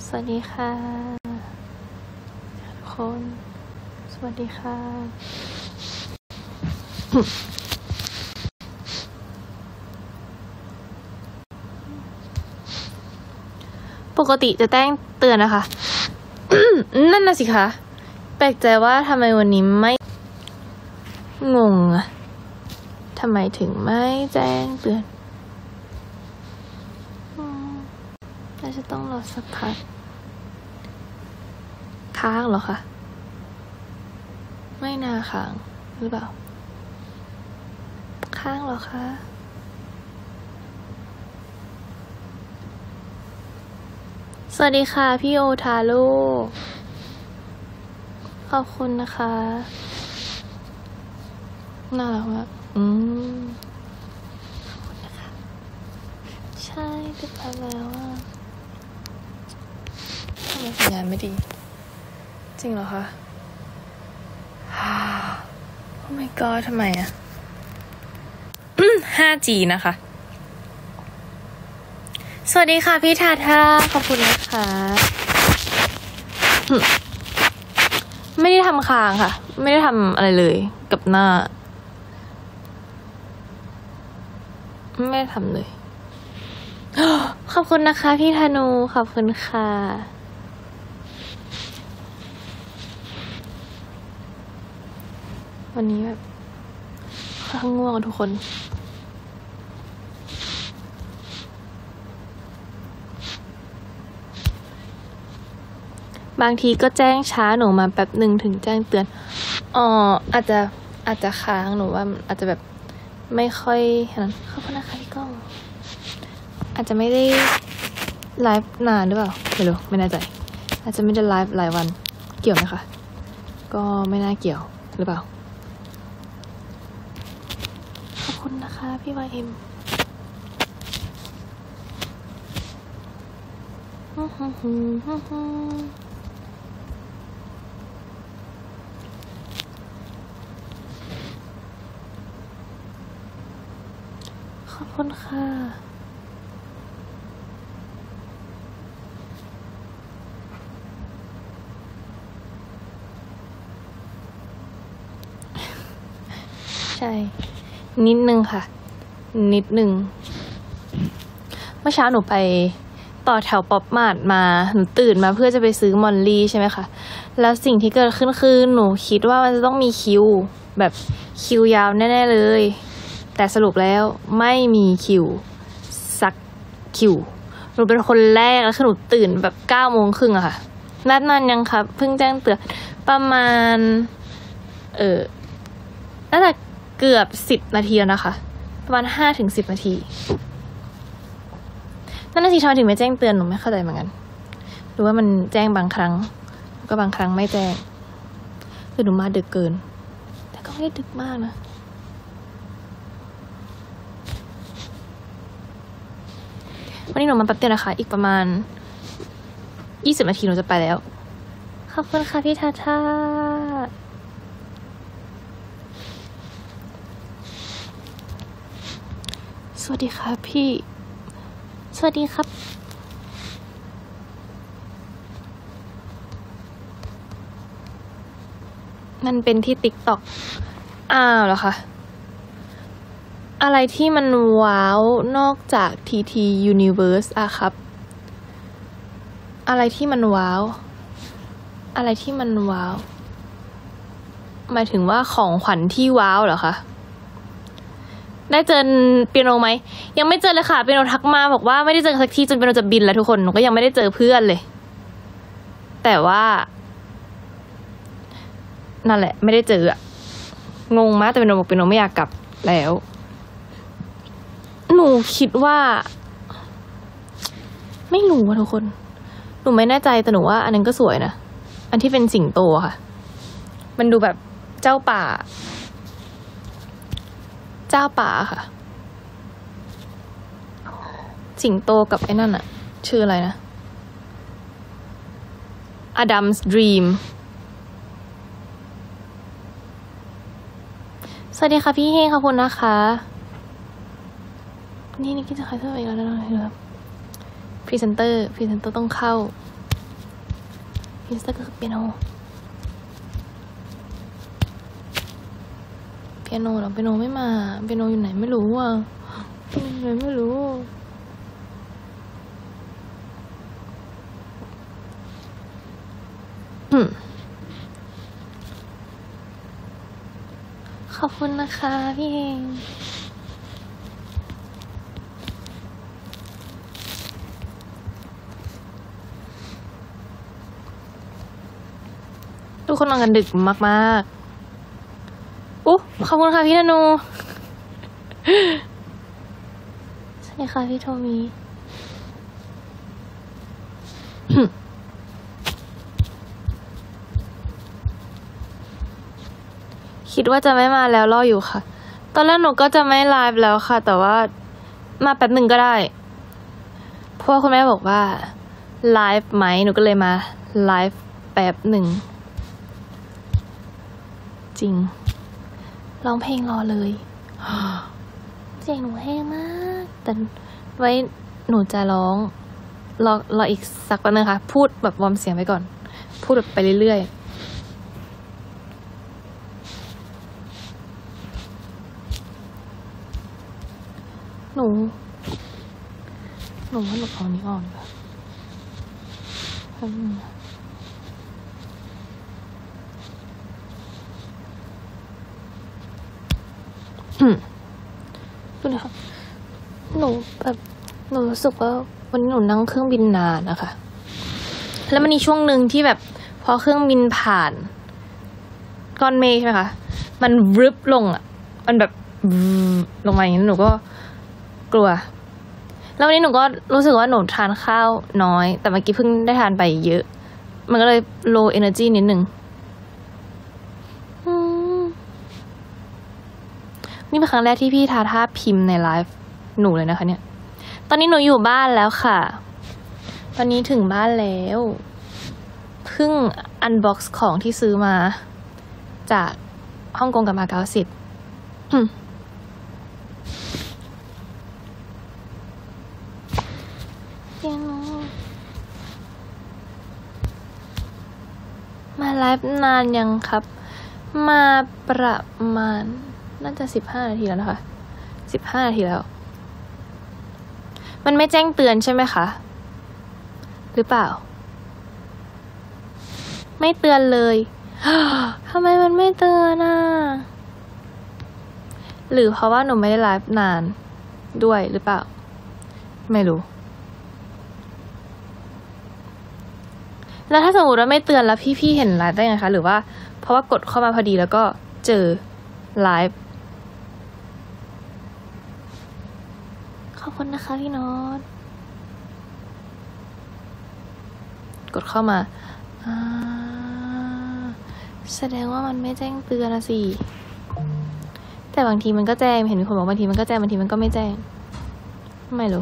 สวัสดีค่ะทุกคนสวัสดีค่ะปกติจะแจ้งเตือนนะคะ นั่นน่ะสิคะแปลกใจว่าทำไมวันนี้ไม่งงอะทำไมถึงไม่แจ้งเตือนน่าจะต้องรอสักพักค้างเหรอคะไม่น่าค้างหรือเปล่าค้างเหรอคะสวัสดีค่ะพี่โอทาโร่ขอบคุณนะคะน่ารักมากขอบคุณนะคะใช่ติดตามแล้วอ่ะทำไมสัญญาณไม่ดีจริงเหรอคะโอ้ my god ทำไมอ่ะ5G นะคะสวัสดีค่ะพี่ทาทาขอบคุณนะคะไม่ได้ทำคางค่ะไม่ได้ทำอะไรเลยกับหน้าไม่ได้ทำเลยขอบคุณนะคะพี่ธนูขอบคุณค่ะวันนี้แบบค่อนข้างง่วงทุกคนบางทีก็แจ้งช้าหนูมาแป๊บหนึ่งถึงแจ้งเตือนอาจจะค้างหนูว่าอาจจะแบบไม่ค่อยนั้นขอบคุณนะคะพี่ก้องอาจจะไม่ได้ไลฟ์นานหรือเปล่าไม่รู้ไม่แน่ใจอาจจะไม่ได้ไลฟ์หลายวันเกี่ยวไหมคะก็ไม่น่าเกี่ยวหรือเปล่าขอบคุณนะคะพี่วายเอ็มขอบคุณค่ะใช่นิดนึงค่ะนิดนึงเมื่อเช้าหนูไปต่อแถวป๊อปมาร์ทมาหนูตื่นมาเพื่อจะไปซื้อมอลลี่ใช่ไหมคะแล้วสิ่งที่เกิดขึ้นคือหนูคิดว่ามันจะต้องมีคิวแบบคิวยาวแน่ๆเลยแต่สรุปแล้วไม่มีคิวสักคิวหนูเป็นคนแรกแล้วคือหนูตื่นแบบ9:30อะค่ะนัดนานยังครับเพิ่งแจ้งเตือนประมาณน่าจะเกือบ10 นาทีแล้วนะคะประมาณ5-10 นาทีนั่นน่ะสิทำไมถึงไม่แจ้งเตือนหนูไม่เข้าใจเหมือนกันหรือว่ามันแจ้งบางครั้งก็บางครั้งไม่แจ้งคือหนูมาดึกเกินแต่ก็ไม่ได้ดึกมากนะวันนี้หนูมาแป๊บเดียวนะคะอีกประมาณ20 นาทีหนูจะไปแล้วขอบคุณค่ะพี่ทาทาสวัสดีค่ะพี่สวัสดีครับมันเป็นที่ TikTok เหรอคะอะไรที่มันว้าวนอกจาก TT Universe อะครับอะไรที่มันว้าวอะไรที่มันว้าวหมายถึงว่าของขวัญที่ว้าวเหรอคะได้เจอเปียโนไหมยังไม่เจอเลยค่ะเปียโนทักมาบอกว่าไม่ได้เจอสักทีจนเปียโนจะบินแล้วทุกคนหนูก็ยังไม่ได้เจอเพื่อนเลยแต่ว่านั่นแหละไม่ได้เจออะงงมากแต่เปียโนบอกเปียโนไม่อยากกลับแล้วหนูคิดว่าไม่รู้อะทุกคนหนูไม่แน่ใจแต่หนูว่าอันนั้นก็สวยนะอันที่เป็นสิงโตค่ะมันดูแบบเจ้าป่าค่ะสิงโตกับไอ้นั่นอะชื่ออะไรนะ Adam's Dream สวัสดีค่ะพี่เฮงขอบคุณนะคะนี่กินจะขายเสื้ออีกแล้วนะครับพรีเซนเตอร์ต้องเข้าพินสเตอร์ก็คือเปียโนเหรอเปียโนไม่มาเปียโนอยู่ไหนไม่รู้อ่ะไม่รู้ขอบคุณนะคะพี่เองทุกคนนอนกันดึกมากๆอุ๊ขอบคุณค่ะพี่ธนูสวัสดีค่ะพี่โทมีคิดว่าจะไม่มาแล้วรออยู่ค่ะตอนแรกหนูก็จะไม่ไลฟ์แล้วค่ะแต่ว่ามาแป๊บหนึ่งก็ได้เพราะว่าคุณแม่บอกว่าไลฟ์ไหมหนูก็เลยมาไลฟ์แป๊บหนึ่งจริงร้องเพลงรอเลยเสียงหนูแห้งมากแต่ไว้หนูจะร้องรออีกสักแป๊บนึงค่ะพูดแบบวอร์มเสียงไว้ก่อนพูดแบบไปเรื่อยๆหนูว่าหนูเอานี้ออกดีกว่าดูเลยค่ะหนูรู้สึกว่าวันนี้หนูนั่งเครื่องบินนานนะคะแล้วมันมีช่วงหนึ่งที่แบบพอเครื่องบินผ่านก้อนเมฆใช่ไหมคะมันรึบลงอ่ะมันแบบลงมาอย่างนี้หนูก็กลัวแล้ววันนี้หนูก็รู้สึกว่าหนูทานข้าวน้อยแต่เมื่อกี้เพิ่งได้ทานไปเยอะมันก็เลย low energy นิดนึงนี่เป็นครั้งแรกที่พี่ทาท่าพิมพ์ในไลฟ์หนูเลยนะคะเนี่ยตอนนี้หนูอยู่บ้านแล้วค่ะตอนนี้ถึงบ้านแล้วเพิ่งอันบ็อกซ์ของที่ซื้อมาจากฮ่องกงกับมาเก๊าสิมาไลฟ์นานยังครับมาประมาณน่าจะ15 นาทีแล้วนะคะ15 นาทีแล้วมันไม่แจ้งเตือนใช่ไหมคะหรือเปล่าไม่เตือนเลย ทำไมมันไม่เตือนอ่ะหรือเพราะว่าหนูไม่ได้ไลฟ์นานด้วยหรือเปล่าไม่รู้แล้วถ้าสมมติว่าไม่เตือนแล้วพี่เห็นไลฟ์ได้ไงคะหรือว่าเพราะว่ากดเข้ามาพอดีแล้วก็เจอไลฟ์ขอบคุณนะคะพี่โน้ตกดเข้ามาแสดงว่ามันไม่แจ้งเตือนนะสิแต่บางทีมันก็แจ้งเห็นมีคนบอกบางทีมันก็แจ้งบางทีมันก็ไม่แจ้งไม่รู้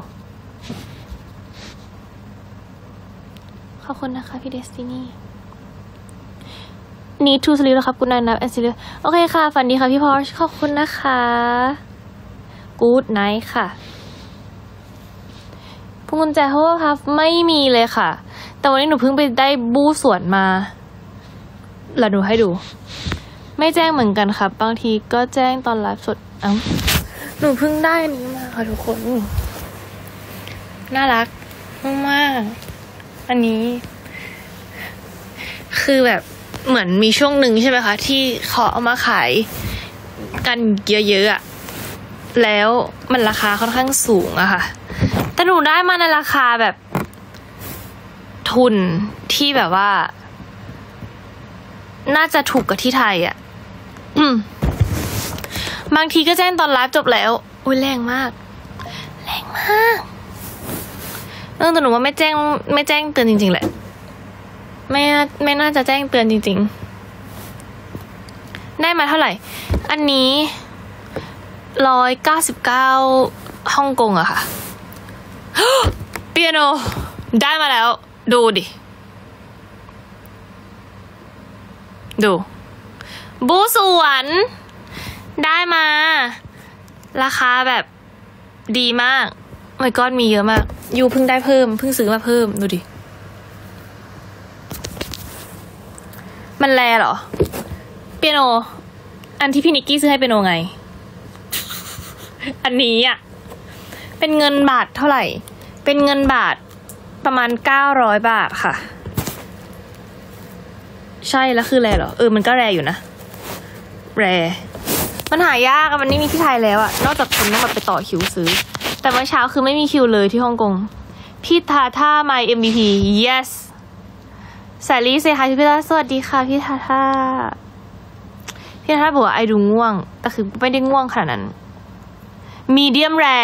ขอบคุณนะคะพี่เดสตินีneed to sleep แล้วครับgood night นะ and sleep โอเคค่ะฝันดีค่ะพี่พอร์ชขอบคุณนะคะ good night ค่ะพวงกุญแจเขาว่าพับไม่มีเลยค่ะแต่วันนี้หนูเพิ่งไปได้บู้สวนมาแล้วหนูให้ดูไม่แจ้งเหมือนกันค่ะบางทีก็แจ้งตอนไลฟ์สดหนูเพิ่งได้อันนี้มาค่ะทุกคนน่ารักมากๆอันนี้คือแบบเหมือนมีช่วงหนึ่งใช่ไหมคะที่เขาเอามาขายกันเยอะๆอะแล้วมันราคาค่อนข้างสูงอะค่ะแต่หนูได้มาในราคาแบบทุนที่แบบว่าน่าจะถูกกว่าที่ไทยอะบางทีก็แจ้งตอนไลฟ์จบแล้วอุ้ยแรงมากแต่หนูว่าไม่แจ้งเตือนจริงๆแหละไม่น่าจะแจ้งเตือนจริงๆได้มาเท่าไหร่อันนี้199ฮ่องกงอะค่ะเปียโนได้มาแล้วดูดิดูบูสวนได้มาราคาแบบดีมากโอ้ยก้อนมีเยอะมากยูเพิ่งได้เพิ่งซื้อมาเพิ่มดูดิมันแลเหรอเปียโนอันที่พี่นิกกี้ซื้อให้เปียโนไงอันนี้อ่ะเป็นเงินบาทเท่าไหร่เป็นเงินบาทประมาณ900 บาทค่ะใช่แล้วคือแรเหรอมันก็แรอยู่นะแรมันหายากอะมันไม่มีที่ไทยแล้วอะนอกจากคนต้องแบบไปต่อคิวซื้อแต่เมื่อเช้าคือไม่มีคิวเลยที่ฮ่องกงพี่ทาท่า my MVP yes แซลลี่เซฮายพี่ทาสวัสดีค่ะพี่ทาท่าพี่ทาท่าบอกว่าไอดูง่วงแต่คือไม่ได้ง่วงขนาดนั้นมีเดียมแร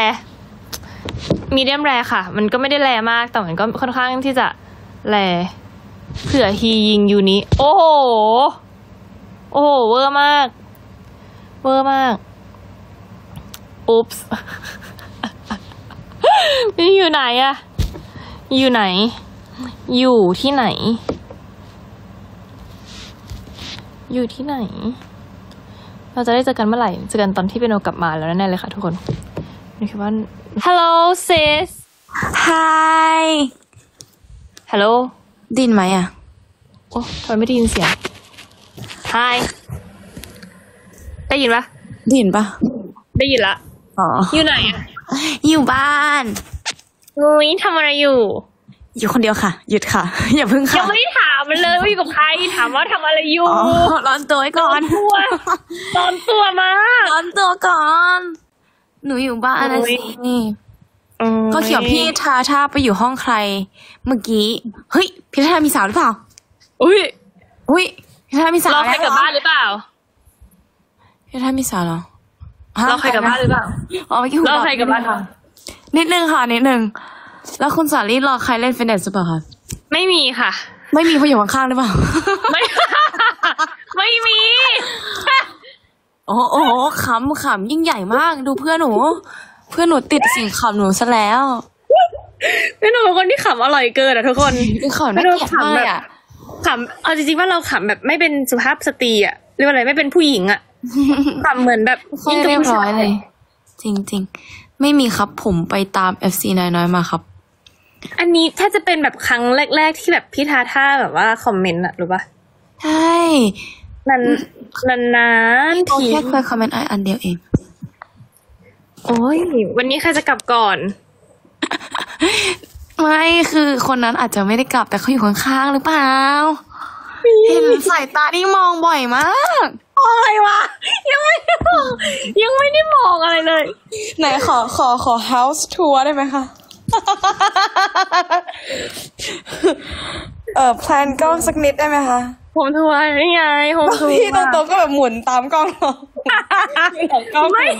ค่ะมันก็ไม่ได้แรมากแต่มันก็ค่อนข้างที่จะแรเผื่อฮียิงยูนี้โอ้โหเวอร์มากอุ๊ปส์ นี่อยู่ไหนอะอยู่ไหนอยู่ที่ไหนเราจะได้เจอกันเมื่อไหร่เจอกันตอนที่เปียโนกลับมาแล้วแน่เลยค่ะทุกคนนี่คือว่า Hello sis Hi ฮัลโหลได้ยินไหมอ่ะโอ้ทำไมไม่ได้ยินเสียง Hi ได้ยินปะได้ยินปะได้ยินละอยู่ไหนอะอยู่บ้านทำอะไรอยู่คนเดียวค่ะหยุดค่ะอย่าพึ่งค่ะยังไม่ได้ถามมันเลยว่าอยู่กับใครถามว่าทำอะไรอยู่ร้อนตัวก่อนร้อนตัวมาร้อนตัวก่อนหนูอยู่บ้านนะสิก็เขียวพี่ทาท่าไปอยู่ห้องใครเมื่อกี้เฮ้ยพี่ทามีสาวหรือเปล่าอุ้ยพี่ทามีสาวเราใครกลับบ้านหรือเปล่าพี่ทามีสาวเหรอเราใครกลับบ้านหรือเปล่าเราใครกลับบ้านค่ะนิดนึงแล้วคุณสาลี่รอใครเล่นฟิตเนสหรือเปล่าคะไม่มีค่ะไม่มีเพราะอยู่ข้างๆหรือเปล่าไม่มีโอ้โหขำยิ่งใหญ่มากดูเพื่อนหนูติดสิ่งขำหนูซะแล้วเพื่อนหนูเป็นคนที่ขำอร่อยเกินทุกคนขำไม่ขำแบบขำเอาจริงๆว่าเราขำแบบไม่เป็นสุภาพสตรีอะเรียกว่าอะไรไม่เป็นผู้หญิงอะขำเหมือนแบบยิ่งเรียบร้อยเลยจริงๆไม่มีครับผมไปตาม FC น้อยมาครับอันนี้ถ้าจะเป็นแบบครั้งแรกๆที่แบบพี่ทาท่าแบบว่าคอมเมนต์อะรู้ปะใช่นานทีแค่เคยคอมเมนต์อันเดียวเองโอ้ยวันนี้ใครจะกลับก่อนไม่คือคนนั้นอาจจะไม่ได้กลับแต่เขาอยู่ข้างๆหรือเปล่าเห็นสายตาที่มองบ่อยมากอะไรวะยังไม่ได้มองอะไรเลยไหนขอ house tour ได้ไหมคะแพลนกล้องสักนิดได้ไหมคะโฮมทัวร์นี่ไงโฮมทัวร์พี่โตก็แบบหมุนตามกล้องกล้องไม่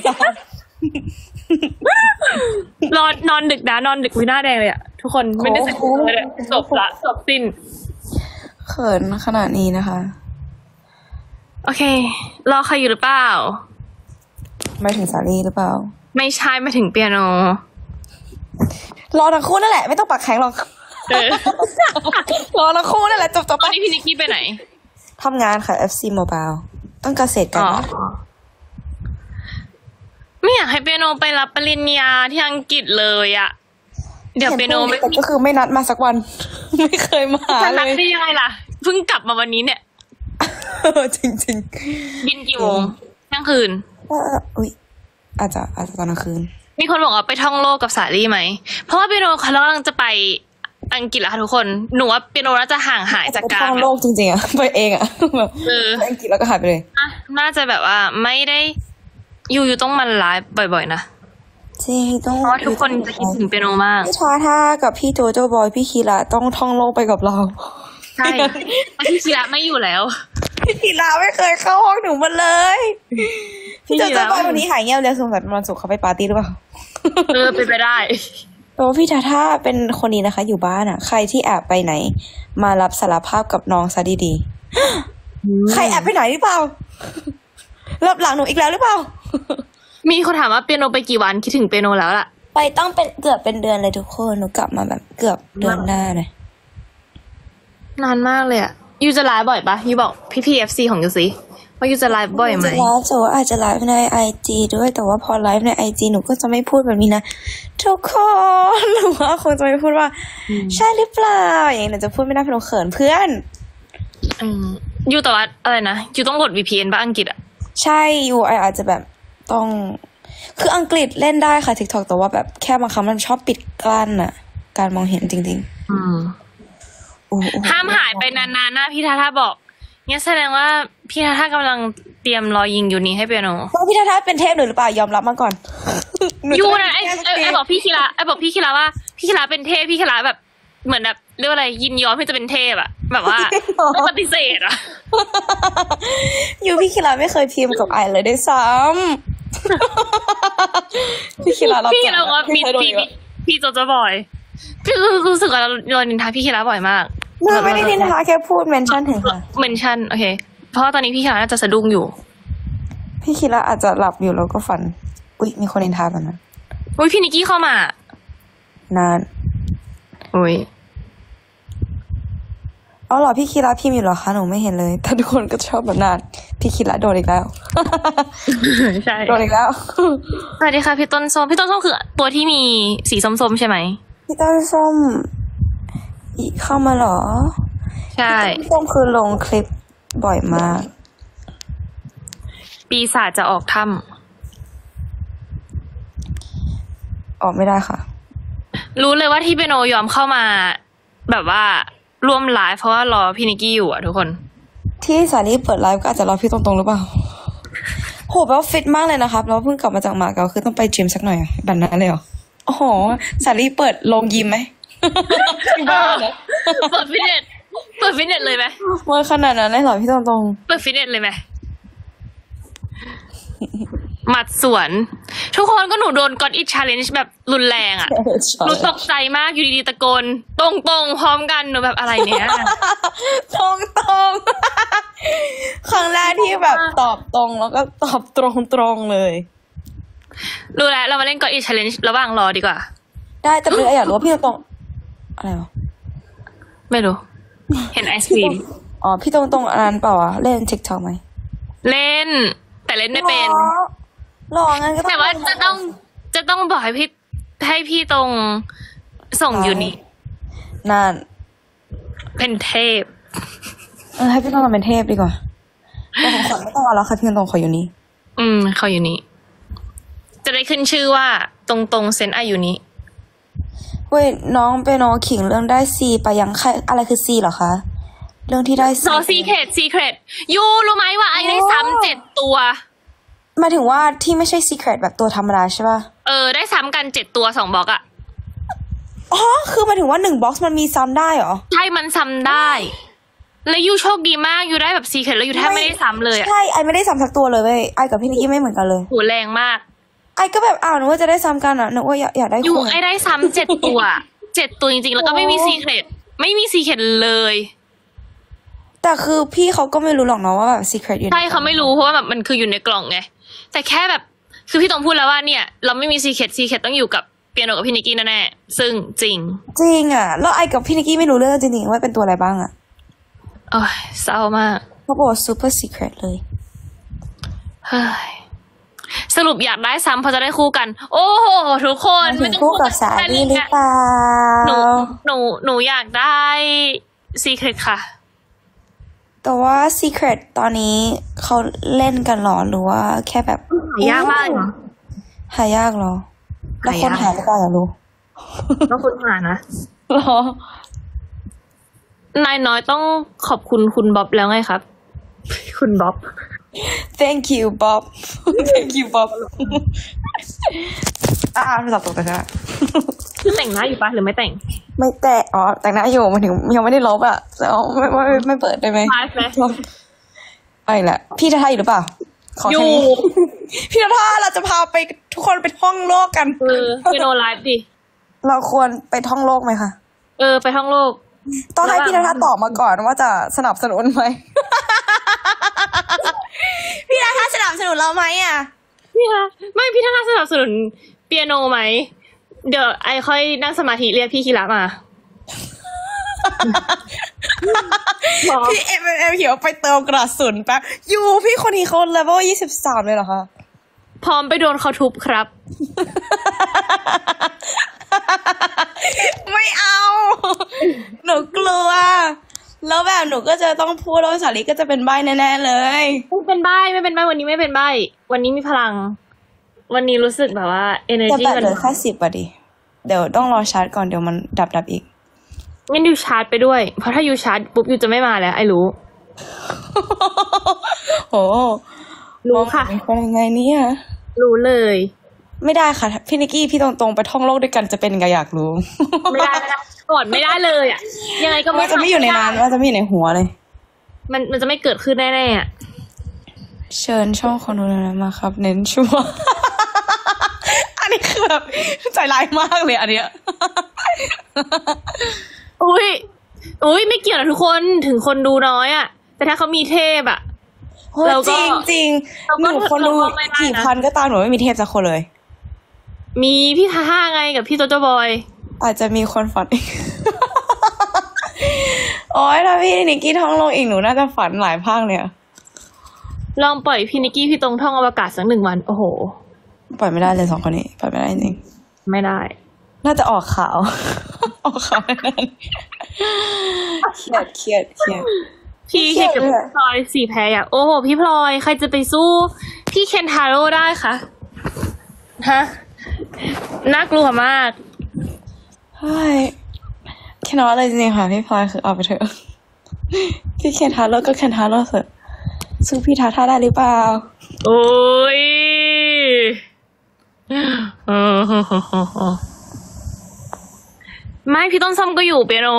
นอนดึกนะนอนดึกวิน่าแดงเลยอะทุกคนไม่ได้ใส่เลยจบสิ้นเขินขนาดนี้นะคะโอเครอใครอยู่หรือเปล่าไม่ถึงสาลี่หรือเปล่าไม่ใช่ไม่ถึงเปียโนรอทั้งคู่นั่นแหละไม่ต้องปักแข็งหรอกรอทั้งคู่นั่นแหละจบตอนนี้พี่นิกกี้ไปไหนทำงานค่ะ FC Mobile ต้องเกษตรกันไม่อยากให้เปียโนไปรับปริญญาที่อังกฤษเลยอะเดี๋ยวเปียโนไม่ก็คือไม่นัดมาสักวันไม่เคยมาเลยนัดได้ยังไงล่ะเพิ่งกลับมาวันนี้เนี่ยจริงบินกี่โมงเที่ยงคืนอุ้ยอาจจะตอนกลางคืนมีคนบอกว่าไปท่องโลกกับสาลี่ไหมเพราะว่าเปียโนเขากำลังจะไปอังกฤษแล้วค่ะทุกคนหนูว่าเปียโนน่าจะห่างหายจากการท่องโลกจริงๆอะไปเองอะแบบไปอังกฤษแล้วก็หายไปเลยน่าจะแบบว่าไม่ได้อยู่ต้องมันไลฟ์บ่อยๆนะจริงต้องเพราะทุกคนจะคิดถึงเปียโนมากพี่ท่ากับพี่โจโจบอยพี่คีระต้องท่องโลกไปกับเราใช่พี่คีระไม่อยู่แล้วพี่คีระไม่เคยเข้าห้องหนูมาเลยพี่โจโจบอยวันนี้หายเงียบเลยสงสัยวันศุกร์เขาไปปาร์ตี้หรือเปล่าเป็นไปได้แต่ว่าพี่ท่าเป็นคนนี้นะคะอยู่บ้านอ่ะใครที่แอบไปไหนมารับสารภาพกับน้องซะดีๆใครแอบไปไหนหรือเปล่ารับหลังหนูอีกแล้วหรือเปล่ามีคนถามว่าเปียโนไปกี่วันคิดถึงเปียโนแล้วล่ะไปต้องเป็นเกือบเป็นเดือนเลยทุกคนหนูกลับมาแบบเกือบเดือนหน้าเลยนานมากเลยอะยูจะไลฟ์บ่อยปะยูบอกพี่ๆ FC ของยูสิว่ายูจะไลฟ์บ่อยไหมไลฟ์แต่ว่าอาจจะไลฟ์ใน IG ด้วยแต่ว่าพอไลฟ์ใน IG หนูก็จะไม่พูดแบบนี้นะทุกคนหนูว่าคงจะไม่พูดว่าใช่หรือเปล่าอย่างนี้หนูจะพูดไม่ได้เพราะหนูเขินเพื่อนยูแต่ว่าอะไรนะยูต้องโหลด VPN ป่ะอังกฤษอ่ะใช่ยูไออาจจะแบบต้องคืออังกฤษเล่นได้ค่ะ TikTok แต่ว่าแบบแค่บางครั้งมันชอบปิดกลั้นอะการมองเห็นจริงๆห้ามหายไปนานๆนะพี่ทาทาบอกเนี่ยแสดงว่าพี่ทาทากำลังเตรียมรอยิงยูนี้ให้เปียโนพี่ทาทาเป็นเทพหรือเปล่ายอมรับมาก่อนยูนะไอบอกพี่คีระว่าพี่คีระเป็นเทพพี่คีระแบบเหมือนแบบเรียกว่าอะไรยินยอมที่จะเป็นเทพอะแบบว่าไม่ปฏิเสธอะยูพี่คีระไม่เคยพิมพ์กับไอเลยด้วยซ้ำพี่คีระว่าพี่โจจะบ่อยพี่รู้สึกว่าเรานินทาพี่คีระบ่อยมากไม่ได้นินทาแค่พูดเมนชั่นถึงค่ะเมนชั่นโอเคเพราะตอนนี้พี่คีระน่าจะสะดุ้งอยู่พี่คีระอาจจะหลับอยู่แล้วก็ฝันอุ๊ยมีคนนินทาแบบนั้นอุ๊ยพี่นิกกี้เข้ามานานอุ๊ยอ๋อเหรอพี่คีระพิมพ์อยู่เหรอคะหนูไม่เห็นเลยแต่ทุกคนก็ชอบแบบนานพี่คีระโดนอีกแล้วใช่โดนอีกแล้วสวัสดีค่ะพี่ต้นส้มคือตัวที่มีสีส้มๆใช่ไหมพี่ต้นส้มเข้ามาเหรอใช่พี่ต้นส้มคือลงคลิปบ่อยมากปีศาจจะออกถ้ำออกไม่ได้ค่ะรู้เลยว่าที่เปียโนยอมเข้ามาแบบว่าร่วมไลฟ์เพราะว่ารอพี่นิกกี้อยู่อ่ะทุกคนที่สาลีเปิดไลฟ์ก็อาจจะรอพี่ตรงๆหรือเปล่าโหแปลว่าฟิตมากเลยนะครับแล้วเพิ่งกลับมาจากมาเก๊าคือต้องไปจิมสักหน่อยแบบนั้นเลยเหรอโอ้โหสาลีเปิดลงยิมไหมบ้าเหรอเปิดฟิตเนสเลยไหมว่าขนาดนั้นเลยเหรอพี่ตรงๆเปิดฟิตเนสเลยไหมหมัดสวนทุกคนก็หนูโดนก็อดอิทชาเลนจ์แบบรุนแรงอ่ะหนูตกใจมากอยู่ดีๆตะโกนตรงๆพร้อมกันหนูแบบอะไรเนี้ยตรงครั้งแรกที่แบบตอบตรงแล้วก็ตอบตรงเลยรู้แล้วเรามาเล่นก็อดอิทชาเลนจ์ระหว่างรอดีกว่าได้แต่อยากรู้ว่าพี่ตรงอะไรวะไม่รู้เห็นไอศครีมอ๋อพี่ตรงอันนั้นเปล่าเล่น TikTok ไหมเล่นแต่เล่นไม่เป็นหรองั้นก็แต่ว่าจะต้องบอกให้พี่ตรงส่งอยู่นี่นั่นเป็นเทพให้พี่ตรงเป็นเทพดีกว่าแต่ของขวัญไม่ต้องเอาแล้วค่ะพี่ตรงขออยู่นี่เขาอยู่นี่จะได้ขึ้นชื่อว่าตรงเซนอาอยู่นี่เว้ยน้องเปียโนขิงเรื่องได้ซีไปยังใครอะไรคือซีเหรอคะเรื่องที่ได้ซีซีเครตยูรู้ไหมว่าไอ้ได้ซ้ำ7ตัวหมายถึงว่าที่ไม่ใช่ซีเครตแบบตัวธรรมดาใช่ป่ะได้ซ้ำกัน7ตัว2บล็อกอ่ะอ๋อคือหมายถึงว่า1บ็อกซ์มันมีซ้ำได้เหรอใช่มันซ้ำได้แล้วยูโชคดีมากยูได้แบบซีเครตแล้วยูแทบไม่ได้ซ้ำเลยใช่ไอไม่ได้ซ้ำสักตัวเลยเว้ยไอกับพี่นิกกี้ไม่เหมือนกันเลยโหแรงมากไอก็แบบนึกว่าจะได้ซ้ำกันนึกว่าอยากได้ยูไอได้ซ้ำ7ตัว7ตัวจริงๆแล้วก็ไม่มีซีเครตเลยแต่คือพี่เขาก็ไม่รู้หรอกเนาะว่าแบบซีเครตอยู่ใช่เขาไม่รู้เพราะว่าแบบมันคืออยู่ในกล่องไงแต่แค่แบบคือพี่ตรงพูดแล้วว่าเนี่ยเราไม่มีซีเครตต้องอยู่กับเปียโนกับพี่นิกกี้แน่ๆซึ่งจริงอ่ะแล้วไอกับพี่นิกกี้ไม่รู้เรื่องจริงๆว่าเป็นตัวอะไรบ้างอ่ะโอ้ยเศร้ามากเขาบอกซูเปอร์ซีเครตเลยเฮ้ยสรุปอยากได้ซ้ำเพราะจะได้คู่กันโอ้โหทุกคนไม่ต้องคู่กับสาลีหรือเปล่าหนูอยากได้ซีเครตค่ะแต่ว่า Secret ตอนนี้เขาเล่นกันหรอหรือว่าแค่แบบหายากมากหายากหรอแล้วคนหาหรือเปล่าอยากรู้แล้วคนหานะหรอนายน้อยต้องขอบคุณบ๊อบแล้วไงครับคุณบ๊อบ Thank you Bob Thank you Bob โทรศัพท์ตกไปแล้วคือแต่งหน้าอยู่ปะหรือไม่แต่งไม่แต่แต่งหน้าอยู่มันถึงยังไม่ได้ลบอ่ะแล้วไม่เปิดได้ไหมไปแหละพี่ทาทาอยู่หรือเปล่าอยู่พี่ทาทาเราจะพาไปทุกคนไปท่องโลกกันไปโนไลฟ์ดิเราควรไปท่องโลกไหมคะไปท่องโลกต้องให้พี่ทาทาตอบมาก่อนว่าจะสนับสนุนไหมพี่ทาทาสนับสนุนเราไหมอ่ะพี่ทาทาสนับสนุนเปียโนไหมเดี๋ยวไอค่อยนั่งสมาธิเรียกพี่คีระมาพี่เอ็มเขียวไปเติมกระสุนแป๊บพี่คนนี้เขาเลเวล23เลยเหรอคะพร้อมไปโดนเขาทุบครับไม่เอาหนูกลัวแล้วแบบหนูก็จะต้องพูดแล้วสาลีก็จะเป็นใบ้แน่ๆเลยไม่เป็นใบ้วันนี้ไม่เป็นใบ้วันนี้มีพลัง วันนี้รู้สึกแบบว่าจะ energy แบตมันเหลือแค่10 อ่ะดิเดี๋ยวต้องรอชาร์จก่อนเดี๋ยวมันดับอีกงั้นยูชาร์จไปด้วยเพราะถ้ายูชาร์จปุ๊บยูจะไม่มาแล้วไอ้รู้โอ้รู้ค่ะเป็นยังไงเนี่ยรู้เลยไม่ได้ค่ะพี่นิกกี้พี่ตรงๆไปท่องโลกด้วยกันจะเป็นยังไงอยากรู้ไม่ได้ก่อนไม่ได้เลยอ่ะยังไงก็มันจะไม่อยู่ในนั้นมันจะไม่อยู่ในหัวเลยมันจะไม่เกิดขึ้นแน่ๆอ่ะเชิญช่องคนดูแลมาครับ เน้นชัวร์ อันนี้คือแบบใจร้ายมากเลยอันเนี้ยอุ้ยไม่เกี่ยวนะทุกคนถึงคนดูน้อยอ่ะแต่ถ้าเขามีเทพอ่ะ เราก็จริงเราก็หนูคนดูเราก็ไม่ได้นะกี่พันก็ตามหนูไม่มีเทพสักคนเลยมีพี่ทาท่าไงกับพี่โจโจบอยอาจจะมีคนฝันอีก โอ๊ยถ้าพี่นิกกี้ท่องโลกอีกหนูน่าจะฝันหลายภาคเลยอะลองปล่อยพี่นิกกี้พี่ตรงท่องอวกาศสัก1 วันโอ้โหปล่อยไม่ได้เลย2 คนนี้ปล่อยไม่ได้จริงไม่ได้น่าจะออกข่าว ออกข่าวแน่นอนเครียดพี่เคกับพี่พลอย4 แพ้อ่ะโอ้โหพี่พลอยใครจะไปสู้พี่เคนทาโร่ได้คะฮะน่ากลัวมากเฮ้ยแค่น้อยเลยจริงๆค่ะพี่พลอยคือเอาไปเถอะ พี่เคนทาโร่ก็เคนทาโร่เถอะสู้พี่ทาท่าได้หรือเปล่าโอ้ยไม่พี่ต้นส้มก็อยู่เปียโน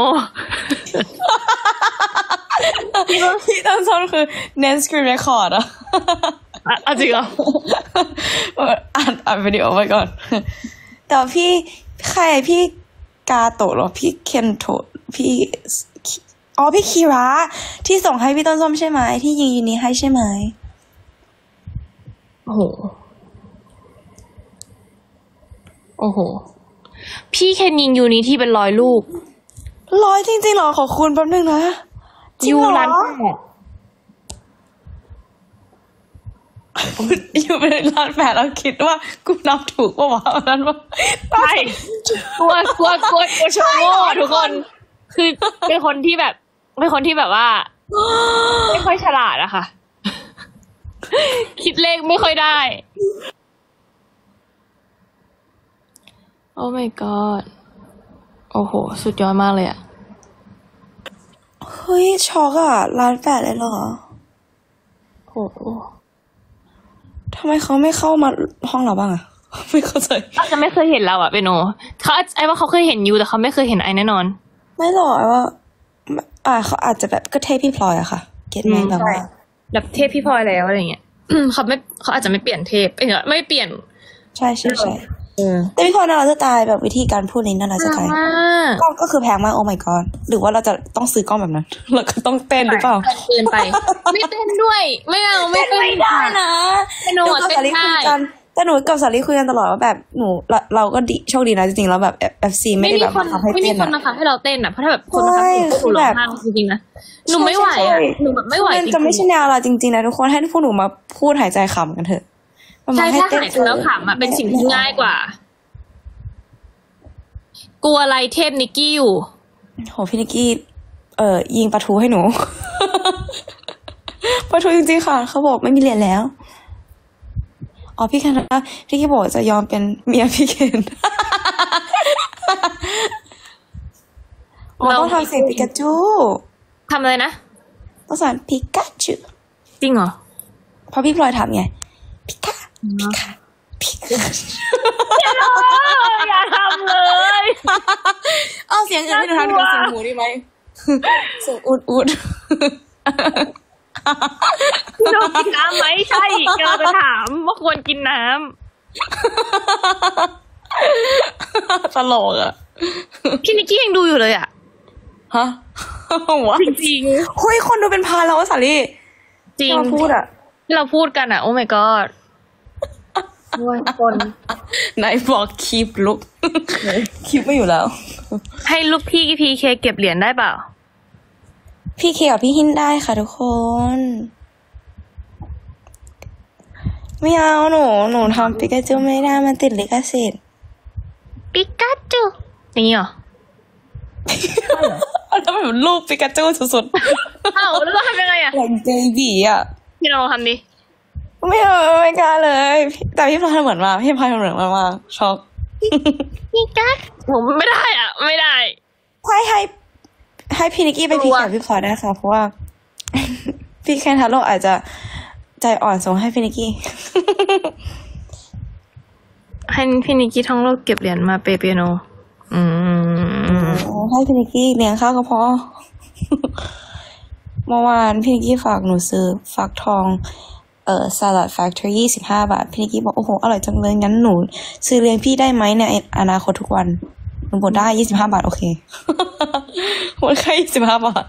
พี่ต้นส้นคือเน้นสกรีนเรคคอร์ดอะอ่ะจริงเหรออัดวิดีโอไว้ก่อน แต่พี่ใครพี่กาโตะเหรอพี่เคนโตะพี่พี่คีระที่ส่งให้พี่ต้นส้มใช่ไหมที่ยิงยูนี้ให้ใช่ไหมโอ้โห โอ้โห พี่เคนยิงยูนี้ที่เป็น100 ลูก 100จริงๆเหรอขอคูณแป๊บนึงนะจริงยูเหรอล้านแปดอยู่เป็น1,800,000แล้วคิดว่ากูนับถูกป่าวะอันนั้นว่าใช่กลัวโชว์โง่ทุกคน คือเป็นคนที่แบบว่า ไม่ค่อยฉลาดอะค่ะ คิดเลขไม่ค่อยได้ โอ้ my god โอ้โห สุดยอดมากเลยอะเฮ้ยช็อกอะ1,800,000เลยเหรอโอ้โหทำไมเขาไม่เข้ามาห้องเราบ้างอะ ไม่เข้าใจอาจจะไม่เคยเห็นเราอะเปโนเขาไอ้ว่าเขาเคยเห็นยูแต่เขาไม่เคยเห็นไอแน่นอนไม่หรอกว่าเขาอาจจะแบบก็เทพพี่พลอยอะค่ะ เก็ตไหมแบบว่าแบบเทพพี่พลอยแล้วอะไรเงี้ย เขาอาจจะไม่เปลี่ยนเทพไม่เปลี่ยนใช่แต่พี่พลอยน่ารักจะตายแบบวิธีการพูดนี้น่ารักจะตายกล้องก็คือแพงมากโอ้ my god หรือว่าเราจะต้องซื้อกล้องแบบนั้น เราก็ต้องเต้นหรือเปล่าเกินไป ไม่เต้นด้วย ไม่เอาไม่เต้นไม่ได้นะหนูกับสาลีคุยกันแต่หนูกับสาลีคุยกันตลอดว่าแบบหนูเราก็ดีโชคดีนะจริงๆแล้วแบบ FC ไม่ได้แบบมาทำให้ไม่มีเต้นคนมาขับให้เราเต้นอ่ะเพราะถ้าแบบคนมาขับให้หนูร้องไห้จริงๆนะหนูไม่ไหวอ่ะหนูแบบไม่ไหวจริงๆจะไม่ใช่แนวเราจริงๆนะทุกคนให้พวกหนูมาพูดหายใจขำกันเถอะใช่ถ้าหายใจแล้วขำอ่ะเป็นสิ่งที่ง่ายกว่า กลัวอะไรเทพนิกกี้อยู่โหพี่นิกกี้ยิงปลาทูให้หนู ปลาทูจริงๆค่ะเขาบอกไม่มีเหรียญแล้วอ๋อพี่เคนนะพี่กี้บอกจะยอมเป็นเมียพี่เคนเราต้องทำเสียงปิกาจูทำอะไรนะต้องสอนปิกาจูจริงเหรอเพราะพี่พลอยทำไงปิกาอย่าทำเลยเอาเสียงอื่นให้หนูทำดีกว่าเสียงหมูดีไหมเสียงอุดพี่โนกินน้ำไหมใช่กำลังจะถามว่าควรกินน้ำตลกอ่ะพี่นิกกี้ยังดูอยู่เลยอ่ะฮะวะจริงเฮ้ยคนดูเป็นพันแล้วสาลีจริงเราพูดอ่ะที่เราพูดกันอ่ะ โอ้ my god คนไหนบอกคีบลุกคีบไม่อยู่แล้วให้ลูกพี่พีเคเก็บเหรียญได้เปล่าพี่เคกับพี่หินได้ค่ะทุกคนไม่เอาหนูทำปิกาจูไม่ได้มันติดลิขสิทธิ์ปิกาจูอย่างนี้เหรอแล้วแบบรูปปิกาจูสุดเอ้าแล้วเราทำยังไงอ่ะๆอย่างเบบีอ่ะพี่น้องทำดิไม่กล้าเลย แต่พี่พลอยทำเหมือนมากพี่พลอยทำเหมือนมากชอบพี่กั๊กผมไม่ได้อ่ะ ไม่ได้ให้พี่นิกกี้ไปพีแข่งพี่พลอยได้ค่ะเพราะว่า พี่แคนทาโร่อาจจะใจอ่อนส่งให้พี่นิกกี้ให้พี่นิกกี้ท่องโลกเก็บเหรียญมาเปียโนให้พี่นิกกี้เลี้ยงข้าวก็พอ เมื่อวานพี่นิกกี้ฝากหนูซื้อฟักทองSalad Factory 25 บาทพี่นิกกี้บอกโอ้โหอร่อยจังเลยงั้นหนูซื้อเลี้ยงพี่ได้ไหมในอนาคตทุกวันหนูบอกได้25 บาทโอเค หมดแค่25 บาท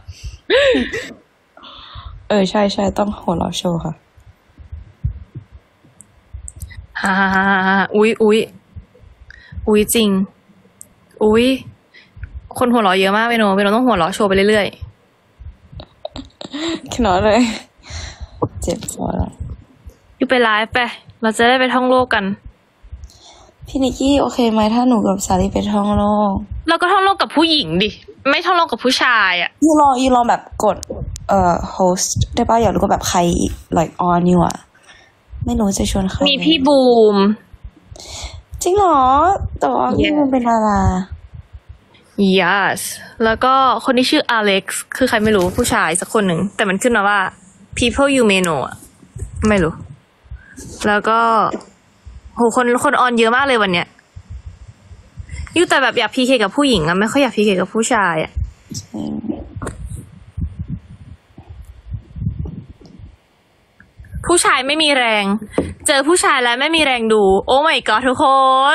ใช่ต้องหัวเราะโชว์ค่ะฮ่าอุ๊ยจริง อุ๊ยคนหัวเราะเยอะมากเปียโนต้องหัวเราะโชว์ไปเรื่อยขนาดเลย เจ็บคอแล้วๆอยู่ไปไลฟ์ไป เราจะได้ไปท่องโลกกันพี่นิกกี้โอเคไหมถ้าหนูกับสาลีไปท่องโลกเราก็ท่องโลกกับผู้หญิงดิ ไม่ท่องโลกกับผู้ชายอ่ะยูลองแบบกดhost ได้ป่ะอยากรู้ว่าแบบใคร like on อยู่อ่ะไม่รู้จะชวนใครมีพี่บูมจริงเหรอแต่ว่าพี่มันเป็นดารา yes แล้วก็คนที่ชื่ออเล็กซ์คือใครไม่รู้ผู้ชายสักคนหนึ่งแต่มันขึ้นมาว่า people you may know อะไม่รู้ แล้วก็โหคนออนเยอะมากเลยวันเนี้ยยูแต่แบบอยากพีเคกับผู้หญิงอะไม่ค่อยอยากพีเคกับผู้ชายอะผู้ชายไม่มีแรง เจอผู้ชายแล้วไม่มีแรงดู โอ้ my god ทุกคน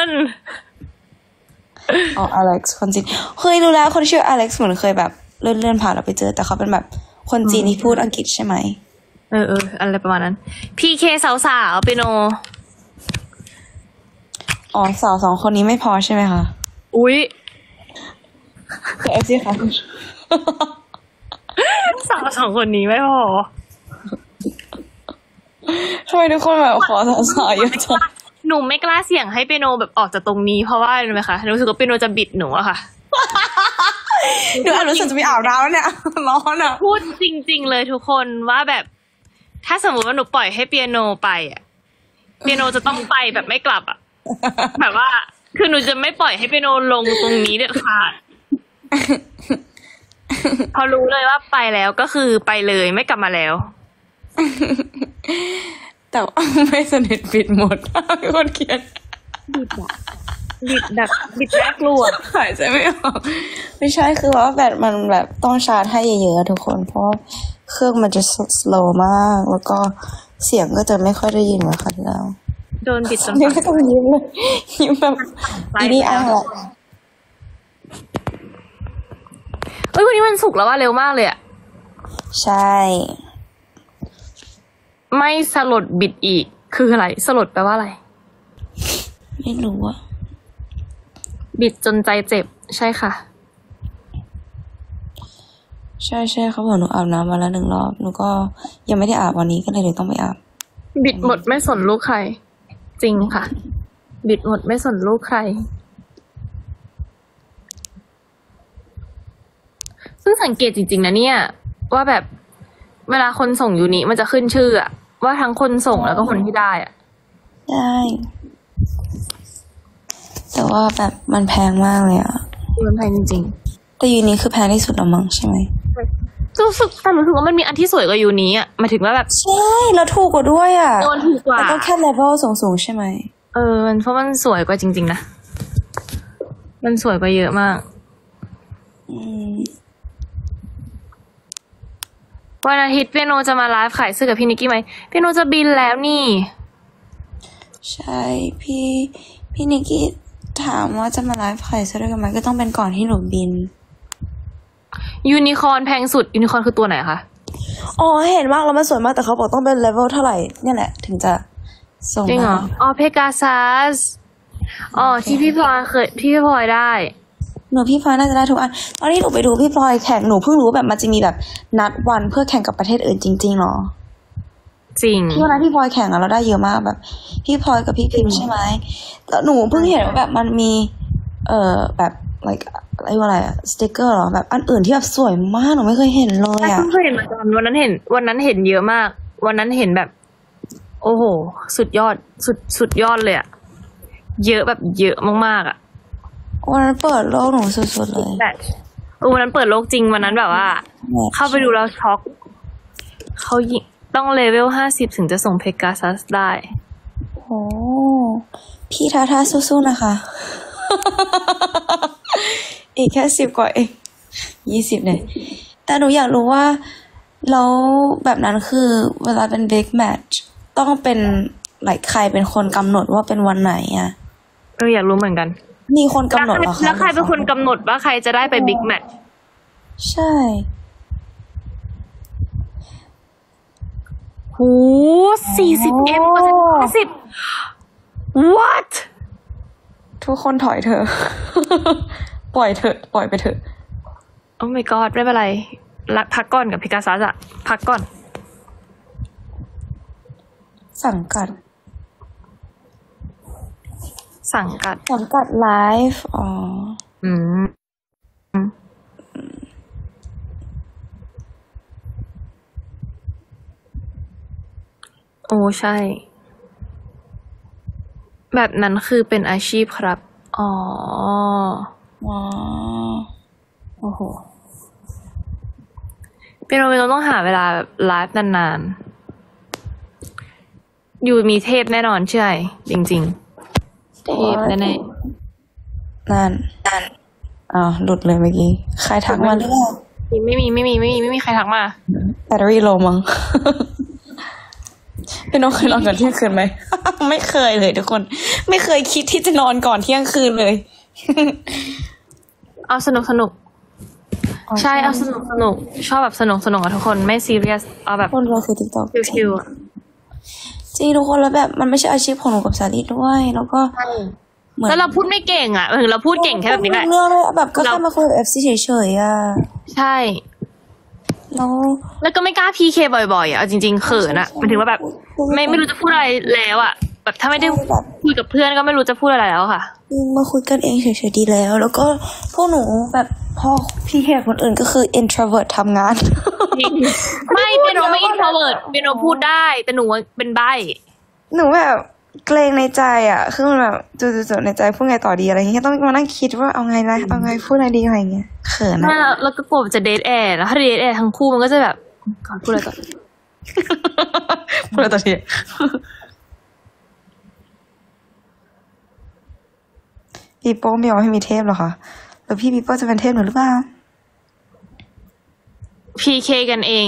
อ๋ออเล็กซ์คนจีนเคยรู้แล้วคนชื่ออเล็กซ์เหมือนเคยแบบเลื่อนผ่านเราไปเจอแต่เขาเป็นแบบคนจีนที่พูดอังกฤษใช่ไหมอะไรประมาณนั้นพีเคสาวๆเปียโนอ๋อสาว2 คนนี้ไม่พอใช่ไหมคะอุ๊ยเอฟซีค่ะสาว2 คนนี้ไม่พอทำไมทุกคนแบบขอสาวๆเยอะจังหนูไม่กล้าเสี่ยงให้เปียโนแบบออกจากตรงนี้เพราะว่าอะไรรู้ไหมคะหนูรู้สึกว่าเปียโนจะบิดหนูอะค่ะหนูรู้สึกจะมีอาบน้ำแล้วเนี่ยร้อนอ่ะพูดจริงๆเลยทุกคนว่าแบบ ถ้าสมมติว่าหนูปล่อยให้เปียโนไปอะเปียโนจะต้องไปแบบไม่กลับอะแบบว่าคือหนูจะไม่ปล่อยให้เปียโนลงตรงนี้เด็ดขาดพอรู้เลยว่าไปแล้วก็คือไปเลยไม่กลับมาแล้วแต่ว่าไม่สนิทปิดหมดมีคนเขียนบิดแรกลัวหายใจไม่ออกไม่ใช่คือว่าแบตมันแบบต้องชาร์จให้เยอะๆทุกคนเพราะเครื่องมันจะ slow มากแล้วก็เสียงก็จะไม่ค่อยได้ยินเหมือนครั้งที่แล้วโดนบิดจนนี่ไม่ต้องยิ้มเลยยิ้มแบบอีนี่อ้างแหละเอ้ยวันนี้วันศุกร์แล้วว่าเร็วมากเลยอะใช่ไม่สลดบิดอีกคืออะไรสลดแปลว่าอะไรไม่รู้อะบิดจนใจเจ็บใช่ค่ะใช่เขาบอกหนูอาบน้ำมาแล้ว1 รอบหนูก็ยังไม่ได้อาบวันนี้ก็เลยต้องไปอาบบิดหมดไม่สนลูกใคร จริงค่ะ บิดหมดไม่สนลูกใคร ซึ่งสังเกตจริงๆนะเนี่ย ว่าแบบเวลาคนส่งยูนิมันจะขึ้นชื่ออะว่าทั้งคนส่งแล้วก็คนที่ได้อะใช่แต่ว่าแบบมันแพงมากเลยอะมันแพงจริงแต่ยูนี้คือแพงที่สุดแล้วมั้งใช่ไหมๆรู้สึกว่ามันมีอันที่สวยกว่ายูนิอะหมายถึงว่าแบบใช่แล้วถูกกว่าด้วยอะโดนถูกกว่าแล้วก็แค่เลเวลสูงๆใช่ไหมมันเพราะมันสวยกว่าจริงๆนะมันสวยกว่าเยอะมาก วันอาทิตย์เปียโนจะมาไลฟ์ขายเสื้อกับพี่นิกกี้ไหมเปียโนจะบินแล้วนี่ใช่พี่นิกกี้ถามว่าจะมาไลฟ์ขายเสื้อด้วยกันไหมก็ต้องเป็นก่อนที่หนูบินยูนิคอร์นแพงสุดยูนิคอร์นคือตัวไหนคะอ๋อเห็นมากแล้วมันสวยมากแต่เขาบอกต้องเป็นเลเวลเท่าไหร่เนี่ยแหละถึงจะส่งจริงเหรอ อ๋อเพกาซัสอ๋อที่พี่พลอยได้หนูพี่พลอยน่าจะได้ทุกอันตอนนี้หนูไปดูพี่พลอยแข่งหนูเพิ่งรู้แบบมันจะมีแบบนัดวันเพื่อแข่งกับประเทศอื่นจริงๆหรอจริงที่วันนั้นพี่พลอยแข่งอะเราได้เยอะมากแบบพี่พลอยกับพี่พิมพ์ใช่ไหมแล้วหนูเพิ่งเห็นว่าแบบมันมีแบบ like อะไรว่าอะไรอะสติกเกอร์หรอแบบอันอื่นที่แบบสวยมากหนูไม่เคยเห็นเลยอะเพิ่งเคยเห็นเหมือนกันวันนั้นเห็นเยอะมาก วันนั้นเห็นแบบ โอ้โห สุดยอดเลยอะเยอะแบบเยอะมากๆอะวันนั้นเปิดโลกหนูสุดๆเลยแบบวันนั้นเปิดโลกจริงวันนั้นแบบว่า เข้าไปดูแล้วช็อกเขายิงต้องเลเวล50ถึงจะส่งเพกาซัสได้โอ้พี่ทาทาสู้ๆนะคะ อีกแค่10 กว่าเอง20เลยแต่หนูอยากรู้ว่าแล้วแบบนั้นคือเวลาเป็นบิ๊กแมตช์ต้องเป็นใครเป็นคนกำหนดว่าเป็นวันไหนอะอยากรู้เหมือนกันมีคนกำหนดเหรอคะแล้วใครเป็นคนกำหนดว่าใครจะได้ไปบิ๊กแมตช์ใช่โห40M กว่า50 what ทุกคนถอยเถอะ ปล่อยเถอะปล่อยไปเถอะโอ้ my god ไม่เป็นไรพักก่อนกับเพกาซัสอะพักก่อนสังกัดสั่งกัดสังกัดไลฟ์อ๋ออืมโอ้ใช่ แบบนั้นคือเป็นอาชีพครับ อ๋ออ๋อโอ้โหเป็นโนต้องหาเวลาแบบไลฟ์นานๆ อยู่มีเทพแน่นอนใช่ จริงๆ เทพแน่นั่นอ๋อหลุดเลยเมื่อกี้ ใครทักมาหรือเปล่าๆไม่มีใครทักมาแบตเตอรี่โลมั้ง พี่น้องเคยนอนก่อนเที่ยงคืนไหม ไม่เคยเลยทุกคน ไม่เคยคิดที่จะนอนก่อนเที่ยงคืนเลยเอาสนุกใช่เอาสนุกชอบแบบสนุกอะทุกคนไม่ซีเรียสเอาแบบคนเราคือติ๊กต็อกชิวๆอะจริงทุกคนแล้วแบบมันไม่ใช่อาชีพของหนูกับสาลีด้วย แล้วก็เหมือนแล้วเราพูดไม่เก่งอ่ะถึงเราพูดเก่งแค่แบบนี้แหละเรื่องเลยแบบก็แค่เรามาคุยกับ FC เฉยๆอ่ะใช่ แล้วก็ไม่กล้าพีเคบ่อยๆอ่ะเอาจริงๆเขินอ่ะมันถึงว่าแบบ ไม่รู้จะพูดอะไรแล้วอ่ะแบบถ้าไม่ได้คุยกับเพื่อนก็ไม่รู้จะพูดอะไรแล้วค่ะมาคุยกันเองเฉยๆดีแล้ว แล้วก็พวกหนูแบบพอพี่เห็นคนอื่นก็คือ introvert ทำงานไม่เปียโนไม่อินโทรเวิร์ตเปียโนพูดได้แต่หนูเป็นใบ้หนูแบบเกรงในใจอ่ะคือมันแบบจุดๆในใจพูดไงต่อดีอะไรอย่างเงี้ยต้องมานั่งคิดว่าเอาไงนะเอาไงพูดอะไรดีอะไรอย่างเงี้ยเขินถ้าอะแล้วก็กลัวจะเดทแอร์แล้วถ้าเดทแอร์ทั้งคู่มันก็จะแบบก่อนพูดอะไรก่อนพูดอะไรต่อทีปีโป้ไม่ยอมให้มีเทพหรอคะแล้วพี่ปีโป้จะเป็นเทพหนูหรือเปล่าพีเคกันเอง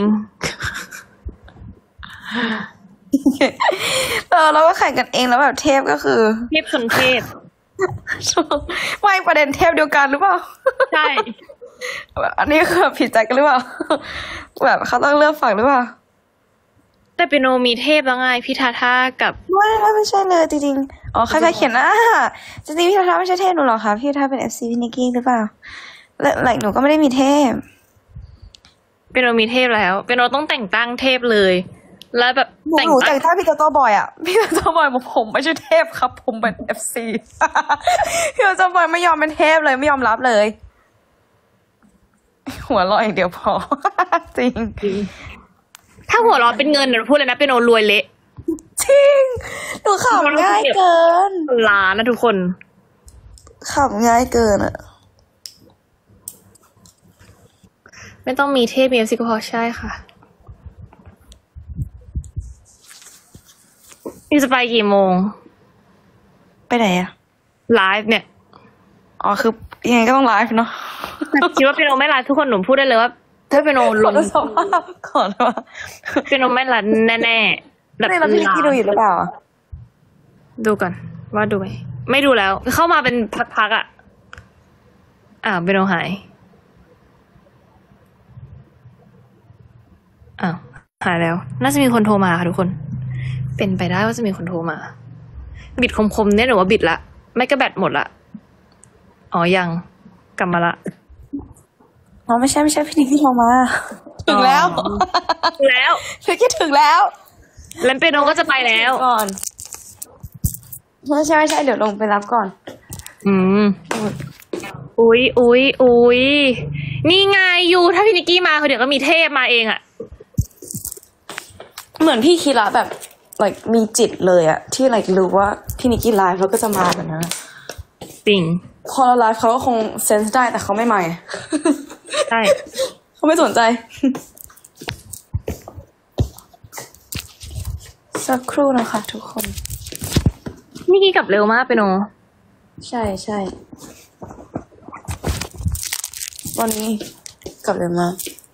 เราก็แข่งกันเองแล้วแบบเทพก็คือเทพชนเทพไม่ประเด็นเทพเดียวกันหรือเปล่าใช่แบบอันนี้คือแบบผิดใจกันหรือเปล่า แบบเขาต้องเลือกฝั่งหรือเปล่าแต่เปียโนมีเทพแล้วไงพี่ทาท่ากับไม่ใช่เลยจริงๆอ๋อใครเขียนนะจริงๆพี่ทาไม่ใช่เทพหนูหรอคะพี่ทาเป็น FC พี่นิกกี้หรือเปล่าและหนูก็ไม่ได้มีเทพเปียโนมีเทพแล้วเปียโนต้องแต่งตั้งเทพเลย แล้วแบบหนูแต่งท่าพี่โตโต้บอยอ่ะพี่โตโต้บอยบอกผมไม่ใช่เทพครับ ผมเป็น FC พี่โตโต้บอยไม่ยอมเป็นเทพเลยไม่ยอมรับเลย หัวเราะอย่างเดียวพอ จริงถ้าหัวเราะเป็นเงินหนูพูดเลยนะเปียโนรวยเละจริงหนูขำง่ายเกินล้านนะทุกคนขำง่ายเกินอ่ะไม่ต้องมีเทพมี FC ก็พอใช่ค่ะนี่จะไปกี่โมงไปไหนอ่ะไลฟ์เนี่ยอ๋อคือยังไงก็ต้องไลฟ์เนาะคิดว่าเปียโนไม่ไลฟ์ทุกคนหนูพูดได้เลยว่าถ้าเปียโนลงสภาพก่อนว่าเปียโนไม่ไลฟ์แน่ๆแบบนี่เราพี่นิกกี้ดูอยู่หรือเปล่าอ่ะดูก่อนว่าดูไหมไม่ดูแล้วเข้ามาเป็นพักๆอ่ะเปียโนหายหายแล้ว น่าจะมีคนโทรมาค่ะทุกคน เป็นไปได้ว่าจะมีคนโทรมา บิดคมๆเนี่ยหนูว่าบิดละไม่ก็แบตหมดละอ๋อยังกลับมาละอ๋อไม่ใช่พี่นิกกี้โทรมา ถึงแล้วแล้วพี่คิดถึงแล้วแล้วเปียโนก็จะไปแล้วก่อนไม่ใช่เดี๋ยวลงไปรับก่อนอืมอุ๊ยนี่ไงยูถ้าพี่นิกกี้มาคือเดี๋ยวก็มีเทพมาเองอะเหมือนพี่คีระแบบ like มีจิตเลยอะที่ like รู้ว่าพี่นิกกี้ไลฟ์แล้วก็จะมาแบบนั้นจริงพอเราไลฟ์เขาก็คงเซนส์ได้แต่เขาไม่มาไงใช่เขาไม่สนใจ สักครู่นะคะทุกคนนิกกี้กลับเร็วมากไปเนอะใช่ใช่วันนี้กลับเร็วมาก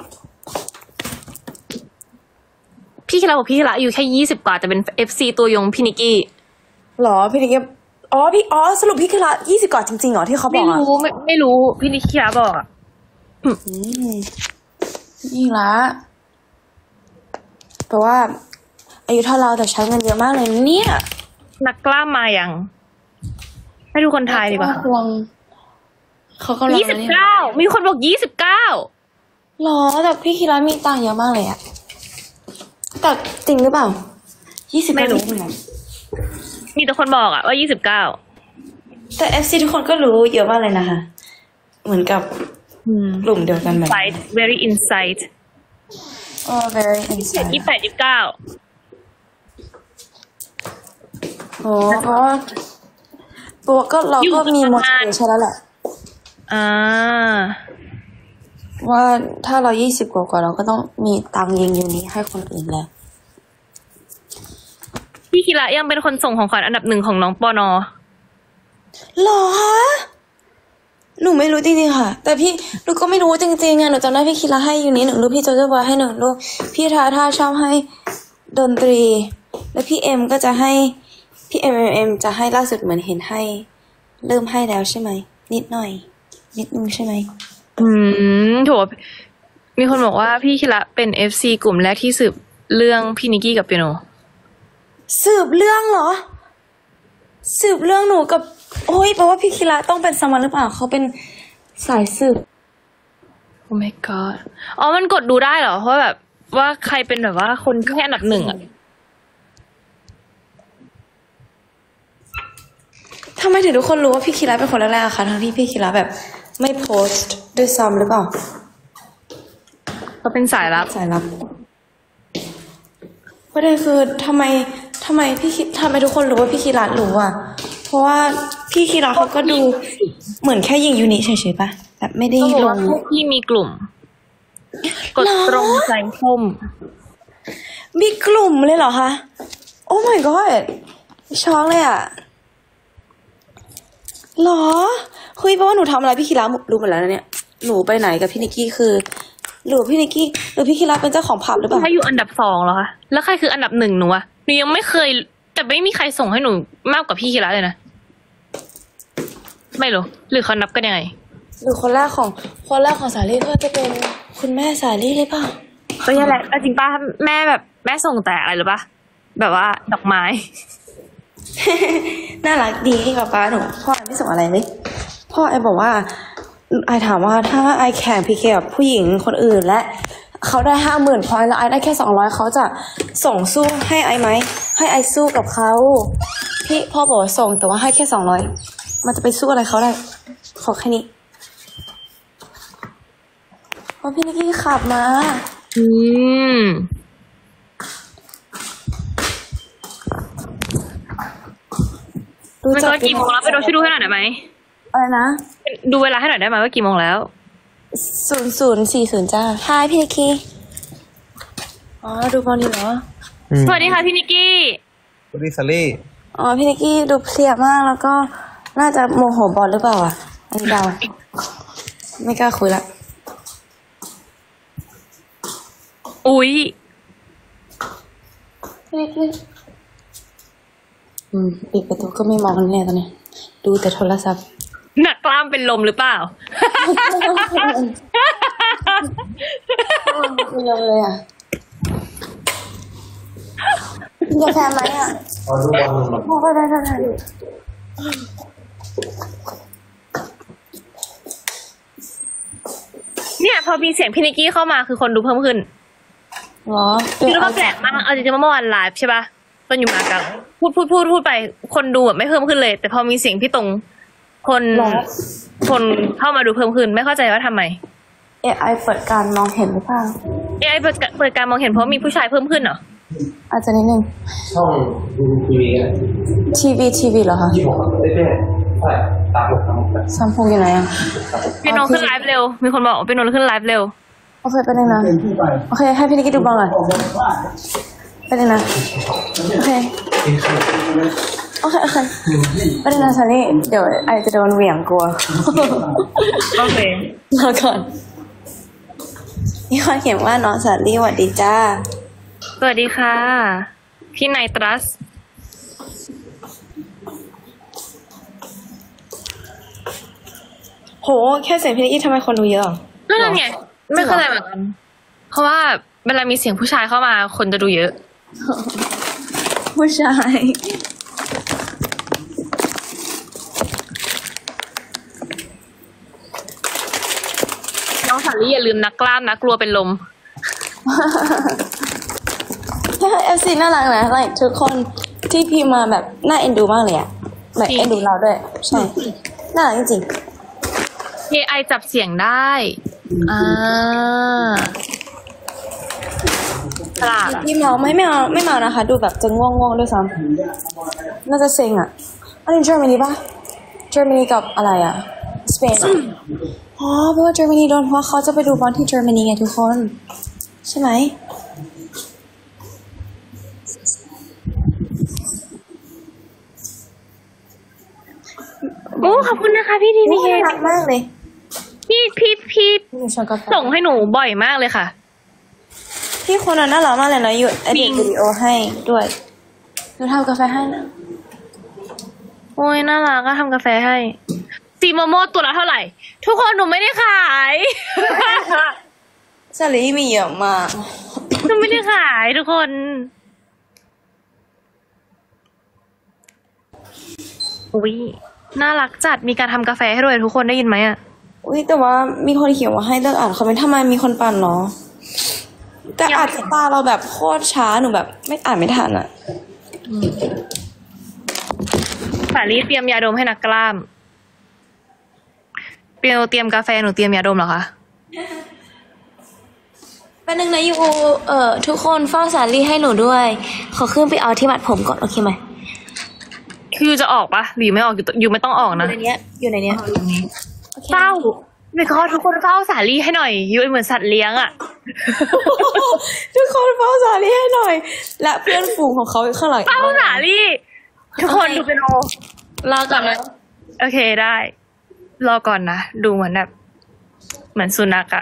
พี่คิระบอกพี่คิระอยู่แค่20 กว่าแต่เป็น FC ตัวยงพี่นิกกี้หรอพี่นิกกี้สรุปพี่คีระ20 กว่าจริงๆเหรอที่เขาบไม่อกอะรู้ไม่รู้พี่นิกกี้บอกอะนี่ละแปลว่าอายุเท่าเราแต่ใช้เงินเยอะมากเลยเนี่ยนักกล้ามมายังให้ทุกคนทายดีกว่าควงเขาก็ร้องแล้วเนี่ย 29มีคนบอก29 หรอแต่พี่คีระมีตังค์เยอะมากเลยอะแต่จริงหรือเปล่า20 ไม่รู้จงเหอมีแต่คนบอกอะว่า29 แต่ FC ทุกคนก็รู้เยอะมากเลยนะคะ เหมือนกับกลุ่มเดียวกันแบบ Insight very insight very inside 28 29 โอ้เพราะว่าก็เราก็มี motivation แล้วแหละอ่าว่าถ้าเรา20 กว่าเราก็ต้องมีตังค์ยิงอยู่นี้ให้คนอื่นแล้วพี่คิระยังเป็นคนส่งของขวัญอันดับ1ของน้องปอนอหรอคะหนูไม่รู้จริงๆค่ะ แต่หนูก็ไม่รู้จริงๆอ่ะหนูจำได้พี่คิระให้อยู่นี้1 รูปพี่โจโจ้บอยให้1 รูปพี่ทาท่าชอบให้ดนตรี แล้วพี่เอ็มก็จะให้พี่เอ็มจะให้ล่าสุดเหมือนเห็นให้เริ่มให้แล้วใช่ไหมนิดหน่อยนิดนึงใช่ไหมโถมีคนบอกว่าพี่คิระเป็น FC กลุ่มแรกที่สืบเรื่องพี่นิกกี้กับเปียโนสืบเรื่องเหรอสืบเรื่องหนูกับโอ้ยแปลว่าพี่คิระต้องเป็นสมันหรือเปล่าเขาเป็นสายสืบโอ้ my god อ๋อมันกดดูได้เหรอเพราะแบบว่าใครเป็นแบบว่าคนที่ให้อันดับ1อะทำไมถึงทุกคนรู้ว่าพี่คิระเป็นคนแรกๆอะคะทั้งที่พี่คิระแบบไม่โพสต์ด้วยซ้ำหรือเปล่าเขาเป็นสายลับสายลับประเด็นคือทำไมทุกคนรู้ว่าพี่คิระรู้อ่ะเพราะว่าพี่คิระเขาก็ดูเหมือนแค่ยิงยูนิเฉยๆป่ะแบบไม่ได้เขาบอกลว่าง พวกพี่มีกลุ่ม กดตรงใจส้มมีกลุ่มเลยเหรอคะโอ้ my god ช็อกเลยอ่ะหรอคุยเพราะว่าหนูทำอะไรพี่คิระรู้หมดแล้วนะเนี่ยหนูไปไหนกับพี่นิกกี้คือหรือพี่นิกกี้หรือพี่คิระเป็นเจ้าของผับหรือเปล่าถ้าอยู่อันดับ2เหรอคะแล้วใครคืออันดับ1หนูอะหนูยังไม่เคยแต่ไม่มีใครส่งให้หนูมากกว่าพี่คิระเลยนะไม่รู้หรือเขานับกันยังไงหรือคนแรกของสาลี่ก็จะเป็นคุณแม่สาลี่เลยเปล่าก็ยังแหละจริงป้าแม่แบบแม่ส่งแต่อะไรหรือปะแบบว่าดอกไม้น่ารักดีป๊าหนูพ่อไอไม่ส่งอะไรเลยพ่อไอบอกว่าไอถามว่าถ้าไอแข่งพีเคกับผู้หญิงคนอื่นและเขาได้50,000 พอยต์แล้วไอได้แค่200เขาจะส่งสู้ให้ไอไหมให้ไอสู้กับเขาพี่พ่อบอกว่าส่งแต่ว่าให้แค่200มันจะไปสู้อะไรเขาได้ขอแค่นี้เพราะพี่นิกกี้ขับมามันก็กี่โมงแล้วไปดูช่วยดูให้หน่อยได้ไหมอะไรนะดูเวลาให้หน่อยได้ไหมว่ากี่โมงแล้ว 00:40จ้า Hi พี่นิกกี้อ๋อดูบอลนี่เหรอสวัสดีค่ะพี่นิกกี้สวัสดีซารี่อ๋อพี่นิกกี้ดูเพลียมากแล้วก็น่าจะโมโหบอลหรือเปล่าอ่ะอันนี้เดาไม่กล้าคุยละอุ๊ยพี่นิกกี้ปิดประตูก็ไม่มองแน่ตอนนี้ดูแต่โทรศัพท์หนักกล้ามเป็นลมหรือเปล่าไม่ยอมเลยอ่ะกินกาแฟไหมอ่ะอ๋อดูบอลลงมาโอ้ได้เนี่ยพอมีเสียงพี่นิกกี้เข้ามาคือคนดูเพิ่มขึ้นเหรอคือแล้วก็แปลกมากเอาจริงๆเมื่อวานไลฟ์ใช่ปะตอนอยู่มากับพูดไปคนดูแบบไม่เพิ่มขึ้นเลย แต่พอมีเสียงพี่ตรงคนเข้ามาดูเพิ่มขึ้นไม่เข้าใจว่าทำไม AI เปิดการมองเห็นหรือเปล่า AI เปิดการมองเห็นเพราะมีผู้ชายเพิ่มขึ้นเหรออาจจะนิดนึงช่องดูทีวีกันทีวีเหรอคะที่ผมได้แค่ใช่ตามผมครับซัมซุงอยู่ไหนอ่ะเป็นโนขึ้นไลฟ์เร็ว มีคนบอกว่าเป็นโนขึ้นไลฟ์เร็วโอเคไปเลยนะโอเคให้พี่นิกกี้ดูบอลหน่อยไปเลยนะโอเคไปเลยนะซันนี่เดี๋ยวไอจะโดนเหวี่ยงกลัวโอเครอก่อนมีคนเขียนว่าน้องสาลี่สวัสดีจ้าสวัสดีค่ะ พี่ไนตรัสโหแค่เสียงพี่นิกกี้ทำไมคนดูเยอะนั่นไงไม่เข้าใจเหมือนกัน เพราะว่าเวลามีเสียงผู้ชายเข้ามาคนจะดูเยอะผู้ชายน้องสาลี่อย่าลืมนักกล้ามนะกลัวเป็นลม FC น่ารักนะ like ทุกคนที่พิมพ์มาแบบน่าเอ็นดูมากเลยอะแบบจริงเอ็นดูเราด้วย ใช่ น่ารักจริง AI จับเสียงได้ฉลาดๆพี่เมาไม่เมานะคะ ดูแบบจะง่วงด้วยซ้ำน่าจะเซ็งอะอันนี้เยอรมนีปะเยอรมนีกับอะไรอะสเปนอ๋อเพราะว่าเยอรมนีโดนเพราะเขาจะไปดูบอลที่เยอรมนีไงทุกคน ใช่ไหมโอ้ขอบคุณนะคะพี่ดีนี่นี่น่ารักมากเลยพี่หนูชอบกาแฟส่งให้หนูบ่อยมากเลยค่ะพี่คนนั้นน่ารักมากเลยนะอยู่เอดิตวิดีโอให้ด้วยหนูทำกาแฟให้นะโอ้ยน่ารักก็ทำกาแฟให้ซีโมโมตัวละเท่าไหร่ ทุกคนหนูไม่ได้ขายสลีมีเยอะมากหนูไม่ได้ขายทุกคนอุ้ยน่ารักจัดมีการทำกาแฟให้ด้วยทุกคนได้ยินไหมอ่ะอุ้ยแต่ว่ามีคนเขียนว่าให้เลิกอ่านคอมเมนต์ทำไมมีคนปั่นเนาะแต่อ่านตาเราแบบโคตรช้าหนูแบบไม่อ่านไม่ทันอ่ะสาลี่เตรียมยาดมให้นักกล้ามเปียวเตรียมกาแฟหนูเตรียมยาดมเหรอคะเป็นหนึ่งนะยูทุกคนเฝ้าสาลี่ให้หนูด้วย ขอขึ้นไปเอาที่มัดผมก่อนโอเคไหมคือจะออกปะหรือไม่ออกอยู่ไม่ต้องออกอยู่นะในเนี้ยอยู่ในเนี้ยโอเคเฝ้าไม่ขอทุกคนเฝ้าสาลี่ให้หน่อยอยู่เหมือนสัตว์เลี้ยงอ่ะทุกคนเฝ้าสาลี่ให้หน่อย และเพื่อนฝูงของเขาข้างหลังเฝ้าสาลี่ทุกคนดูเป็นโอรอก่อนนะโอเคได้รอก่อนนะดูเหมือนแบบเหมือนสุนัขอะ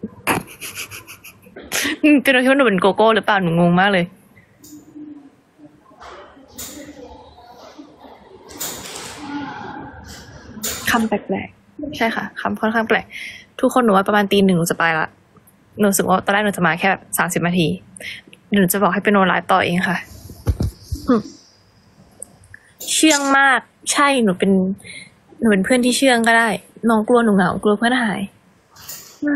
เป็นโอคิดว่าหนูเป็นโกโก้หรือเปล่าหนูงงมากเลยคำแปลกๆใช่ค่ะคำค่อนข้างแปลกทุกคนหนูว่าประมาณตี 1หนูจะไปละหนูรู้สึกว่าตอนแรกหนูจะมาแค่แบบ30 นาทีหนูจะบอกให้เป็นโนไลฟ์ต่อเองค่ะเชื่องมากใช่หนูเป็นเพื่อนที่เชื่องก็ได้น้องกลัวหนูเหงากลัวเพื่อนหายไม่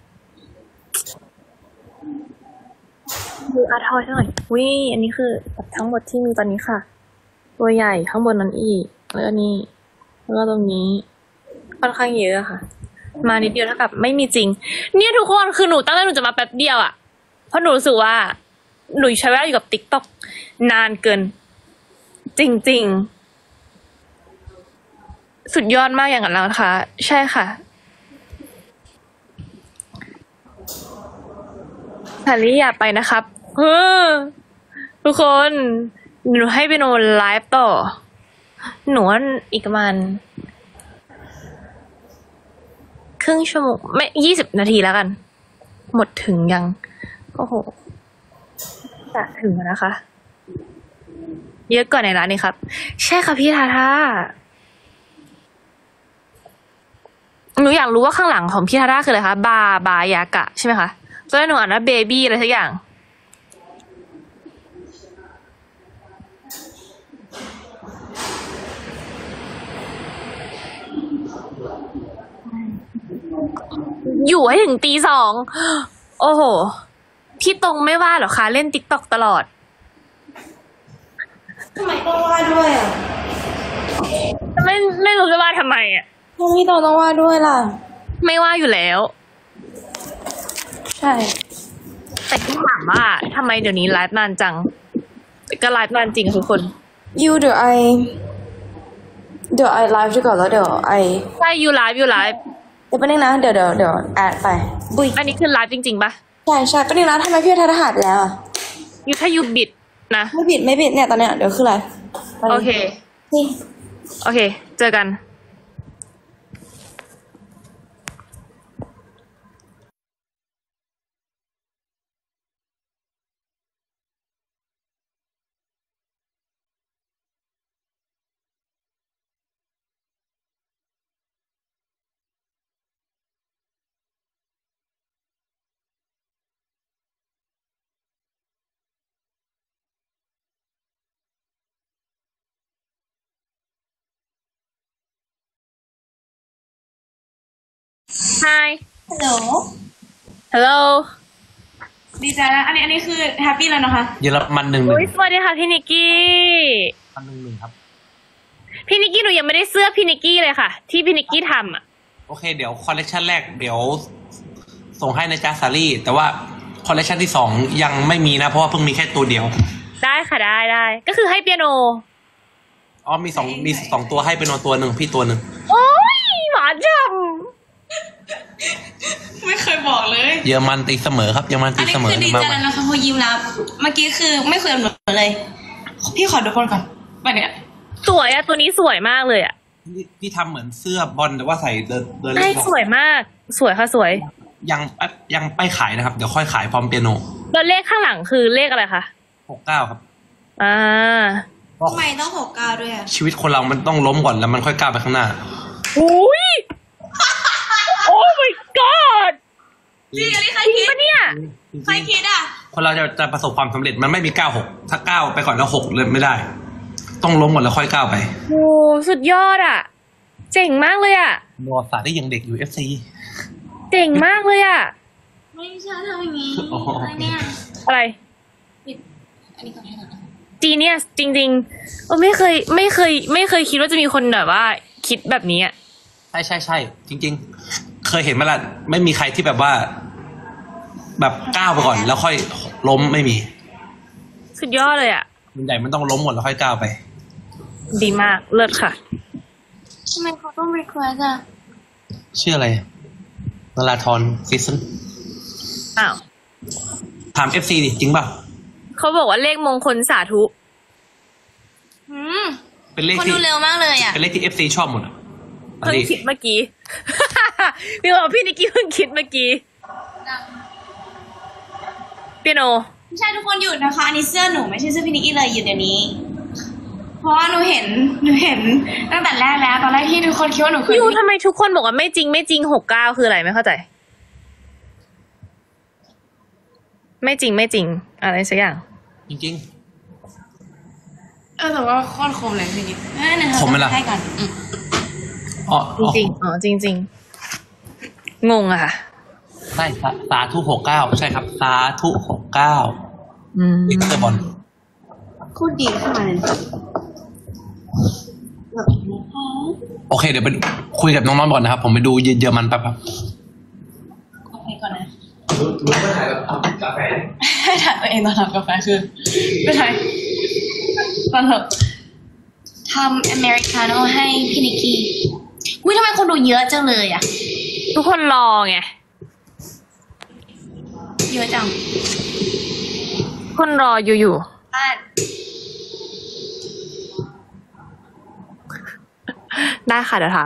ดูอาร์ทอยหน่อยวิอันนี้คือทั้งหมดที่มีตอนนี้ค่ะตัวใหญ่ข้างบนนั้นอีกแล้วก็นี่แล้วก็ตรงนี้ค่อนข้างเยอะค่ะ มานิดเดียวเท่ากับไม่มีจริงเนี่ยทุกคนคือหนูตั้งใจหนูจะมาแป๊บเดียวอ่ะเพราะหนูรู้สึกว่าหนูใช้เวลาอยู่กับ TikTok นานเกินจริงๆสุดยอดมากอย่างนั้นแล้วนะคะใช่ค่ะสาลี่อย่าไปนะครับทุกคนหนูให้ไปโนไลฟ์ต่อหนูว่าอีกประมาณครึ่งชั่วโมงไม่20 นาทีแล้วกันหมดถึงยังโอ้โหจะถึงแล้วนะคะเยอะกว่าในร้านนี่ครับใช่ค่ะพี่ทาทาหนูอยากรู้ว่าข้างหลังของพี่ทาทาคืออะไรคะบายากะใช่ไหมคะตอนแรกหนูอ่านว่าเบบี้อะไรสักอย่างอยู่ให้ถึงตี 2โอ้โหพี่ตรงไม่ว่าหรอคะเล่น TikTok ตลอดทำไมต้องว่าด้วยอ่ะไม่รู้จะว่าทำไมอ่ะยังมีตัวต้องว่าด้วยล่ะไม่ว่าอยู่แล้วใช่แต่ที่ถามว่าทำไมเดี๋ยวนี้ไลฟ์นานจังก็ไลฟ์นานจริงทุกคนเดี๋ยวไอไลฟ์ดีกว่าแล้วเดี๋ยวไอใช่ยูไลฟ์เดี๋ยวแป๊บนึงนะเดี๋ยวแอดไปบุยอันนี้คือไลฟ์จริงๆปะใช่แป๊บนึงนะทำไมพี่ทายทหารไปแล้วอ่ะยูถ้ายูบิดนะไม่บิดเนี่ยตอนเนี้ยเดี๋ยวคืออะไรโอเคนี่โอเค เจอกัน Hi ฮัลโหล Hello ดีใจนะอันนี้คือแฮปปี้แล้วนะคะเยอรมันหนึ่งอุ๊ยสวัสดีค่ะพี่นิกกี้พันหนึ่งครับพี่นิกกี้หนูยังไม่ได้เสื้อพี่นิกกี้เลยค่ะ ที่พี่นิกกี้ทำอ่ะโอเคเดี๋ยวคอลเลกชันแรกเดี๋ยวส่งให้นะจ๊ะซารี่แต่ว่าคอลเลกชันที่สองยังไม่มีนะเพราะว่าเพิ่งมีแค่ตัวเดียวได้ค่ะได้ก็คือให้เปียโนอ๋อมีสองตัวให้เป็นตัวหนึ่งพี่ตัวหนึ่งโอ้ยหวานจังไม่เคยบอกเลยเยอรมันตีเสมอครับเยอรมันอัตีนนี้เสมอคือดีใจแล้วนะคะพอยิ้มแล้วเมื่อกี้คือไม่คุยกับหนูเลย พี่ขอดูคนก่อนมาเนี่ยสวยอะตัวนี้สวยมากเลยอะพี่ทำเหมือนเสื้อบอลแต่ว่าใส่เดินใช่เล่นสวยมาก สวยค่ะสวยยังไปขายนะครับเดี๋ยวค่อยขายพร้อมเปียโนแล้วเลขข้างหลังคือเลขอะไรคะ 69ครับอ่าทำไมต้อง69ด้วยอ่ะชีวิตคนเรามันต้องล้มก่อนแล้วมันค่อยก้าวไปข้างหน้าอุ้ย โอ้ my god จริงอันนี้ใครจริคิงดปะเนี่ยใครคิดอ่ะคนเราจะประสบความสำเร็จมันไม่มี96ถ้าก้าวไปก่อนแล้ว6เลยไม่ได้ ต้องล้มก่อนแล้วค่อยก้าวไปโอ้สุดยอดอะเจ๋งมากเลยอะโนศาสตร์ได้ยังเด็กอยู่ FC เจ๋งมากเลยอะไม่ใช่ทำอย่างนี้โอ้โหอะไรเนี่ยอะไรอันนี้ก่อนให้ก่อนจีเนียสจริงๆเออไม่เคยคิดว่าจะมีคนแบบว่า คิดแบบนี้อะใช่จริง ๆ เคยเห็นไหมล่ะไม่มีใครที่แบบว่า แบบก้าวไปก่อนแล้วค่อยล้มไม่มีสุดยอดเลยอะมันใหญ่มันต้องล้มก่อนแล้วค่อยก้าวไปดีมากเลิศค่ะทำไมเขาต้องรีเควสอ่ะชื่ออะไรนราธรฟิสซันอ้าวถาม FC ดิจริงป่ะเขาบอกว่าเลขมงคลสาธุเป็นเลขคนที่ดูเร็วมากเลยอ่ะเป็นเลขที่ FC ชอบหมดอ่ะอันเพิ่งนี้คิดเมื่อกี้ พี่บอกพี่นิกกี้เพิ่งคิดเมื่อกี้เปียโนไม่ใช่ทุกคนหยุดนะคะอันนี้เสื้อหนูไม่ใช่เสื้อพี่นิกกี้เลยหยุดเดี๋ยวนี้ เพราะว่าหนูเห็นตั้งแต่แรกแล้วตอนแรกที่ทุกคนคิดว่าหนูคือยูทำไมทุกคนบอกว่าไม่จริง69คืออะไรไม่เข้าใจ ไม่จริงอะไรสักอย่างจริงแต่ว่าโคตรคมเลยพี่นิกกี้คมไหมล่ะให้ก่อนๆอ๋อจริงอ๋อจริงงงอะค่ะใช่สาธุ69ใช่ครับสาธุ69 อืมนี่ก็เตะบอลพูดดีขึ้นมาเลยโอเคเดี๋ยวไปคุยกับน้องๆก่อนนะครับ ผมไปดูเยอรมันแป๊บครับโอเคก่อนนะรู้ไม่ถ่ายกาแฟให้ถ่ายตัวเองตอนทำกาแฟคือไม่ใช่ตอนทำอเมริกาโน่ให้พี่นิกกี้อุ้ยทำไมคนดูเยอะจังเลยอ่ะทุกคนรอไงเยอะจังคนรออยู่บ้านได้ค่ะเดี๋ยวถาม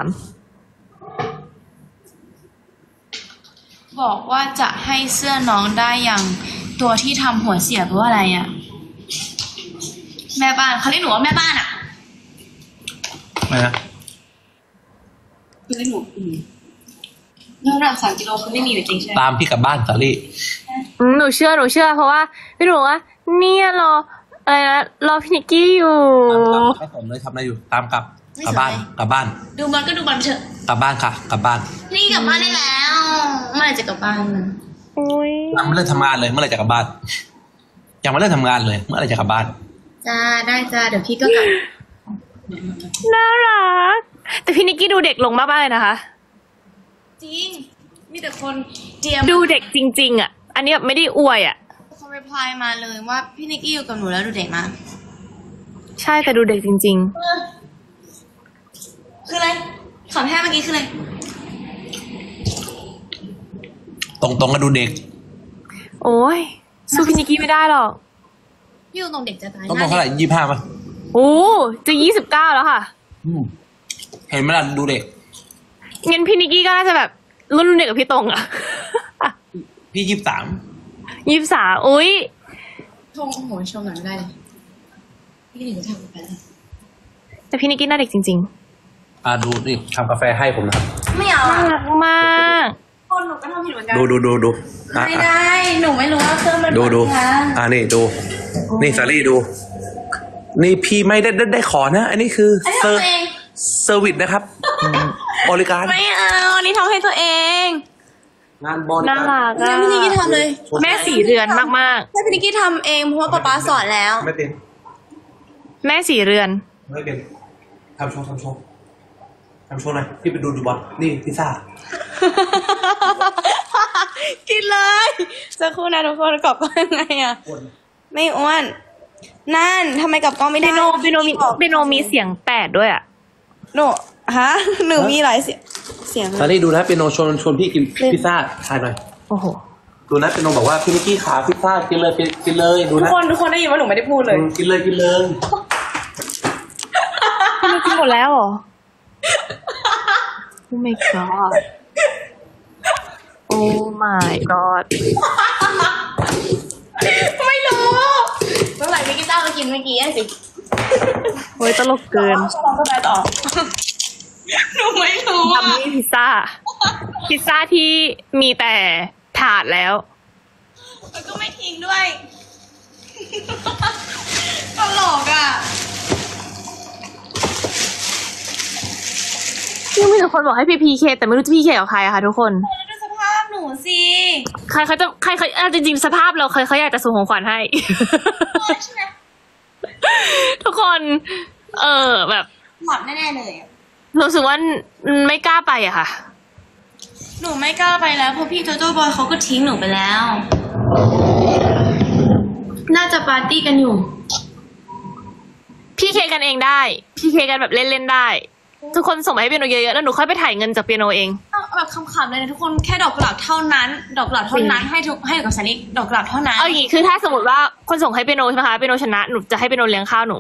บอกว่าจะให้เสื้อน้องได้อย่างตัวที่ทำหัวเสียบหรือว่าอะไรอ่ะ แม่บ้านเขาเรียกหนูว่าแม่บ้านอ่ะไม่นะคือหนูน้ำหนัก3 กิโลคือไม่มีอยู่จริงใช่ไหมตามพี่กลับบ้านสาลี่หนูเชื่อเพราะว่าพี่หนูว่าเนี่ยรออะไรนะรอพี่นิกกี้อยู่ไม่สนเลยทำอะไรอยู่ตามกลับบ้านกลับบ้านดูบอลก็ดูบอลเถอะกลับบ้านค่ะกลับบ้านนี่กลับบ้านได้แล้วเมื่อไหร่จะกลับบ้านโอ้ยยังไม่เริ่มทำงานเลยเมื่อไหร่จะกลับบ้านยังไม่เริ่มทำงานเลยเมื่อไหร่จะกลับบ้านจ้าได้จ้าเดี๋ยวพี่ก็กลับน่ารัก แต่พี่นิกกี้ดูเด็กลงมากๆเลยนะคะจริง มีแต่คนเจียมดูเด็กจริงๆอ่ะ อันนี้แบบไม่ได้อวยอ่ะคนรีプライมาเลยว่าพี่นิกกี้อยู่กับหนูแล้วดูเด็กมากใช่แต่ดูเด็กจริงคืออะไรขำแท้เมื่อกี้คืออะไรตรงๆก็ดูเด็กๆ โอ้ยสู้พี่นิกกี้ไม่ได้หรอกพี่อยู่ตรงเด็กจะตายต้องเท่าไหร่25ป่ะโอ้จะ29แล้วค่ะเห็นไหมล่ะดูเด็กงั้นพี่นิกกี้ก็น่าจะแบบรุ่นเด็กกับพี่ตรงอ่ะพี่ 23อุ้ยชงโอ้โหชงหน่อยไม่ได้เลยพี่หนิงจะทำไปแล้วแต่พี่นิกกี้น่าเด็กจริงดูนี่ทำกาแฟให้ผมนะครับไม่เอาๆ น่าอะรักมากคนหนูก็ทำผิดเหมือนกันดูอ่ะไม่ได้ หนูไม่รู้ว่าเครื่องมันดูนะนี่ดู นี่สาลี่ดู นี่พี่ไม่ได้ขอนะ อันนี้คืออันนี้ทำเองเซอร์วิสนะครับบริการไม่เอาอันนี้ทำให้ตัวเองงานบริน่าการรักงั้อะนพี่นิกกี้ทำเลยแม่4 เดือนมากให้พี่นิกกี้ทำเองเพราะว่าป๊าสอนแล้วไม่เป็นๆ แม่4 เดือนไม่เป็นทำโชว์หน่อยพี่ไปดูบอลนี่พิซซ่ากินเลยสักครู่นะทุกคนกรอบกล้องยังไงอะไม่อ้วน นั่นทำไมกรอบกล้องไม่เปีได้ยโนมีเสียง8ด้วยอ่ะหนูฮะหนูมีหลายเสียงซาลี่ดูนะเปียโนชวนพี่กินพิซซ่าทายหน่อยโอ้โหดูนะเปียโนบอกว่าพี่นิกกี้ขาพิซซ่ากินเลยดูทุกนะคนได้ยินว่าหนูไม่ได้พูดเลยกินเลยพี่นิกกี้หมดแล้วเหรอ Oh my god Oh my god ไม่รู้เมื่อไหร่พี่กีต้าร์มากินเมื่อกี้สิโอ้ยตลกเกินลองก็ไปต่อหนูไม่รู้ทำนี่พิซซ่าที่มีแต่ถาดแล้วแล้วก็ไม่ทิ้งด้วยตลกอ่ะยังมีแต่คนบอกให้พีเคแต่ไม่รู้จะพีเคกับใครอะค่ะทุกคนดูสภาพหนูสิใครเขาจริงๆสภาพเราเขาอยากจะส่งของขวัญให้ใช่ไหมทุกคนแบบหมดแน่ๆเลยอะรู้สึกว่าไม่กล้าไปอะค่ะหนูไม่กล้าไปแล้วเพราะพี่โจโจ้บอยเขาก็ทิ้งหนูไปแล้ว น่าจะปาร์ตี้กันอยู่พี่เคกันเองได้ พี่เคกันแบบเล่นๆได้ ทุกคนส่งมาให้เปียโนเยอะๆแล้วหนูค่อยไปถ่ายเงินจากเปียโนเองเอาแบบขำๆเลยนะทุกคนแค่ดอกกุหลาบเท่านั้น ดอกกุหลาบเท่านั้นให้กับซันนี่ดอกกุหลาบเท่านั้นเอาอย่างงี้คือถ้าสมมติว่าคนส่งให้เปียโนใช่ไหมคะเปียโนชนะหนูจะให้เปียโนเลี้ยงข้าวหนู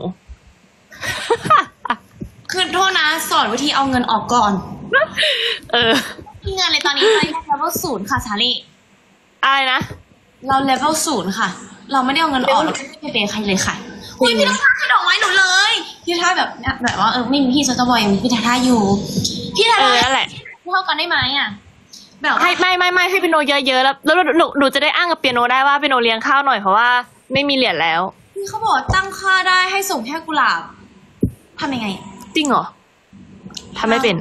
คือโทษนะสอนวิธีเอาเงินออกก่อนเออมีเงินเลยตอนนี้เราเลเวล0ค่ะซารี่อะไรนะเราเลเวล0ค่ะ เราไม่ได้เอาเงินออกเราไม่ได้เปย์ใครเลยค่ะอุ้ยพี่ทัศน์ให้ดอกไม้หนูเลยพี่ทัศน์แบบเนี้ยแบบว่าไม่มีพี่โจโจ้บอยยังมีพี่ทัศน์อยู่พี่ทัศน์นั่นแหละเท่ากันได้ไหมอ่ะแบบว่าให้ไม่ให้เปียโนเยอะๆแล้วหนูจะได้อ้างกับเปียโนได้ว่าเปียโนเลี้ยงข้าวหน่อยเพราะว่าไม่มีเหรียญแล้วพี่เขาบอกตั้งค่าได้ให้ส่งแค่กุหลาบทำยังไงจริงเหรอทำไม่เป็น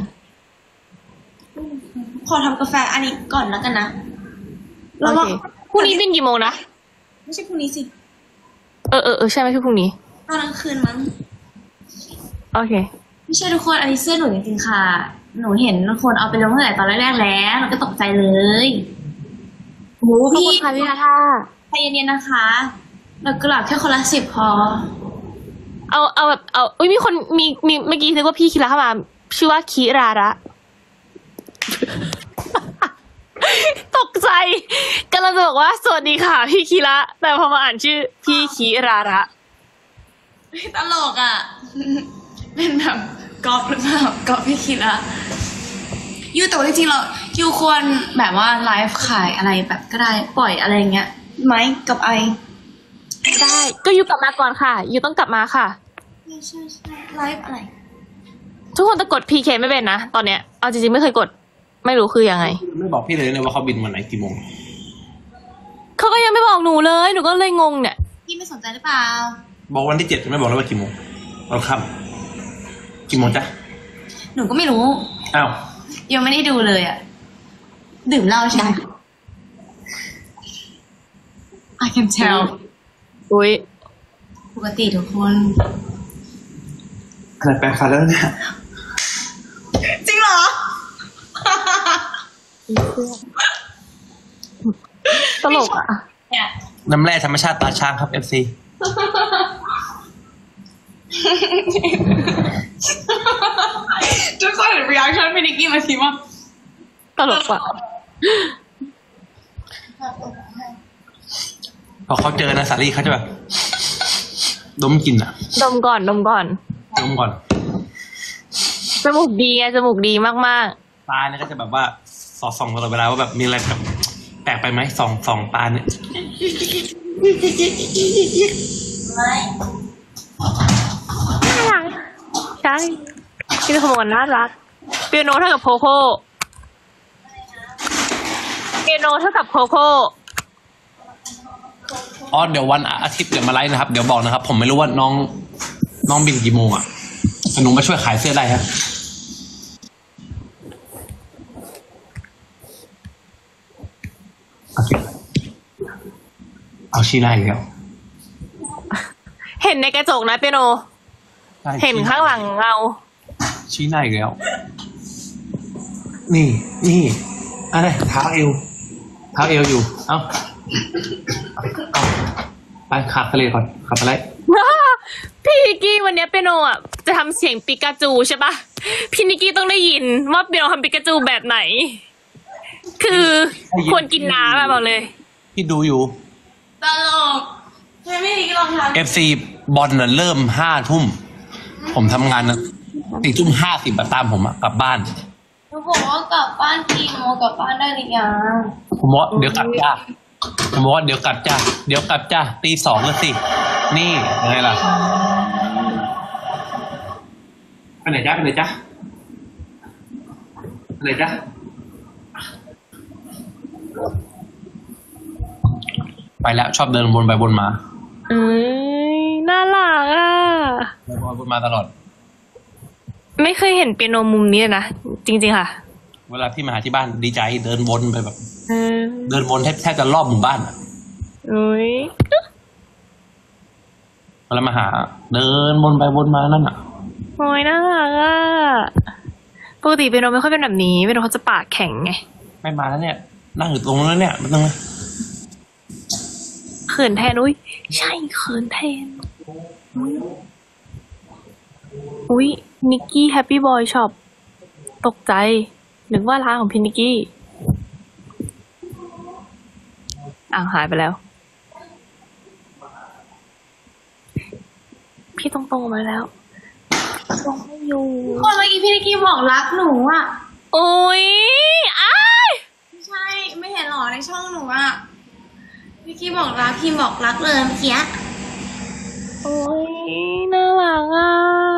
ขอทำกาแฟอันนี้ก่อนแล้วกันนะโอเคพรุ่งนี้บินกี่โมงนะไม่ใช่พรุ่งนี้สิเออใช่ไหมคือพรุ่งนี้ตอนกลางคืนมั้งโอเคไม่ใช่ทุกคนอันนี้เสื้อหนูจริงๆค่ะ หนูเห็นคนเอาไปลงตั้งแต่ตอนแรกๆแล้วเราก็ตกใจเลยโหขอบพี่คุณค่ะพี่นาธาใจเย็นๆนะคะดอกกุหลาบแค่คนละ10พอเอาแบบอุ้ยมีคนมีเมื่อกี้นึกว่าพี่คิระเข้ามาชื่อว่าคิราระ ตกใจกำลังจะบอกว่าสวัสดีค่ะพี่คิระแต่พอมาอ่านชื่อพี่คิราระตลกอ่ะ เป็นแบบกอบหรือเปล่ากอบพี่คิดละยูแต่ว่าจริงๆเรายูควรแบบว่าไลฟ์ขายอะไรแบบก็ได้ปล่อยอะไรเงี้ยไหมกับไอได้ก็ยูกลับมาก่อนค่ะยูต้องกลับมาค่ะใช่ไลฟ์อะไรทุกคนจะกด PK ไม่เป็นนะตอนเนี้ยเอาจริงๆไม่เคยกดไม่รู้คือยังไงไม่บอกพี่เลยนะว่าเขาบินวันไหนกี่โมงเขาก็ยังไม่บอกหนูเลยหนูก็เลยงงเนี่ยพี่ไม่สนใจหรือเปล่าบอกวันที่7ไม่บอกแล้วว่ากี่โมงเราค่ำกี่โมงจ๊ะหนูก็ไม่รู้อ้าวยังไม่ได้ดูเลยอ่ะดื่มเหล้าใช่ไหม I can tell อุ้ยปกติทุกคนอะไรแปลงฟันแล้วเนี่ยจริงเหรอตลกอ่ะเนี่ยน้ำแร่ธรรมชาติตาช้างครับ FC ทุกคนเห็น reaction พี่นิกกี้มาทีว่าตลกอ่ะพอเขาเจอนะสาลีเขาจะแบบดมกลิ่นอะดมก่อนดมก่อนจมูกดีอะจมูกดีมากตาเนี่ยก็จะแบบว่าสอดส่องตลอดเวลาว่าแบบมีอะไรแบบแปลกไปไหมส่องตาเนี่ยไม่ๆน่ารักใช่พี่ขโมยน่ารักเปียโนเท่ากับโคโค่เปียโนเท่ากับโคโค่อ๋อเดี๋ยววันอาทิตย์เดี๋ยวมาไลฟ์นะครับเดี๋ยวบอกนะครับ ผมไม่รู้ว่าน้องบินกี่โมงอ่ะแต่หนูมาช่วยขายเสื้อได้ครับเอาชี้หน้าอีกแล้วเห็นในกระจกนะเปียโนใช่เห็นข้างหลังเงาชี้หน้าอีกแล้ว นี่อะไรเท้าเอวอยู่ เอาไปขับทะเลก่อนขับอะไรพี่นิกกี้วันนี้เปียโนอ่ะจะทำเสียงปิกาจูใช่ปะพี่นิกกี้ต้องได้ยินว่าเปียโนทำปิกาจูแบบไหน คือควรกินน้ำอะบอกเลยพี่ดูอยู่ตลกใช่ไหมพี่นิกกี้ลองทำ FC บอลน่ะเริ่ม5 ทุ่ม ผมทำงานนะ4 ทุ่ม 50แบบตามผมอะกลับบ้านหนูบอกว่ากลับบ้านกี่โมงกลับบ้านได้หรือยังผมบอกว่าเดี๋ยวกลับจ้าผมบอกว่าเดี๋ยวกลับจ้าตี 2แล้วสิ นี่ยังไงล่ะไปไหนจ้าไปแล้วชอบเดินวนไปวนมาเอ้ยน่ารักอ่ะวนมาตลอดไม่เคยเห็นเปียโนมุมนี้เลยนะจริงๆค่ะเวลาพี่มาหาที่บ้านดีใจเดินวนไปแบบเออเดินวนแทบจะรอบหมู่บ้านอะโอ้ยเวลามาหา เดินวนไปวนมานั่นอ่ะโอ้ยน่ารักอ่ะปกติเปียโนไม่ค่อยเป็นแบบนี้เปียโนเขาจะปากแข็งไงไม่มาแล้วเนี่ย นั่งอยู่ตรงนั้นเนี่ยมันต้องเขินแทนอุ้ยใช่เขินแทนอุ้ยนิกกี้แฮปปี้บอยช็อปตกใจนึกว่าร้านของพี่นิกกี้อ้าวหายไปแล้ว พี่ตรงๆมาแล้วตรงไม่อยู่คนเมื่อกี้พี่นิกกี้บอกรักหนูอ่ะโอ้ยอ้ายไม่ใช่ไม่เห็นหรอในช่องหนูอ่ะพี่นิกกี้บอกรักพี่บอกรักเลยเมื่อกี้โอ้ยน่ารักอ่ะ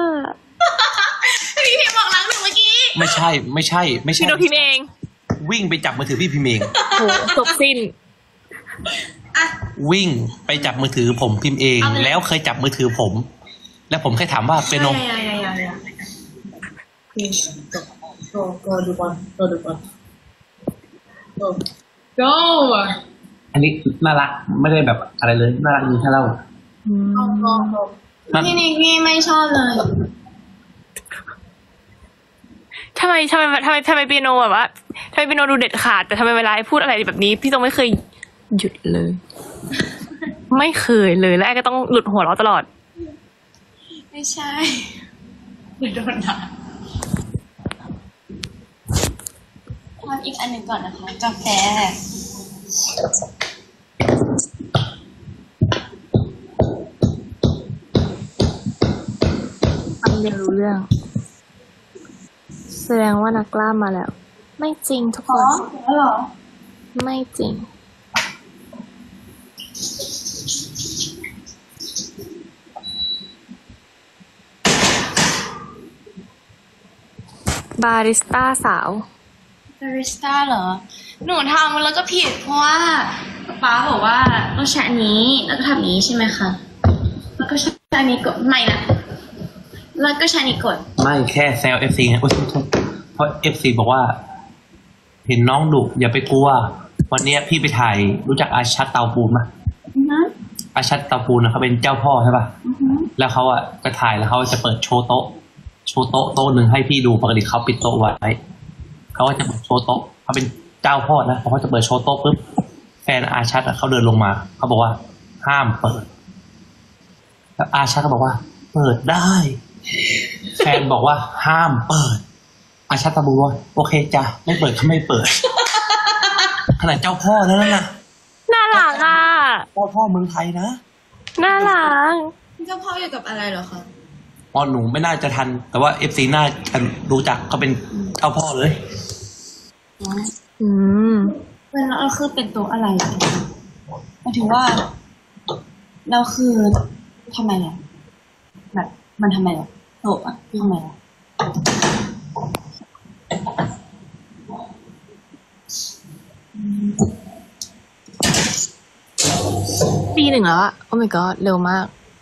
พี่พิมบอกรักหนูเมื่อกี้ไม่ใช่พี่โดพิมพ์เองวิ่งไปจับมือถือพี่พิมพ์เองโหจบสิ้นอ่ะวิ่งไปจับมือถือผมพิมพ์เองเอาเลยแล้วเคยจับมือถือผม แล้วผมเคยถามว่าเป็นนม go ดูบอล go อันนี้น่ารักไม่ได้แบบอะไรเลยน่ารักดีแค่เล่าพี่นิกกี้ไม่ชอบเลยทำไมเปียโนแบบว่าทำไมเปียโนดูเด็ดขาดแต่ทำไมเวลาพูดอะไรแบบนี้ พี่ต้องไม่เคยหยุดเลย ไม่เคยเลยแล้วไอ้ก็ต้องหลุดหัวเราะตลอดไม่ใช่เดี๋ยวโดนด่าทำอีกอันหนึ่งก่อนนะคะกาแฟฟังเรียนรู้เรื่อง แสดงว่านักกล้ามาแล้ว ไม่จริงทุกคนแล้วเหรอไม่จริง บาริสต้าสาวบาริสต้าเหรอ หนูทำแล้วก็ผิดเพราะว่าป๊าบอกว่าต้องใช้อันนี้แล้วก็ทำอย่างนี้ใช่ไหมคะแล้วก็ใช้อันนี้กดไม่นะแล้วก็ใช้อันนี้กดไม่แค่แซว FC ไงโอ๊ยโทษเพราะ FC บอกว่า เห็นน้องดุอย่าไปกลัว วันเนี้ยพี่ไปถ่ายรู้จักอาชัดเตาปูนไหมอาชัดเตาปูนนะเขาเป็นเจ้าพ่อใช่ป่ะแล้วเขาอ่ะจะถ่ายแล้วเขาจะเปิดโชว์โต๊ะโชว์โต๊ะหนึ่งให้พี่ดูปกติเขาปิดโต๊ะไว้เขาก็จะเปิดโชว์โต๊ะเขาเป็นเจ้าพ่อนะพอเขาจะเปิดโชว์โต๊ะปุ๊บแฟนอาชัดเขาเดินลงมาเขาบอกว่าห้ามเปิดแล้วอาชัดก็บอกว่าเปิดได้แฟนบอกว่าห้ามเปิดอาชัดตะบูว่าโอเคจ้ะไม่เปิดเขาไม่เปิดขนาดเจ้าพ่อแล้วนะน่ารักอ่ะเจ้าพ่อเมืองไทยนะน่ารักเจ้าพ่ออยู่กับอะไรเหรอคะอ๋อหนูไม่น่าจะทัน แต่ว่า FC น่าจะรู้จักเขาเป็นเจ้าพ่อเลยอืมแล้วเราคือเป็นตัวอะไรหมายถึงว่า เราคือทำไมอ่ะแบบมันทำไมอ่ะโตอ่ะทำไมอ่ะปีหนึ่งแล้วอะโอ้ my god เร็วมาก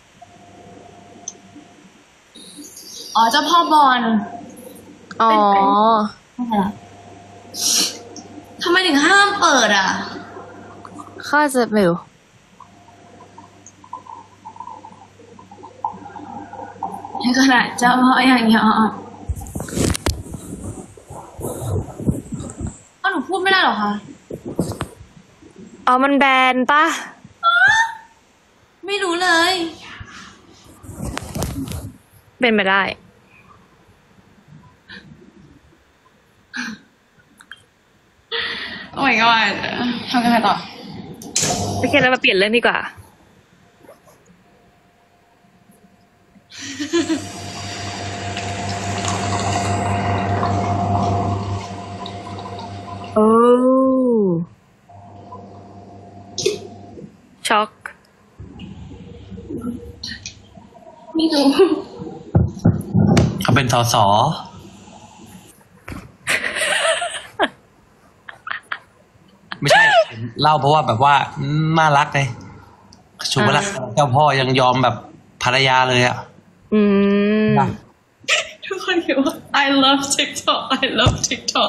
อ๋อเจ้าพ่อบอลอ๋อทำไมล่ะทำไมถึงห้ามเปิดอ่ะข้าจะไม่รู้ให้ขนาดเจ้าพ่ออย่างเงี้ยอ๋อหนูพูดไม่ได้หรอคะอ๋อ มันแบนปะไม่รู้เลยเป็นไปได้โอ้ my god ทำกันไงต่อโอเคแล้วมาเปลี่ยนเรื่องดีกว่า โอ้ช็อกไม่รู้เขาเป็นสสไม่ใช่เล่าเพราะว่าแบบว่าน่ารักไงชูเวลาเจ้าพ่อยังยอมแบบภรรยาเลยอ่ะอืมทุกคนคิดว่า I love TikTok I love TikTok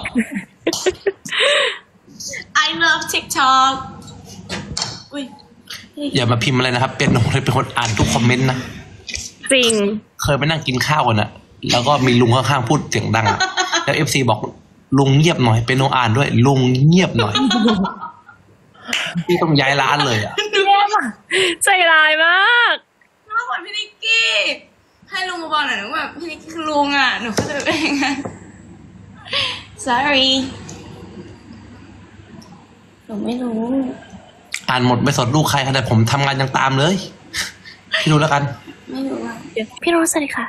I love TikTok อุ้ยอย่ามาพิมพ์อะไรนะครับเป็นหนูเลยเป็นคนอ่านทุกคอมเมนต์นะจริงเคยไปนั่งกินข้าวกันอะแล้วก็มีลุงข้างๆพูดเสียงดังอะแล้ว FC บอกลุงเงียบหน่อยเป็นโนอ่านด้วยลุงเงียบหน่อยพี่ต้องย้ายร้านเลยอะใจร้ายมากน่าเหมือนพี่นิกกี้ให้ลุงมาบอกหน่อยนะว่าแบบพี่นิกกี้คือลุงอ่ะหนูก็จะเป็นยังไง sorry หนูไม่รู้อ่านหมดไม่สนลูกใครขนาดผมทำงานยังตามเลยพี่ดูแล้วกันไม่รู้อ่ะพี่โรสสวัสดีค่ะ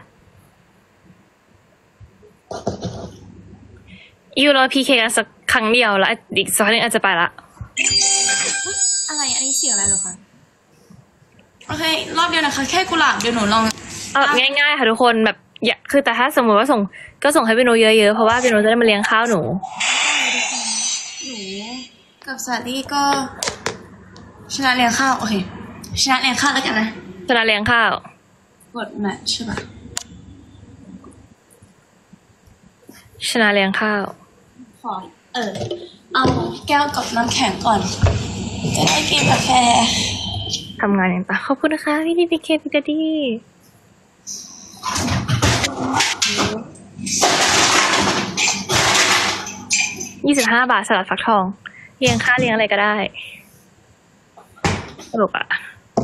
ยูโรพีเคกันสักครั้งเดียวแล้วอีกสักนึงอาจจะไปละอะไรอันนี้เสียงอะไรเหรอคะโอเครอบเดียวนะคะแค่กุหลาบเดี๋ยวหนูลองง่ายๆค่ะทุกคนแบบอย่าคือแต่ถ้าสมมติว่าส่งก็ส่งให้พี่โนเยอะๆเพราะว่าพี่โนจะได้มาเลี้ยงข้าวหนูหนูกับสาลี่ก็ชนะเลี้ยงข้าวโอเคชนะเลี้ยงข้าวแล้วกันนะชนะเลี้ยงข้าวกดแมทใช่ปะชนะเลี้ยงข้าวขอเอาแก้วกับน้ำแข็งก่อนจะได้กินกาแฟทำงานอย่างต่างขอบคุณนะคะพี่ดีพีเคพี่กดี25 บาทสลัดฟักทองเลี้ยงข้าวเลี้ยงอะไรก็ได้สรุปอะ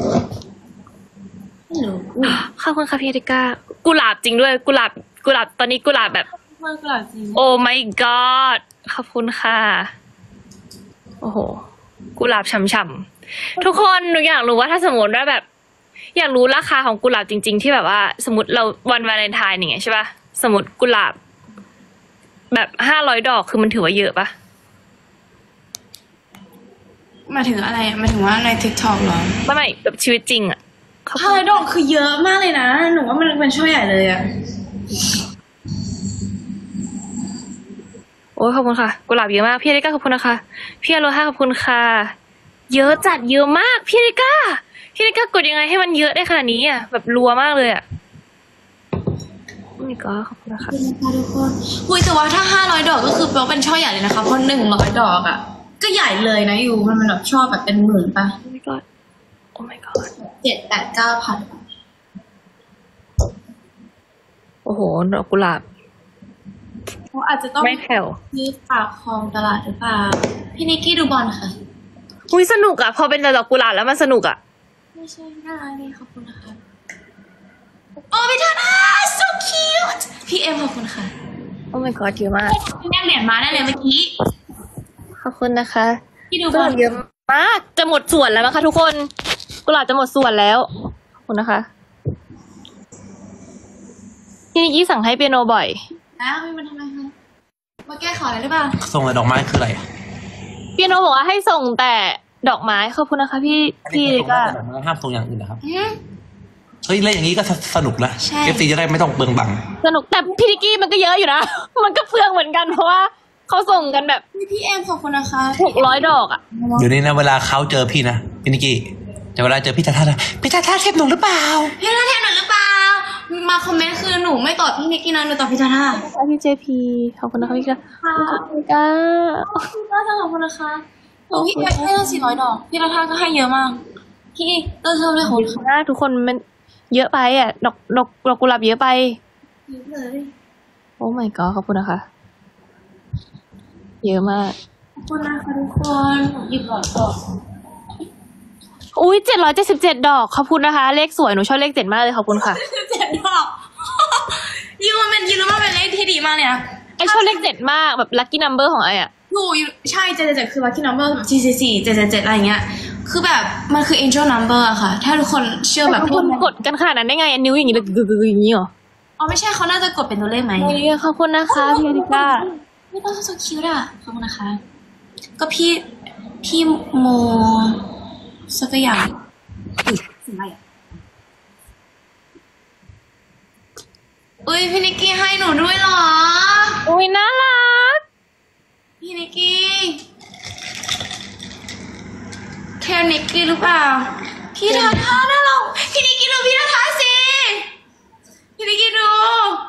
ขอบคุณค่ะพี่อดิก้ากุหลาบจริงด้วยกุหลาบตอนนี้กุหลาบแบบเมื่อกลาจริงโอ้ my god ขอบคุณค่ะโอ้โหกุหลาบฉ่ำๆทุกคนหนูอยากรู้ว่าถ้าสมมติว่าแบบ อยากรู้ราคาของกุหลาบจริงๆที่แบบว่าสมมติเราวันวาเลนไทน์อย่างเงี้ยใช่ป่ะสมมติกุหลาบแบบ500 ดอกคือมันถือว่าเยอะป่ะหมายถึงอะไรหมายถึงว่าใน TikTok เหรอไม่แบบชีวิตจริงอะ 500 ดอกคือเยอะมากเลยนะหนูว่ามันเป็นช่วยใหญ่เลยอะโอ้ยขอบคุณค่ะกุหลาบเยอะมากพี่อริก้าขอบคุณนะคะพี่อโลฮาขอบคุณค่ะเยอะจัดเยอะมากพี่อริก้ากดยังไงให้มันเยอะได้ขนาดนี้อ่ะแบบรัวมากเลยอ่ะโอ้ยก็ขอบคุณนะคะทุกคนคุยแต่ว่าถ้า500 ดอกก็คือแปลว่าเป็นช่อใหญ่เลยนะคะเพราะ100 ดอกอะก็ใหญ่เลยนะอยู่มันแบบช่อแบบเป็นหมื่นปะโอ้ my god โอ้ my god 7-8-9 พันโอ้อ้โหดอกกุหลาบเขาอาจจะต้องไม่แผ่วมีปากคลองตลาดหรือเปล่าพี่นิกกี้ดูบอลค่ะอุ้ยสนุกอะพอเป็นแต่ดอกกุหลาบแล้วมันสนุกอะไม่ใช่น่ารักดีขอบคุณนะคะโอ้พี่ธนา so cute พี่เอ็มขอบคุณค่ะโอ้ my god เยอะมากพี่แม่เหรียญมาได้เลยเมื่อกี้ขอบคุณนะคะพี่ดูกุบหอลาลบเยอะมากจะหมดส่วนแล้วนะคะทุกคนกุหลาบจะหมดส่วนแล้วขอบคุณนะคะพี่นิกกี้สั่งให้เปียโนบ่อยนะไม่มันทำไมคะมาแก้ขออะไรหรือเปล่าส่งแต่ดอกไม้คืออะไรเปียโนบอกว่าให้ส่งแต่ดอกไม้ขอบคุณนะคะพี่ก็ดอกไม้ห้ามส่งอย่างอื่นนะครับอืมเฮ้ยเล่นอย่างนี้ก็สนุกนะใช่ FC จะได้ไม่ต้องเปลืองบังสนุกแต่พี่นิกกี้มันก็เยอะอยู่นะ มันก็เปลืองเหมือนกันเพราะว่าเขาส่งกันแบบพี่เอ็มขอบคุณนะคะ 600 ดอกอะเดี๋ยวนี้นะเวลาเขาเจอพี่นะพี่นิกกี้แต่เวลาเจอพี่ทัท่าพี่ทัท่าเทพหนูหรือเปล่าพี่นาแทนหนูหรือเปล่ามาคอมเมนต์คือหนูไม่ตอบพี่นิกกี้นะหนูตอบพี่ธนาพี่เจพีขอบคุณนะคะพี่ก็ขอบคุณค่ะพี่ธนาขอบคุณนะคะโอ้พี่ให้เรา400 ดอกพี่ธนาก็ให้เยอะมากพี่เติมเลยขอบคุณค่ะนะทุกคนมันเยอะไปอ่ะดอกกุหลาบเยอะไปเยอะเลยโอ้ my god ขอบคุณนะคะ เยอะมากขอบคุณนะคะทุกคนหยิบหลอดก่อนอุ้ย777 ดอกขอบคุณนะคะ เลขสวยหนูชอบเลข7มากเลยขอบคุณค่ะ 7 ดอกยูมันเป็นเลขที่ดีมากเลยนะไอชอบเลข7มากแบบ lucky number ของไออ่ะอยู่ใช่777คือ lucky number 444 777อะไรเงี้ยคือแบบมันคือ angel number อะค่ะ ถ้าทุกคนเชื่อแบบทุกคนกดกันขนาดนั้นได้ไงนิ้วอย่างนี้เลยกึกๆอย่างนี้เหรออ๋อไม่ใช่เขาน่าจะกดเป็นตัวเลขไหมขอบคุณนะคะพี่อดิก้าไม่ต้องโซคิวอ่ะขอบคุณนะคะ ก็พี่โมสักอย่างสิ่งอะไรอ่ะอุ้ยพี่นิกกี้ให้หนูด้วยเหรออุ้ยน่ารักพี่นิกกี้แค่นิกกี้หรือเปล่าพี่ทาท่าน่ารักพี่นิกกี้ดูพี่ทาท่าสิพี่นิกกี้ดู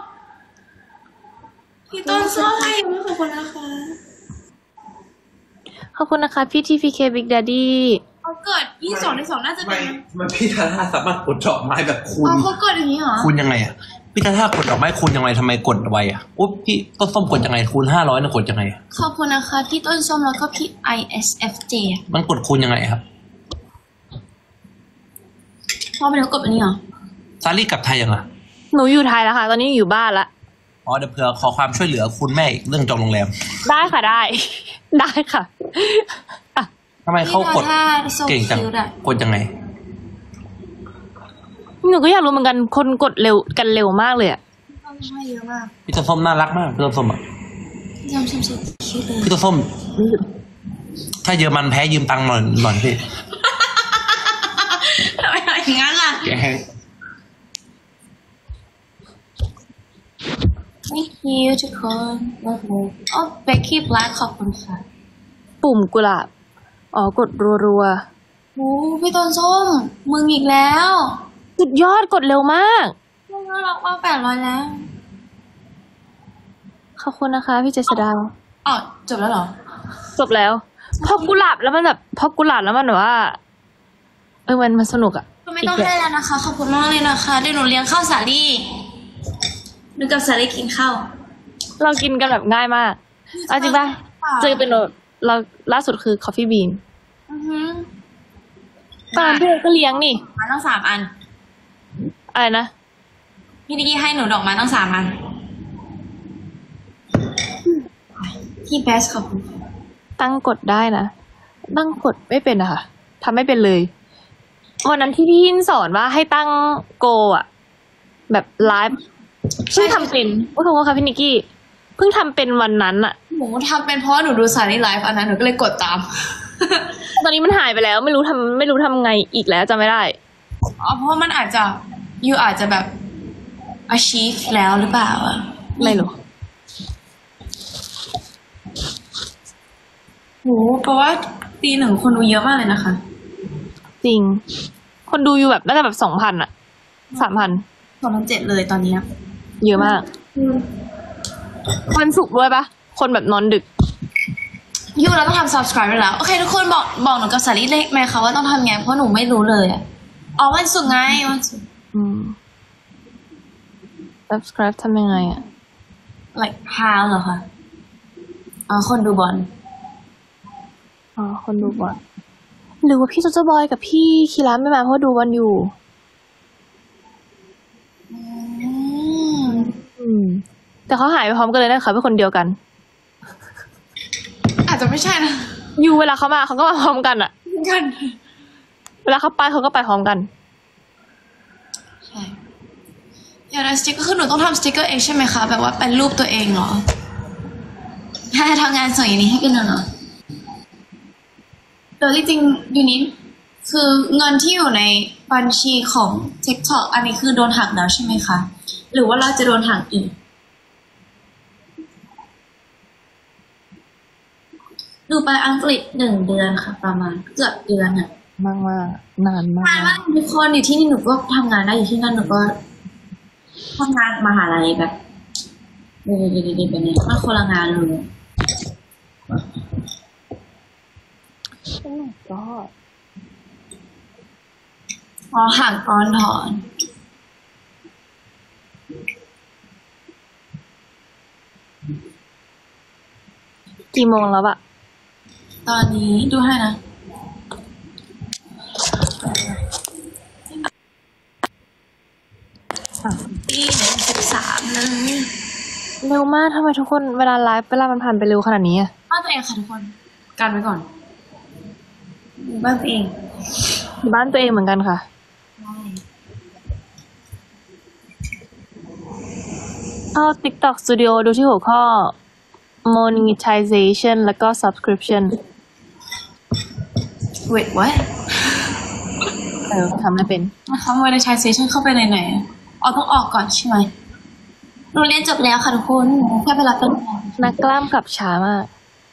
พี่ต้นสร้อยขอบคุณนะคะขอบคุณนะคะพี่ TPK Big Daddy เขาเกิด22/2น่าจะเป็นมันพี่ทัท่าสามารถกดดอกไม้แบบคูณอ๋อเขาเกิดอย่างนี้เหรอคูณยังไงอ่ะพี่ทัท่ากดดอกไม้คูณยังไงทำไมกดไวอ่ะอุ๊ยพี่ต้นส้มกดยังไงคูณ500นะกดยังไงขอบคุณนะคะพี่ต้นส้มแล้วก็พี่ ISFJ มันกดคูณยังไงครับพ่อไปแล้วกดอันนี้เหรอซารี่กลับไทยยังอ่ะหนูอยู่ไทยแล้วค่ะ ตอนนี้อยู่บ้านละอ๋อเดี๋ยวเผื่อขอความช่วยเหลือคุณแม่อีกเรื่องจองโรงแรมได้ค่ะได้ ได้ค่ะอ่ะทำไมเขากดเก่งจังกดยังไงหนูก็อยากรู้เหมือนกันคนกดเร็วกันเร็วมากเลยอะให้เยอะมากพี่ต้นส้มน่ารักมากพี่ต้นส้มอ่ะยำชิมคิดเลยพี่ต้นส้ม ถ้าเยอรมันแพ้ยืมตังค์หน่อยพี่ทำไมอย่างนั้นล่ะ Thank you ทุกคน love you อ๋อ Becky Black ขอบคุณค่ะปุ่มกุหลาบอ๋อกดรัวโอ้พี่ต้นส้มมึงอีกแล้วๆสุดยอดกดเร็วมากมึงน่ารักมาก800แล้วขอบคุณนะคะพี่เจษดาอ๋อจบแล้วเหรอจบแล้วพอกุหลาบแล้วมันแบบพอกุหลาบแล้วมันแบบว่ามันสนุกอะก็ไม่ต้องให้แล้วนะคะ ขอบคุณมากเลยนะคะเดี๋ยวหนูเลี้ยงข้าวสาลี่หนูกับสาลี่กินข้าวเรากินกันแบบง่ายมากเอาจริงป่ะเจอเป็นเราล่าสุดคือ Coffee Bean อือหือตอนนั้นพี่ก็เลี้ยงนี่มาตั้ง3 อันอะไรนะพี่นิกกี้ให้หนูดอกไม้ตั้ง3 อันพี่เบสขอบคุณค่ะตั้งกดได้นะตั้งกดไม่เป็นอะค่ะทำไม่เป็นเลยวันนั้นที่พี่ยินสอนว่าให้ตั้งโกอะแบบไลฟ์เพิ่งทำเป็นขอบคุณค่ะพี่นิกกี้เพิ่งทำเป็นวันนั้นอะหนูทำเป็นเพราะหนูดูสาลี่ไลฟ์อันนั้นหนูก็เลยกดตามตอนนี้มันหายไปแล้วไม่รู้ทำไงอีกแล้วจำไม่ได้อ๋อเพราะมันอาจจะแบบ achieve แล้วหรือเปล่าอะไม่รู้โหเพราะว่าปีหนึ่งคนดูเยอะมากเลยนะคะจริง คนดูอยู่แบบน่าจะแบบ2,000 อะ 3,000 2007เลยตอนนี้เยอะมากวันศุกร์ด้วยปะคนแบบนอนดึกยูเราต้องทำ subscribe ไปแล้วโอเคทุกคนบอกหนูกับสาลี่เลขไหมคะว่าต้องทำไงเพราะหนูไม่รู้เลยอะอ๋อวันศุกร์ไงวันศุกร์อืม subscribe ทำยังไงอ่ะ like how เหรอคะคนดูบอลอ๋อคนดูบอลหรือว่าพี่โจโจบอยกับพี่คีระไม่มาเพราะดูบอลอยู่แต่เขาหายไปพร้อมกันเลยนะเขาเป็นคนเดียวกันอาจจะไม่ใช่นะอยู่เวลาเขามาเขาก็มาพร้อมกันอะกันเวลาเขาไปเขาก็ไปพร้อมกันใช่อยากได้สติ๊กเกอร์คือหนูต้องทำสติ๊กเกอร์เองใช่ไหมคะแบบว่าเป็นรูปตัวเองเหรอให้ทำงานส่งอย่างนี้ให้กันเหรอแต่จริงๆอยู่นี้คือเงินที่อยู่ในบัญชีของ TikTok อันนี้คือโดนหักแล้วใช่ไหมคะหรือว่าเราจะโดนหักอีกหนูไปอังกฤษ1 เดือนค่ะประมาณเกือบเดือนอะมากนานมากนานมากทุกคนอยู่ที่นี่หนูก็ทำงานได้อยู่ที่นั่นหนูก็ทำงานมหาลัยแบบดีๆแบบนี้มันคนละงานเลยโอ้ my god ห่างตอนถอนกี่โมงแล้วอะตอนนี้ดูให้นะตี1:13เลยเร็วมากทำไมทุกคนเวลาไลฟ์เวลามันผ่านไปเร็วขนาดนี้อะบ้านตัวเองค่ะทุกคนกันไว้ก่อนบ้านตัวเองบ้านตัวเองเหมือนกันค่ะ เข้า TikTok Studio ดูที่หัวข้อ monetization แล้วก็ subscription wait what ทำไม่เป็นนะคะ monetization เข้าไปไหนต้องออกก่อนใช่ไหมหนูเรียนจบแล้วค่ะทุกคนแค่ไปรับเป็นนักกล้ามกลับช้ามาก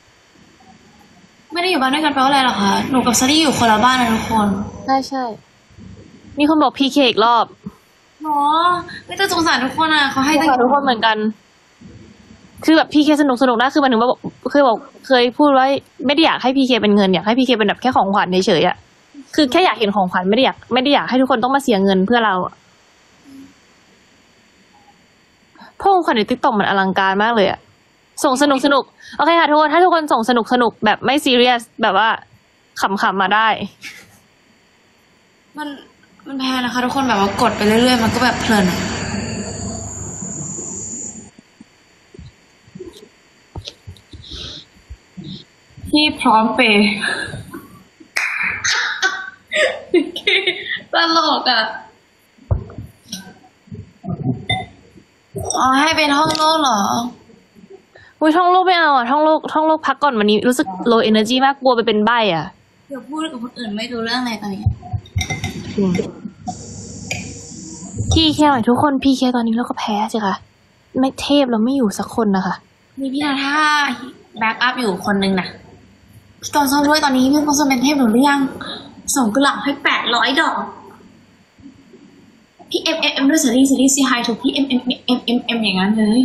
ไม่ได้อยู่บ้านด้วยกันแปลว่าอะไรหรอคะหนูกับซารี่อยู่คนละบ้านนะทุกคนใช่ มีคนบอก PK อีกรอบเนาะไม่ต้องสงสารทุกคนอ่ะเขาให้ตั้งทุกคนเหมือนกัน คือแบบ PK สนุกนะคือมันถึงว่าเคยพูดว่าไม่ได้อยากให้ PK เป็นเงินอยากให้ PK เป็นแบบแค่ของขวัญเฉยๆอะคือแค่อยากเห็นของขวัญไม่ได้อยากให้ทุกคนต้องมาเสียเงินเพื่อเราอะเพราะของขวัญใน TikTok มันอลังการมากเลยอะส่งสนุกโอเคค่ะทุกคนถ้าทุกคนส่งสนุกแบบไม่ซีเรียสแบบว่าขำๆมาได้มันแพงนะคะทุกคนแบบว่ากดไปเรื่อยๆมันก็แบบเพลินที่พร้อมเปย์ตลกอ่ะให้เป็นห้องโลกเหรออุ้ยท่องโลกไม่เอาอ่ะท่องโลกพักก่อนวันนี้รู้สึก low energy มากกลัวไปเป็นใบ้อ่ะเดี๋ยวพูดกับคนอื่นไม่รู้เรื่องอะไรตอนนี้พี่แค่หน่อยทุกคนพี่แค่ตอนนี้เราก็แพ้สิคะไม่เทพเราไม่อยู่สักคนนะคะมีพี่นาท่าแบ็กอัพอยู่คนนึงนะพี่กอนส้มด้วยตอนนี้พี่กอนส้มเป็นเทพหนูหรือยังส่งกุหลาบให้800 ดอกพี่เอ็มด้วยซีรีส์ซีไฮถูกพี่เอ็มอย่างนั้นเลย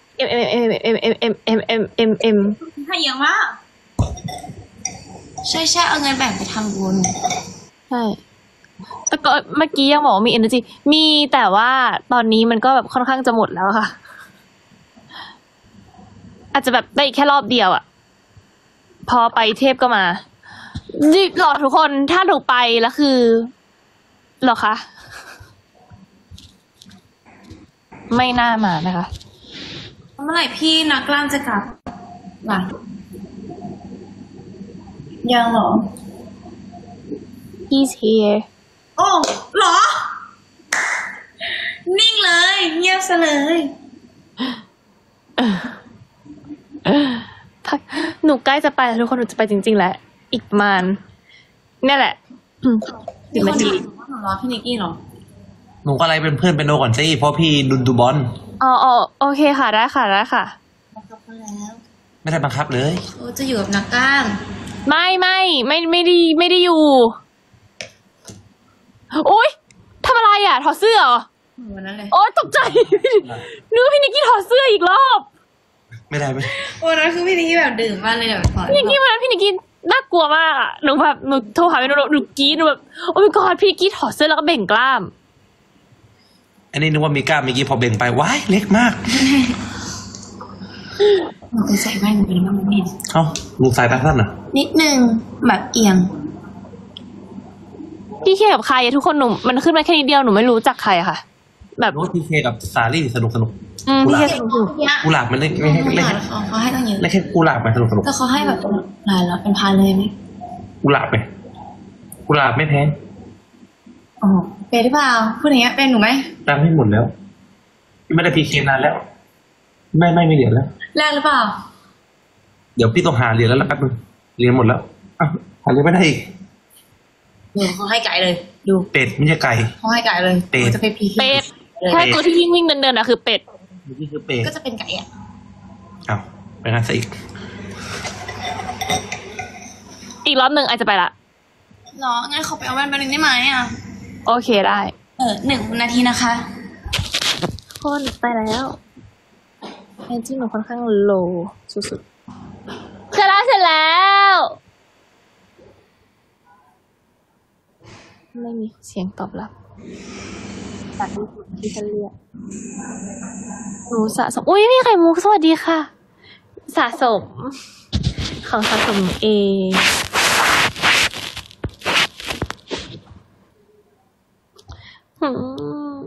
ให้เยอะมากใช่เอาเงินแบ่งไปทำบุญใช่แต่ก็เมื่อกี้ยังบอกว่ามี energy มีแต่ว่าตอนนี้มันก็แบบค่อนข้างจะหมดแล้วค่ะอาจจะแบบได้อีกแค่รอบเดียวอ่ะพอไปเทพก็มาหรอทุกคนถ้าถูกไปแล้วคือหรอคะไม่น่ามานะคะเมื่อไหร่พี่นักกล้ามจะกลับหลังยังเหรอ He's here โอ้เหรอนิ่งเลยเงียบซะเลยหนูใกล้จะไปแล้วทุกคนหนูจะไปจริงๆแหละอีกประมาณนี่แหละ10 นาทีหนูรอพี่นิกกี้เหรอหนูก็อะไรเป็นเพื่อนเป็นโนก่อนสิเพราะพี่ดูบอลอ๋อโอเคค่ะได้ค่ะบังคับแล้วไม่ได้บังคับเลยจะอยู่กับนักกล้ามไม่ได้อยู่โอ๊ยทำอะไรอ่ะถอดเสื้อเหรอวันนั้นเลยโอ๊ยตกใจนึกว่าพี่นิกกี้ถอดเสื้ออีกรอบไม่ได้วันนั้นคือพี่นิกกี้แบบดื่มมากเลยแบบพี่นิกกี้วันนั้นพี่นิกกี้น่ากลัวมากอ่ะหนูโทรหาพี่หนูกรี๊ดหนูแบบโอ้ยกอดพี่นิกกี้ถอดเสื้อแล้วก็เบ่งกล้ามอันนี้นึกว่ามีกล้ามเมื่อกี้พอเบ่งไปว้ายเล็กมากหนูไปใส่แว่นไปแล้วมันไม่เห็นเอ้าลุงสายตาสั้นเหรอนิดนึงแบบเอียงพี่เคกับใครอะทุกคนหนูมันขึ้นมาแค่นิดเดียวหนูไม่รู้จักใครอะค่ะ แบบรู้ว่าพีเคกับสาลี่สนุกพี่เคสนุกกุหลาบมันเล่นไม่ให้เล่นเขาให้ตั้งเยอะเล่นแค่กุหลาบไปสนุกแต่เขาให้แบบเป็นหลายแล้วเป็นพันเลยไหมกุหลาบไปกุหลาบไม่แพงโอ้เป็นหรือเปล่าพูดอย่างเงี้ยเป็นหนูไหมตังค์ไม่หมดแล้วไม่ได้พีเคนานแล้ว ไม่เหลือแล้วแรกหรือเปล่าเดี๋ยวพี่ต้องหาเหรียญแล้วแป๊บนึงเหรียญหมดแล้วอ้าวหาเหรียญไม่ได้อีกหนูเขาให้ไก่เลย ดูเป็ดไม่ใช่ไก่เขาให้ไก่เลยเป็ดหนูจะไปพีเป็ดแค่ตัวที่วิ่งเดินอะคือเป็ดนี่คือเป็ดก็จะเป็นไก่อ่ะอ้าวไปงานซะอีกอีกรอบหนึ่งอาจจะไปละหรองั้นเขาไปเอาแว่นมาหนึ่งได้ไหมอ่ะโอเคได้ 1 นาทีนะคะคนไปแล้วแอนจี้หนูค่อนข้างโลสุดๆเสร็จแล้ว ไม่มีเสียงตอบรับตัดที่ฉันเรียกหนูสะสมอุ้ยพี่ไข่มุกสวัสดีค่ะ สะสม ของสะสมเองหืม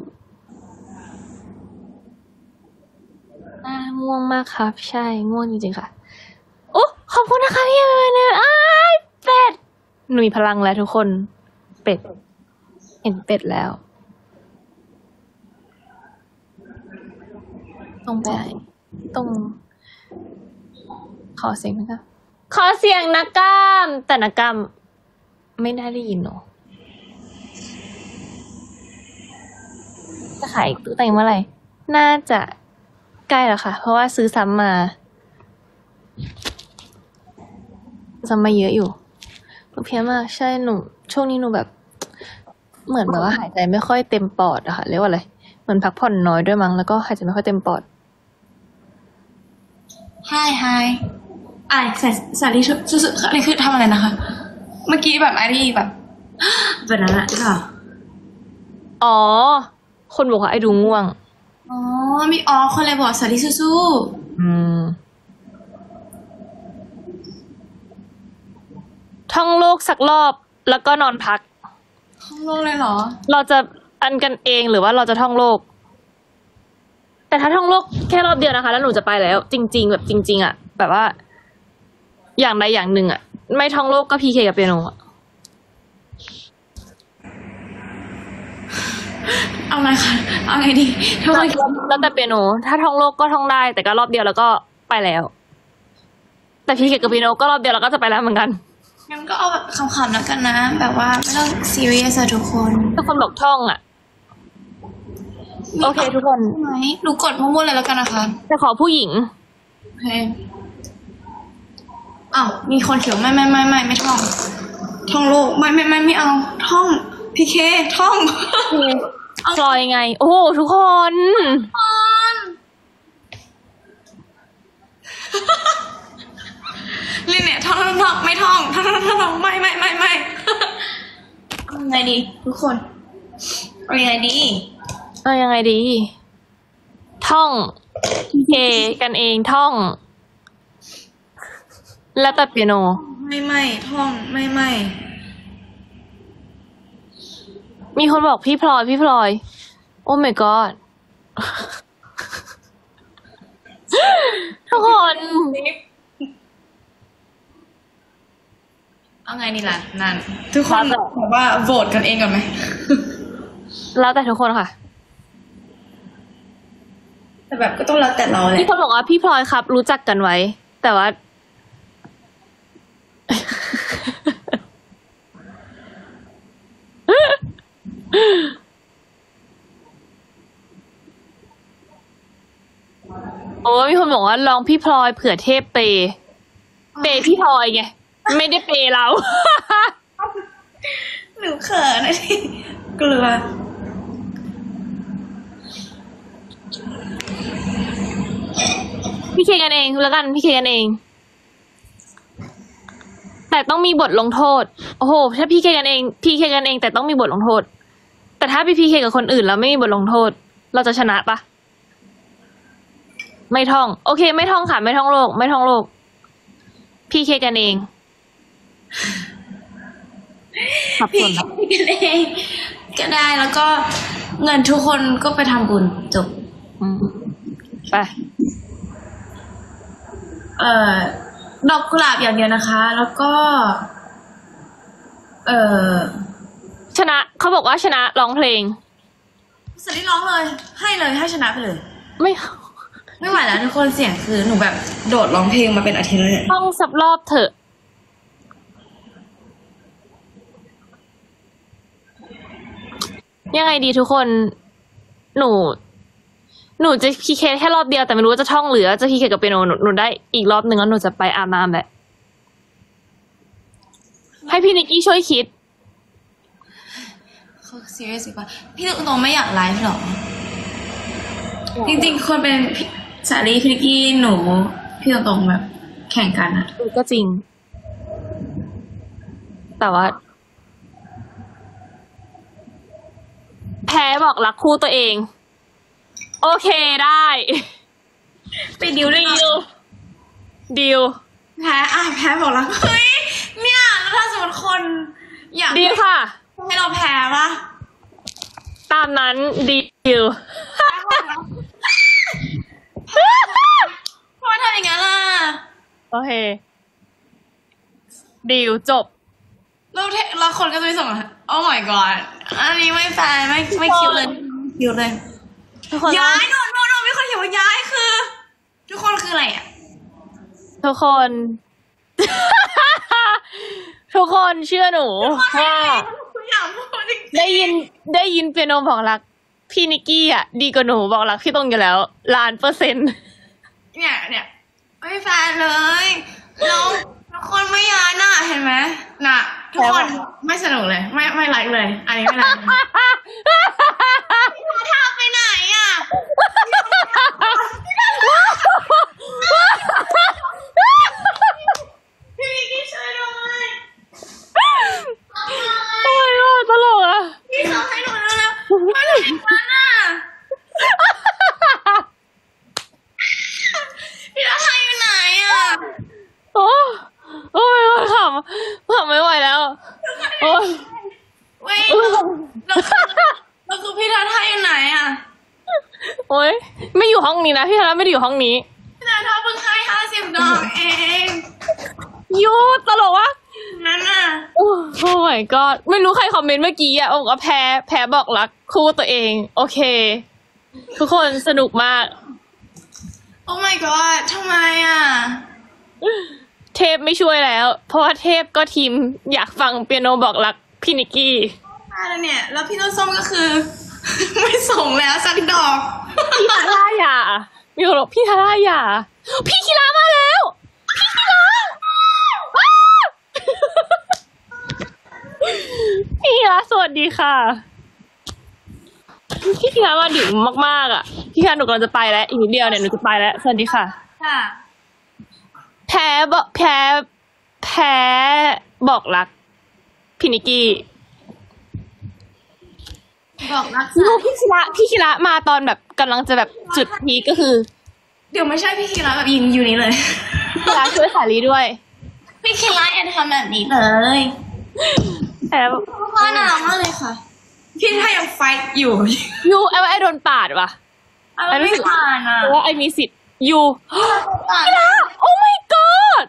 ง่วงมากครับ ใช่ง่วงจริงๆค่ะโอ้ขอบคุณนะคะพี่เอ๋ยอ้ายเป็ดหนูมีพลังแล้วทุกคนเป็ดเห็นเป็ดแล้วตรงไปไหนตรงขอเสียงนะคะขอเสียงนักกล้ามแต่นักกล้ามไม่ได้ยินเนอะจะขายตู้แต่งเมื่อไหร่น่าจะใกล้แล้วค่ะ เพราะว่าซื้อซ้ำมาเยอะอยู่เพี้ยมากใช่หนูช่วงนี้หนูแบบ เหมือนแบบว่าหายใจไม่ค่อยเต็มปอดอะค่ะเรียกว่าอะไรเหมือนพักผ่อนน้อยด้วยมั้งแล้วก็หายใจไม่ค่อยเต็มปอด Hi ใส่ที่สุดๆอันนี้คือทำอะไรนะคะ เมื่อกี้แบบไอ้ที่แบบแบบนั้นอะใช่ป่ะอ๋อคนบอกว่าไอ้ดูง่วงอ๋อมีคนเลยบอกใส่ที่สู้ท่องโลกสักรอบแล้วก็นอนพักๆท่องโลกเลยเหรอเราจะอันกันเองหรือว่าเราจะท่องโลก แต่ถ้าท่องโลกแค่รอบเดียวนะคะ แล้วหนูจะไปแล้ว จริงๆแบบจริงๆอะแบบว่า อย่างใดอย่างหนึ่งอะไม่ท่องโลกก็พีเคกับเปียโนอะเอาไงคะเอาไงดีทุกคนแล้วแต่เปียโน ถ้าท่องโลกก็ท่องได้ แต่ก็รอบเดียวแล้วก็ไปแล้ว แต่พีเคกับเปียโนก็รอบเดียวแล้วก็จะไปแล้วเหมือนกันงั้นก็เอาแบบขำๆแล้วกันนะ แบบว่าไม่ต้องซีเรียสอะทุกคนทุกคนบอกท่องอะโอเคทุกคนไหมหนูกดมั่วๆเลยแล้วกันนะคะจะขอผู้หญิงโอเคอ้าวมีคนเขียวไม่ท่อง ท่องโลกไม่เอา ท่องพีเคท่องพลอยไง โอ้โหทุกคนลินเนี่ยท่องไม่ท่องท่องไม่เอาไงดีทุกคนเอายังไงดีเอายังไงดี ท่องเคกันเองท่อง แล้วแต่เปียโนไม่ท่องไม่มีคนบอกพี่พลอย โอ้ my god ทุกคนเอาไงนี่ล่ะนั่นทุกคนแบบว่าโหวตกันเองก่อนไหมแล้วแต่ทุกคนค่ะแต่แบบก็ต้องแล้วแต่เราแหละพี่คนบอกว่าพี่พลอยครับ รู้จักกันไว้ แต่ว่า โอ้มีคนบอกว่าลองพี่พลอยเผื่อเทพเปย์พี่พลอยไง ไม่ได้เปย์เราหนูเขินนะที่กลัวพี่เคกันเองแล้วกันพี่เคกันเอง แต่ต้องมีบทลงโทษ โอ้โหถ้าพี่เคกันเองแต่ต้องมีบทลงโทษ แต่ถ้าพี่เคกับคนอื่นแล้วไม่มีบทลงโทษเราจะชนะปะไม่ท่อง โอเค ไม่ท่องค่ะ ไม่ท่องโลก ไม่ท่องโลก พี่เคกันเองสับสพี่นละกันเองก็ได้แล้วก็เงินทุกคนก็ไปทำบุญจบอืมไปดอกกุหลาบอย่างเดียวนะคะ แล้วก็ชนะเขาบอกว่าชนะร้องเพลงสลิดร้องเลย ให้ชนะไปเลยไม่ไม่ไหวแล้วทุกคนเสียงคือหนูแบบโดดร้องเพลงมาเป็นอาทิตย์เลยเนี่ยท่องสับรอบเถอะ ยังไงดีทุกคน หนูจะพีเคแค่รอบเดียวแต่ไม่รู้ว่าจะท่องหรือจะพีเคกับเปียโนหนูได้อีกรอบหนึ่งแล้วหนูจะไปอาบน้ำแหละให้พี่นิกกี้ช่วยคิดเขาซีเรียสป่ะพี่ตรงๆไม่อยากไลฟ์หรอ จริงๆควรเป็นสาลีพี่นิกกี้หนู พี่ตรงๆแบบแข่งกันอะก็จริง แต่ว่า แพ้บอกรักคู่ตัวเอง โอเคได้ไปดิวด้วยดิวดิวแพ้บอกแล้วเฮ้ยเนี่ยแล้วถ้าสมมติคนอยากดิวค่ะให้เราแพ้ปะตามนั้นดิวเพราะว่าทำอย่างนั้นล่ะโอเคดิวจบแล้วคนก็จะไปส่งอะโอ้ my god อันนี้ไม่แฟร์ไม่คิวเลยคิวเลยทุกคนย้ายโนมีคนเขียนว่าย้ายคือ ทุกคนคืออะไรอ่ะทุกคน ทุกคนเชื่อหนูว่าอยากพูดจริงได้ยินเปียโนบอกรัก พี่นิกกี้อ่ะ ดีกว่าหนูบอกรักพี่ตรงอยู่แล้ว1,000,000% เนี่ยไม่แฟร์เลยแล้วทุกคนไม่ย้ายน่ะเห็นไหมน่ะทุกคนไม่สนุกเลย ไม่ไลค์เลย อันนี้ไม่ไลค์ทำไปไหนอ่ะพี่นิกกี้ช่วยด้วยโอ้ยตลกอ่ะพี่เขาให้หนูแล้วนะไม่ได้มันอ่ะพี่จะให้ไปไหนอ่ะโอ้โอ้ยขำไม่ไหวแล้ว โอ้ยเว้ยเราคือพี่ทัศน์ไทยอยู่ไหนอ่ะโอ้ยไม่อยู่ห้องนี้นะพี่ธนาไม่ได้อยู่ห้องนี้พี่ทัศน์เพิ่งให้50 ดอกเองยูตลกวะนั่นน่ะโอ้ my god ไม่รู้ใครคอมเมนต์เมื่อกี้อ่ะบอกว่าแพ้บอกรักคู่ตัวเอง โอเค ทุกคนสนุกมากโอ้ my god ทำไมอ่ะเทพไม่ช่วยแล้ว เพราะว่าเทพก็ทีมอยากฟังเปียโนบอกรักพี่นิกกี้ใช่แล้วเนี่ย แล้วพี่ต้นส้มก็คือ ไม่ส่งแล้วสักดอกพี่ทาร่าอย่ามีคนบอกพี่ทาร่าอย่าพี่คีรามาแล้ว พี่คีราว้าวพี่คีราสวัสดีค่ะ พี่คีรามาดึกมากๆอ่ะ พี่คีราหนูกำลังจะไปแล้วอีกนิดเดียวเนี่ยหนูจะไปแล้วสวัสดีค่ะค่ะแพ้บอกรักพี่นิกกี้บอกรักลูกพี่คีระมาตอนแบบกำลังจะแบบจุดพีคก็คือเดี๋ยวไม่ใช่พี่คีระแบบยิงอยู่นี้เลยคีระช่วยสาลีด้วยพี่คีระอย่าทำแบบนี้เลยแต่ว่าน่ารักมากเลยค่ะ พี่ถ้ายังไฟท์อยู่ยูไอ้โดนปาดว่ะอะไรไม่ผ่านอ่ะเพราะว่าไอ้มีสิทธิ์ยูผ่านคีระโอ้ my god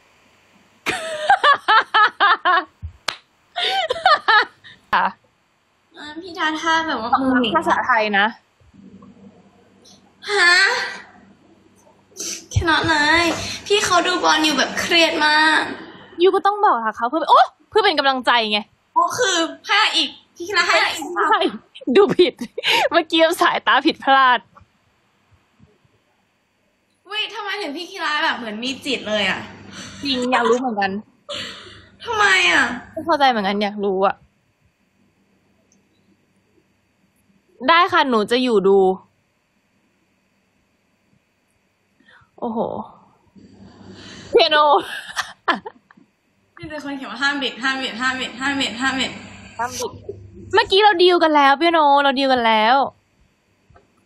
พี่ทาท่าแบบว่ามือหมิงภาษาไทยนะฮะแค่นั้นเลย พี่เขาดูบอลอยู่แบบเครียดมากยูก็ต้องบอกค่ะเขาเพื่อเพื่อเป็นกำลังใจไงก็คือให้อีก พี่คีระให้อีกใช่ดูผิด เมื่อกี้สายตาผิดพลาดเว้ยทำไมถึงพี่คีระแบบเหมือนมีจิตเลยอ่ะจริงอยากรู้เหมือนกันทำไมอ่ะไม่เข้าใจเหมือนกันอยากรู้อะได้ค่ะหนูจะอยู่ดู โอ้โหเปียโนพี่เป็นคนเขียนว่าห้ามเบรกห้ามเบรกห้ามเบรกห้ามเบรกห้ามเบรกเมื่อกี้เราดีลกันแล้วเปียโนเราดีลกันแล้ว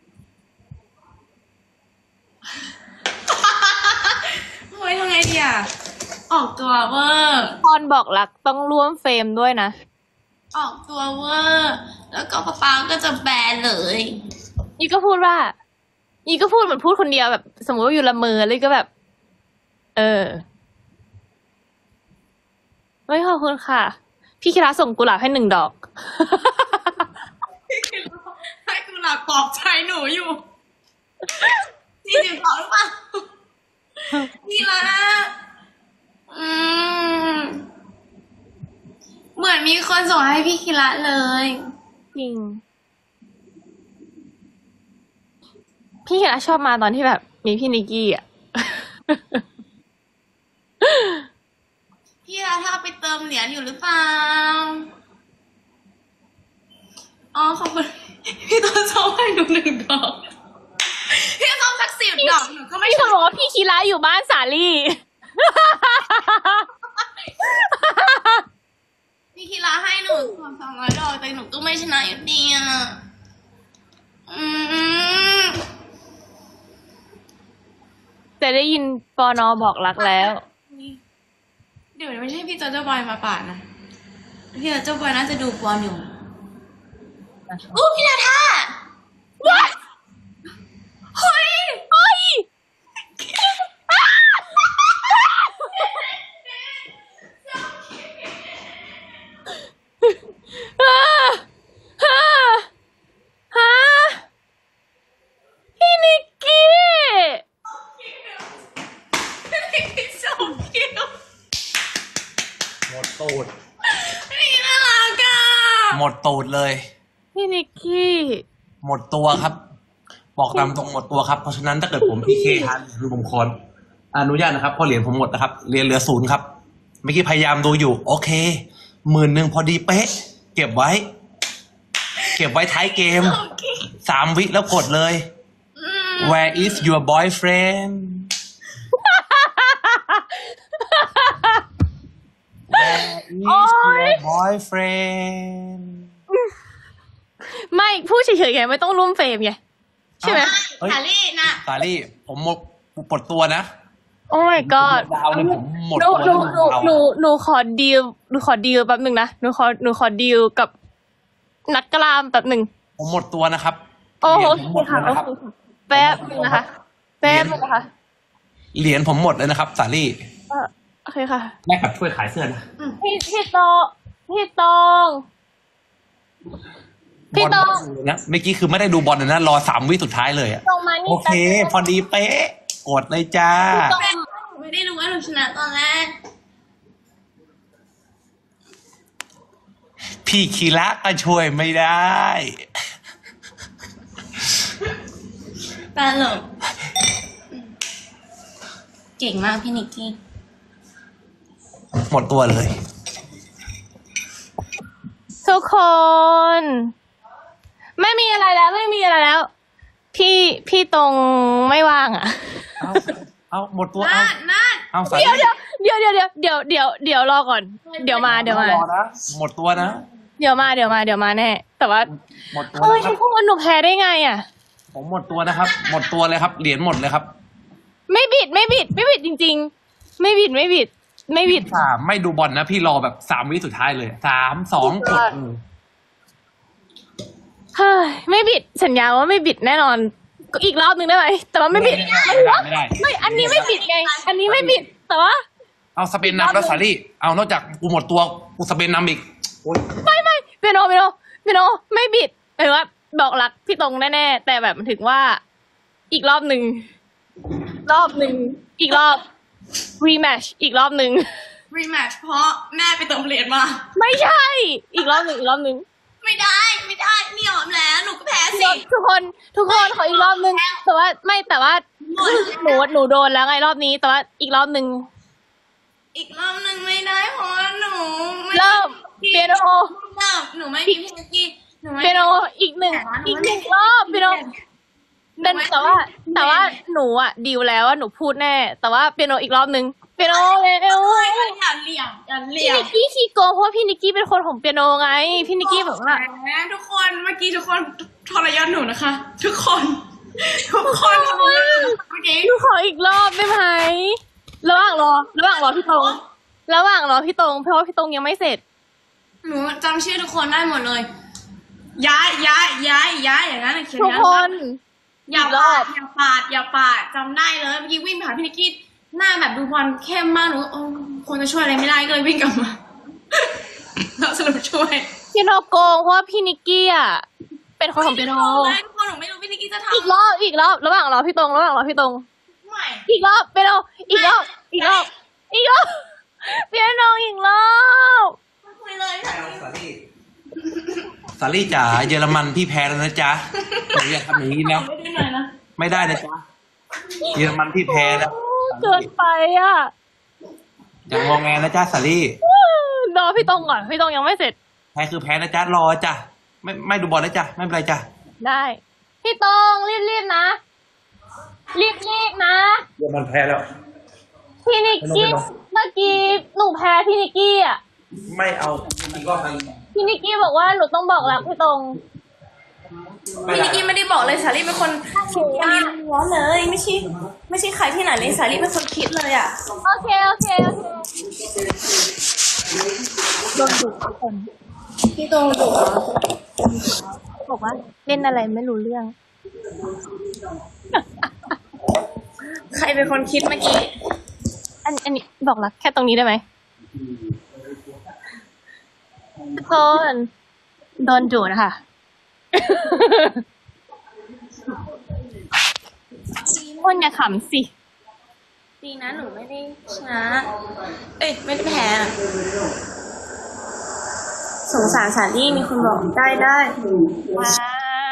ทำไงดีอ่ะออกตัวเวอร์ตอนบอกรักต้องร่วมเฟรมด้วยนะออกตัวเวอร์แล้วก็ป๊าก็จะแบนเลยอีก็พูดว่า อีก็พูดเหมือนพูดคนเดียวแบบ สมมติว่าอยู่ละเมอเลยก็แบบ ไม่ขอบคุณค่ะ พี่คิระส่งกุหลาบให้1 ดอกให้กุหลาบปลอบใจหนูอยู่40 ดอกหรือเปล่าพี่ละเหมือนมีคนส่งให้พี่คิระเลยจริง พี่คิระชอบมาตอนที่แบบ มีพี่นิกกี้อ่ะพี่ละถ้าไปเติมเหรียญอยู่หรือเปล่าอ๋อขอบคุณพี่ต้นส่งให้หนู1 ดอกพี่ส่งสัก10 ดอกหนูก็ไม่พี่คนบอกว่าพี่คิระอยู่บ้านสาลี่พี่คิระให้หนู200 ดอกแต่หนูก็ไม่ชนะอยู่ดีอ่ะจะได้ยินปอนอบอกรักแล้วเดี๋ยวไม่ใช่พี่โจโจ้บอยมาป่านะพี่โจโจ้บอยน่าจะดูปอนอยู่อู้พี่นาธา What เฮ้ยพี่นิกกี้พี่โจคิวหมดตูดพี่น่ารักอ่ะหมดตูดเลยพี่นิกกี้หมดตัวครับ บอกตามตรงหมดตัวครับเพราะฉะนั้นถ้าเกิดผมพีเคหาเหรียญผมขออนุญาตนะครับเพราะเหรียญผมหมดนะครับเหรียญเหลือ0ครับเมื่อกี้พยายามดูอยู่ โอเค10,000พอดีเป๊ะ เก็บไว้ท้ายเกม3 วิแล้วกดเลย Where is your boyfriend Where is your boyfriend ไม่พูดเฉยๆไงไม่ต้องร่วมเฟรมไงใช่ไหมเฮ้ยสาลี่นะสาลี่ผมหมดตัวนะโอ้ my god ดาวเลยผมหมดหนูตัวหนูขอดีลแป๊บหนึ่งนะหนูขอดีลกับนักกล้ามแป๊บหนึ่งผมหมดตัวนะครับโอ้โหเหรียญผมหมดเลยนะครับแป๊บหนึงนะคะแป๊บหนึงนะคะเหรียญผมหมดเลยนะครับสาลี่โอเคค่ะแม่กับช่วยขายเสื้อนะพี่ตองพี่ตองพี่ตองบอลเลยนะเมื่อกี้คือไม่ได้ดูบอลเลยนะรอ3 วิสุดท้ายเลยอะตองมานี่โอเค พอดีเป๊ะกดเลยจ้าไม่ได้รู้ว่าหนูชนะตอนแรกพี่คีระก็ช่วยไม่ได้ตลกเก่งมากพี่นิกกี้หมดตัวเลยทุกคน ไม่มีอะไรแล้วไม่มีอะไรแล้ว พี่ตรงไม่ว่างอ่ะเอาหมดตัวนาดเอาสาเดี๋ยวลี่เดี๋ยวรอก่อน เดี๋ยวมารอนะหมดตัวนะเดี๋ยวมาแน่แต่ว่าหมดตัวเฮ้ยนะครับทุกคนหนูแพ้ได้ไงอ่ะผมหมดตัวนะครับ หมดตัวเลยครับเหรียญหมดเลยครับไม่บิดจริงๆ ไม่บิดไม่ดูบอลนะพี่รอแบบ3 วิสุดท้ายเลย3 2กดเฮ้ยไม่บิดสัญญาว่าไม่บิดแน่นอนก็อีกรอบนึงได้ไหมแต่ว่าไม่บิดไม่ได้ไม่อันนี้ไม่บิดไง อันนี้ไม่บิดแต่ว่าเอาสเปนนำแล้วสาลี่เอานอกจากกูหมดตัวกูสเปนนำอีกโอ๊ยไม่เปียโนไม่บิดหมายถึงว่าบอกรักพี่ตรงแน่ๆแต่แบบมันถึงว่า อีกรอบหนึ่งอีกรอบรีแมชอีกรอบหนึ่งรีแมทช์เพราะแม่ไปเติมเหรียญมาไม่ใช่ อีกรอบหนึ่งไม่ได้ไม่ยอมแล้วหนูก็แพ้สิทุกคนขออีกรอบหนึ่งแต่ว่าหนูโดนแล้วไงรอบนี้ แต่ว่าอีกรอบหนึ่งอีกรอบหนึ่งไม่ได้เพราะว่าหนูไม่เริ่มเปียโนหนูไม่มีพี่นิกกี้หนูไม่เปียโนอีกหนึ่งรอบเปียโนแต่ว่าหนูอะดีลแล้วว่าหนูพูดแน่ แต่ว่าเปียโนอีกรอบหนึ่งเปียโนเร็วอย่าเหลี่ยมพี่นิกกี้ขี้โกงเพราะว่าพี่นิกกี้เป็นคนของเปียโนไง พี่นิกกี้แบบว่าแหมทุกคนเมื่อกี้ทุกคนทรยศหนูนะคะ ทุกคนทรยศหนูเมื่อกี้หนูขออีกรอบได้ไหมระหว่างรอพี่ตรงเพราะว่าพี่ตรงยังไม่เสร็จหนูจำชื่อทุกคนได้หมดเลย ย้ายอย่างนั้นเขียนทุกอย่างคนั้นนอย่าปาดจำได้เลยเมื่อกี้วิ่งผ่านพี่นิกกี้หน้าแบบดูบอลเข้มมากหนูคงจะช่วยอะไรไม่ได้ก็เลยวิ่งกลับมาแล้วสรุปช่วยพี่โนโกงเพราะว่าพี่นิกกี้อ่ะเป็นคนของพี่โนทุกคนหนูไม่รู้พี่นิกกี้จะทำอีกรอบระหว่างรอพี่ตรงไม่อีกรอบเป็นอีกรอบพี่โนอีกรอบคุยเลยสาลี่จ๋าเยอรมันพี่แพ้แล้วนะจ๊ะหนูอย่าทำอย่างนี้นะไม่ได้หน่อยนะไม่ได้นะจ๊ะเยอรมันพี่แพ้แล้วเกินไปอ่ะอย่างงอแงนะจ๊ะสาลี่รอพี่ตรงก่อนพี่ตรงยังไม่เสร็จแพ้คือแพ้นะจ๊ะรอจ้ะไม่ดูบอลนะจ๊ะไม่เป็นไรจ้ะได้พี่ตรงรีบนะรีบนะเยอรมันแพ้แล้วพี่นิกกี้เมื่อกี้หนูแพ้พี่นิกกี้อ่ะไม่เอาอีกรอบนึงพี่นิกกี้บอกว่าหนูต้องบอกรักพี่ตรงพี่นิกกี้ไม่ได้บอกเลยสาลี่เป็นคนคิดอันนี้ล้วนเลยไม่ใช่ใครที่ไหนเลยสาลี่เป็นคนคิดเลยอ่ะโอเคโดนดุทุกคนพี่ตรงดุบอกว่าเล่นอะไรไม่รู้เรื่องใครเป็นคนคิดเมื่อกี้อันนี้บอกรักแค่ตรงนี้ได้ไหมทุกคนโดนดุนะคะ คนอย่าขำสิดีนะหนูไม่ได้ชนะไม่ได้แพ้อะสงสารสาลี่มีคนบอกได้ว้า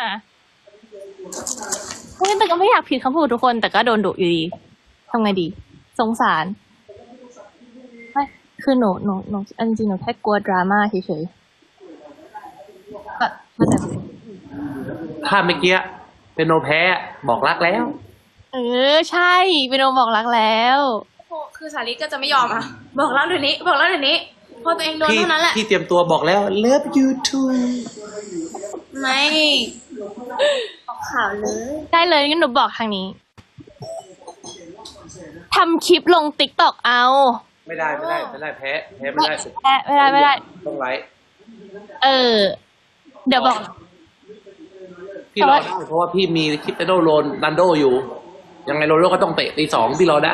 แต่ก็ไม่อยากผิดคำพูดทุกคนแต่ก็โดนดุอยู่ดีทำไงดี สงสารไม่คือหนูอันจริงหนูแค่กลัวดราม่าเฉยๆก็มันแบบถ้าเมื่อกี้เป็นโนแพ้บอกรักแล้วใช่เป็นโนบอกรักแล้วคือสาลี่ก็จะไม่ยอมอ่ะบอกแล้วเดี๋ยวนี้พอตัวเองโดนพี่เท่านั้นแหละพี่เตรียมตัวบอกแล้ว love you too ไม่ออกข่าวเลยได้เลยงั้นหนูบอกทางนี้ทำคลิปลงติ๊กต็อกเอาไม่ได้แพ้ไม่ได้ไม่ได้ต้องไลฟ์เดี๋ยวบอกพี่รอได้เพราะว่าพี่มีคริสเตียโนโรนัลโดอยู่ ยังไงโรนัลโดก็ต้องเตะตี 2พี่รอได้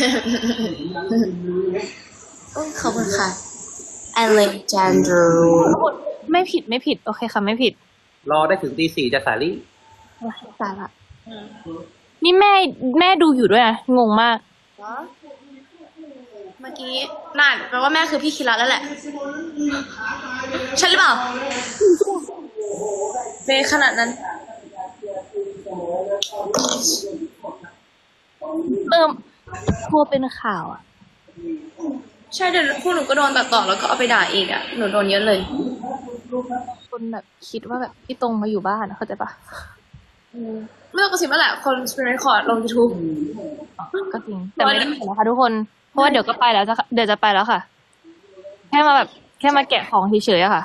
ขอบคุณค่ะ Alexander ไม่ผิดโอเคค่ะไม่ผิดรอได้ถึงตี 4จะสาลี่สาระนี่แม่ดูอยู่ด้วยนะงงมากเมื่อกี้นั่นแปลว่าแม่คือพี่คิระแล้วแหละใช่หรือเปล่าเป็นขนาดนั้นกลัวเป็นข่าวอ่ะใช่เดี๋ยวพวกหนูก็โดนตัดต่อแล้วก็เอาไปด่าอีกอ่ะหนูโดนเยอะเลยคนแบบคิดว่าแบบพี่ตรงมาอยู่บ้านเข้าใจปะเมื่อกระสิบนั่นแหละคนสเปนเรคคอร์ดลง YouTube ก็จริงแต่ไม่ได้เห็นนะคะทุกคนเพราะว่าเดี๋ยวก็ไปแล้วเดี๋ยวจะไปแล้วค่ะ แค่มาแกะของเฉยๆอะค่ะ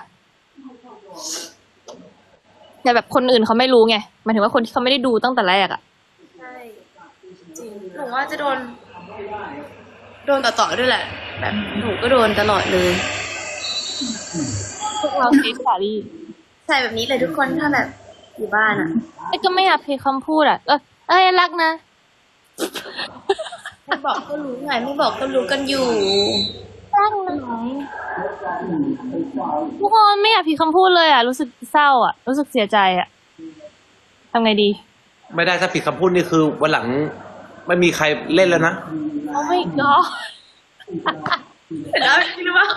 แต่แบบคนอื่นเขาไม่รู้ไงหมายถึงว่าคนที่เขาไม่ได้ดูตั้งแต่แรกอะใช่จริงหนูว่าจะโดนต่อด้วยแหละ แบบหนูก็โดนตลอดเลยพวกเราเซ็กสารี่ใส่แบบนี้เลยทุกคนถ้าแบบอยู่บ้านอ่ะไอ้ก็ไม่อยากเพลคำพูดอะรักนะไม่บอกก็รู้ไงไม่บอกก็รู้กันอยู่รักนะทุกคนไม่อยากผิดคำพูดเลยอะรู้สึกเศร้าอะรู้สึกเสียใจอะทำไงดีไม่ได้ถ้าผิดคำพูดนี่คือวันหลังไม่มีใครเล่นแล้วนะโอ้ไม่ก็เห็นแล้วคิดว่า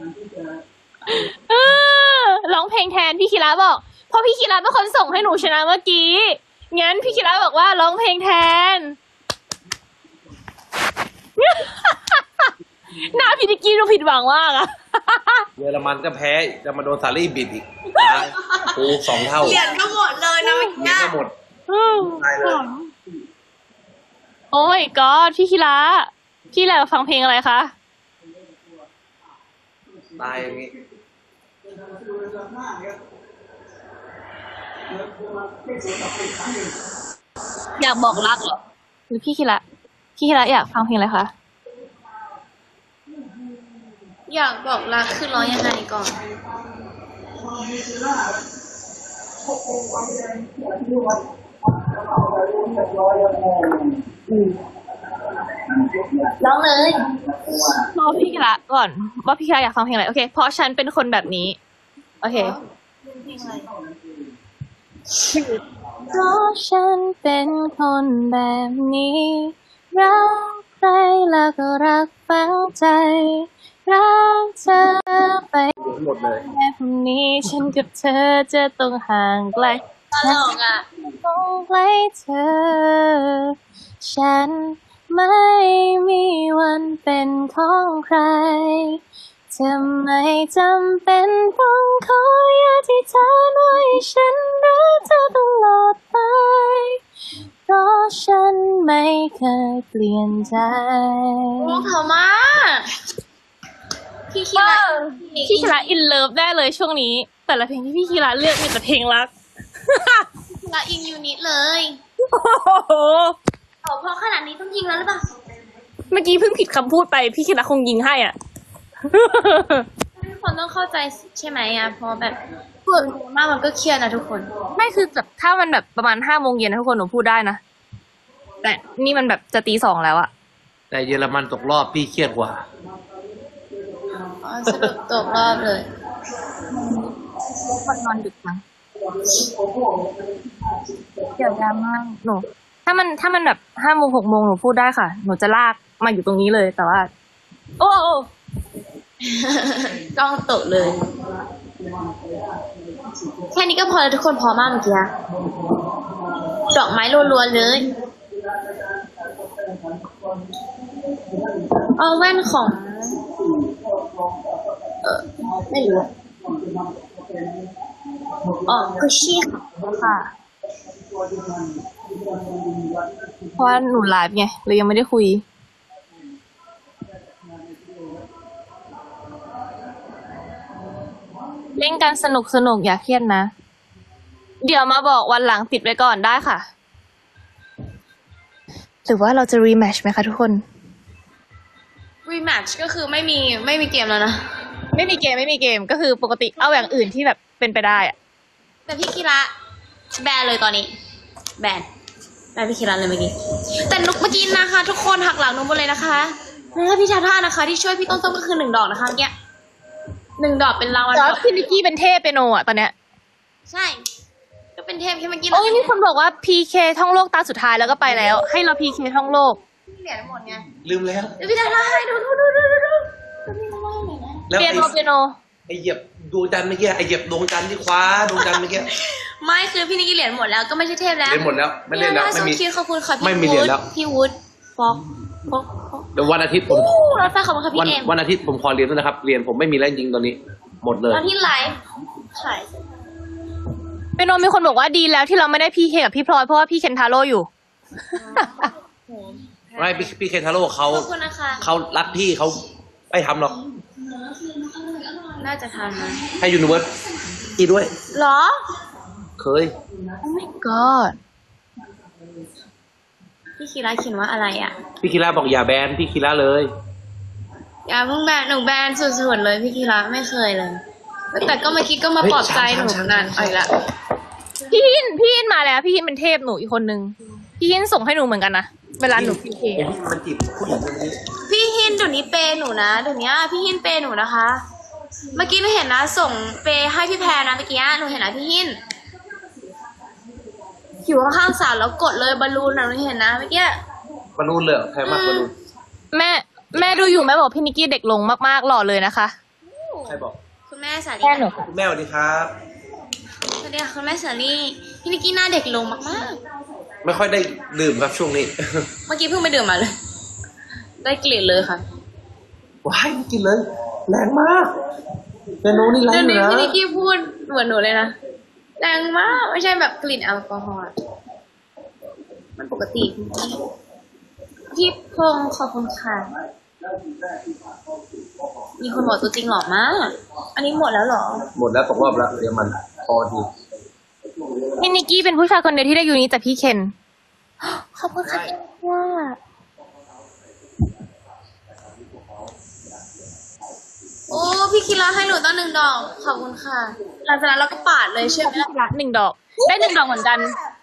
ร้องเพลงแทนพี่คิระบอกเพราะพี่คิระเป็นคนส่งให้หนูชนะเมื่อกี้งั้นพี่คิระบอกว่าร้องเพลงแทน หน้าพี่นิกกี้ดูผิดหวังมากอะเยอรมันก็แพ้จะมาโดนสาลี่บิดอีกโอ้2 เท่าเหรียญก็หมดเลยนะเมื่อเงี้กี้ยก็หมด ตายเลยโอ้ยก็พี่คิระพี่แหละฟังเพลงอะไรคะตายอย่างนี้อยากบอกรักเหรอหรือพี่คิระอยากฟังเพลงอะไรคะอยากบอกรักคือร้องยังไงก่อนร้องเลยรอพี่ละก่อนว่าพี่ละอยากฟังเพลงอะไรโอเคเพราะฉันเป็นคนแบบนี้โอเคเพราะฉันเป็นคนแบบนี้รักใครแล้วก็รักฝังใจรักเธอไปหมดเลยแค่พรุ่งนี้ฉันกับเธอจะต้องห่างไกลฉันต้องใกล้เธอฉันไม่มีวันเป็นของใครทำไมจำเป็นต้องคอยอธิษฐานไว้ฉันรักเธอตลอดไปเพราะฉันไม่เคยเปลี่ยนใจโอ้เขามาพี่คีระอินเลิฟได้เลยช่วงนี้แต่ละเพลงที่พี่คีระเลือกมีแต่เพลงรักคีระอินยูนิตเลยพอขนาดนี้ต้องยิงแล้วหรือเปล่าเมื่อกี้เพิ่งผิดคำพูดไปพี่คีระคงยิงให้อ่ะทุกคนต้องเข้าใจใช่ไหมอ่ะเพราะแบบพูดมากมันก็เครียดนะทุกคนไม่คือแบบถ้ามันแบบประมาณ5 โมงเย็นนะทุกคนหนูพูดได้นะแต่นี่มันแบบจะตี 2แล้วอะแต่เยอรมันตกรอบพี่เครียดกว่าสรุปตกรอบเลยคนนอนดึกมั้งเดี๋ยวดราม่าหนูถ้ามันแบบ5 โมง 6 โมงหนูพูดได้ค่ะหนูจะลากมาอยู่ตรงนี้เลยแต่ว่าโอ้ต้องตกเลยแค่นี้ก็พอแล้วทุกคนพอมากเมื่อกี้ดอกไม้รัวๆเลยเอาแว่นของไม่รู้คุชชี่ค่ะเพราะว่าหนูไลฟ์ไงเลยยังไม่ได้คุยเล่นกันสนุกอย่าเครียดนะเดี๋ยวมาบอกวันหลังติดไว้ก่อนได้ค่ะหรือว่าเราจะรีแมชไหมคะทุกคนรีแมชก็คือไม่มีเกมแล้วนะไม่มีเกมก็คือปกติเอาอย่างอื่นที่แบบเป็นไปได้อะแต่พี่คีระแบนเลยตอนนี้แบนพี่คีระเลยเมื่อกี้แต่นุกเมื่อกี้นะคะทุกคนหักหลังนุกหมดเลยนะคะแล้วพี่ชาท่านะคะที่ช่วยพี่ต้นส้มก็คือ1 ดอกนะคะเมื่อกี้1 ดอกเป็นรางวัลพี่นิกกี้เป็นเทพเปียโนอ่ะตอนเนี้ยใช่ก็เป็นเทพแค่เมื่อกี้โอ้ยมีคนบอกว่า PK ท่องโลกตาสุดท้ายแล้วก็ไปแล้วให้เรา PK ท่องโลกเหรียญหมดไงลืมแล้วพี่ชาท่าให้ดูเปียโนไอเหยียบดวงจันทร์เมื่อกี้ไอเหยียบดวงจันทร์ที่คว้าดวงจันทร์เมื่อกี้ไม่คือพี่นิกกี้เหรียญหมดแล้วก็ไม่ใช่เทพแล้วเหรียญหมดแล้วไม่เล่นแล้วไม่มีขอบคุณค่ะไม่มีเหรียญแล้วพี่วุฒิฟอกเดี๋ยววันอาทิตย์ผมรับฟังขอบคุณค่ะพี่เอ็มวันอาทิตย์ผมขอเรียนด้วยนะครับเรียนผมไม่มีแล้วจริงตอนนี้หมดเลยวันที่ไลฟ์ขายเปียโนมีคนบอกว่าดีแล้วที่เราไม่ได้พี่เคกับพี่พลอยเพราะว่าพี่เคนทาโร่อยู่ไม่พี่เคนทาโร่เขารักพี่เขาไม่ทำหรอกน่าจะทำนะให้ยูนิเวิร์สอีด้วยหรอเคย Oh my god พี่คีระเขียนว่าอะไรอ่ะพี่คีระบอกอย่าแบนพี่คีระเลยอย่าเพิ่งแบนหนูแบนสุดๆเลยพี่คีระไม่เคยเลยแต่ก็เมื่อกี้ก็มาปลอบใจหนูนานอีกแล้วพี่หินมาแล้วพี่หินเป็นเทพหนูอีกคนนึงพี่หินส่งให้หนูเหมือนกันนะเวลาหนูพีเคมันจีบผู้หญิงคนนี้พี่หินเดี๋ยวนี้เปย์หนูนะเดี๋ยวนี้พี่หินเปย์หนูนะคะเมื่อกี้หนูเห็นนะส่งเปย์ให้พี่แพรนะเมื่อกี้หนูเห็นนะพี่หินอยู่ข้างๆสาวแล้วกดเลยบอลลูนนะหนูเห็นนะเมื่อกี้บอลลูนเลยแพงมากบอลลูนแม่ดูอยู่แม่บอกพี่นิกกี้เด็กลงมากๆหล่อเลยนะคะใครบอกคุณแม่สาลีคุณแม่สวัสดีครับสวัสดีค่ะคุณแม่สาลีพี่นิกกี้หน้าเด็กลงมากๆไม่ค่อยได้ดื่มครับช่วงนี้เมื่อกี้เพิ่งไปดื่มมาเลยได้กลิ่นเลยค่ะว้ายกินเลยแรงมากเมนูนี่แรงนะพี่นิกกี้พูดเหมือนหนูเลยนะแรงมากไม่ใช่แบบกลิ่นแอลกอฮอล์มันปกติพี่พงศ์ขอบคุณค่ะมีคนบอกตัวจริงหล่อมากอันนี้หมดแล้วหรอหมดแล้วตกรอบแล้วเดี๋ยวมันพอทีพี่นิกกี้เป็นผู้ชายคนเดียวที่ได้อยู่นี้แต่พี่เคนขอบคุณค่ะว่าพี่คิราให้หนูตั้ง1 ดอกขอบคุณค่ะหลังจากนั้นเราก็ปาดเลยใช่ไหมล่ะละ1 ดอก ได้1 ดอกเหมือนกัน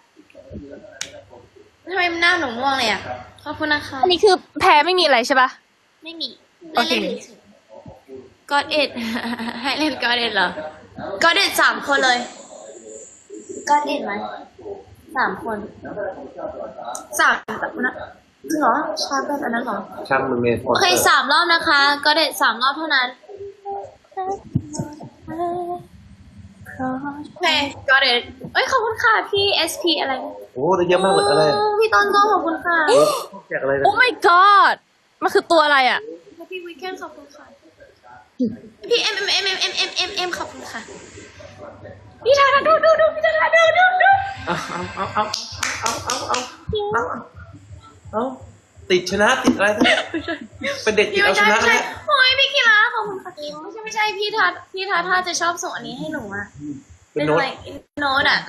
ทำไมหน้าหนูม่วงเลยอ่ะขอบคุณนะคะอันนี้คือแพ้ไม่มีอะไรใช่ปะไม่มีโอเคก็เอ็ด ให้เล่นก็เอ็ดเหรอก็เอ็ด3 คนเลยก็เอ็ดไหม3 คน3แบบนั้นจริงเหรอชาร์ปแบบอันนั้นเหรอช่างมันเมย์โอเค3 รอบนะคะ ก็เด็ด3 รอบเท่านั้นโอเคก็เด็ดเอ้ยขอบคุณค่ะพี่ SP อะไรโอ้ได้เยอะมากเลยอะไรพี่ต้นก็ขอบคุณค่ะแจกอะไรนะโอ้ my god มันคือตัวอะไรอ่ะพี่วีแคนขอบคุณค่ะพี่ M ขอบคุณค่ะพี่ทาดูพี่ทาดูเอาติดชนะติดอะไรทั้งนั้นเป็นเด็กติดเอาชนะไม่ใช่นะโอ้ยพี่คีราขอบคุณค่ะไม่ใช่พี่ทาถ้าจะชอบส่งอันนี้ให้หนูอะเป็นโน้ตโน้ตอะ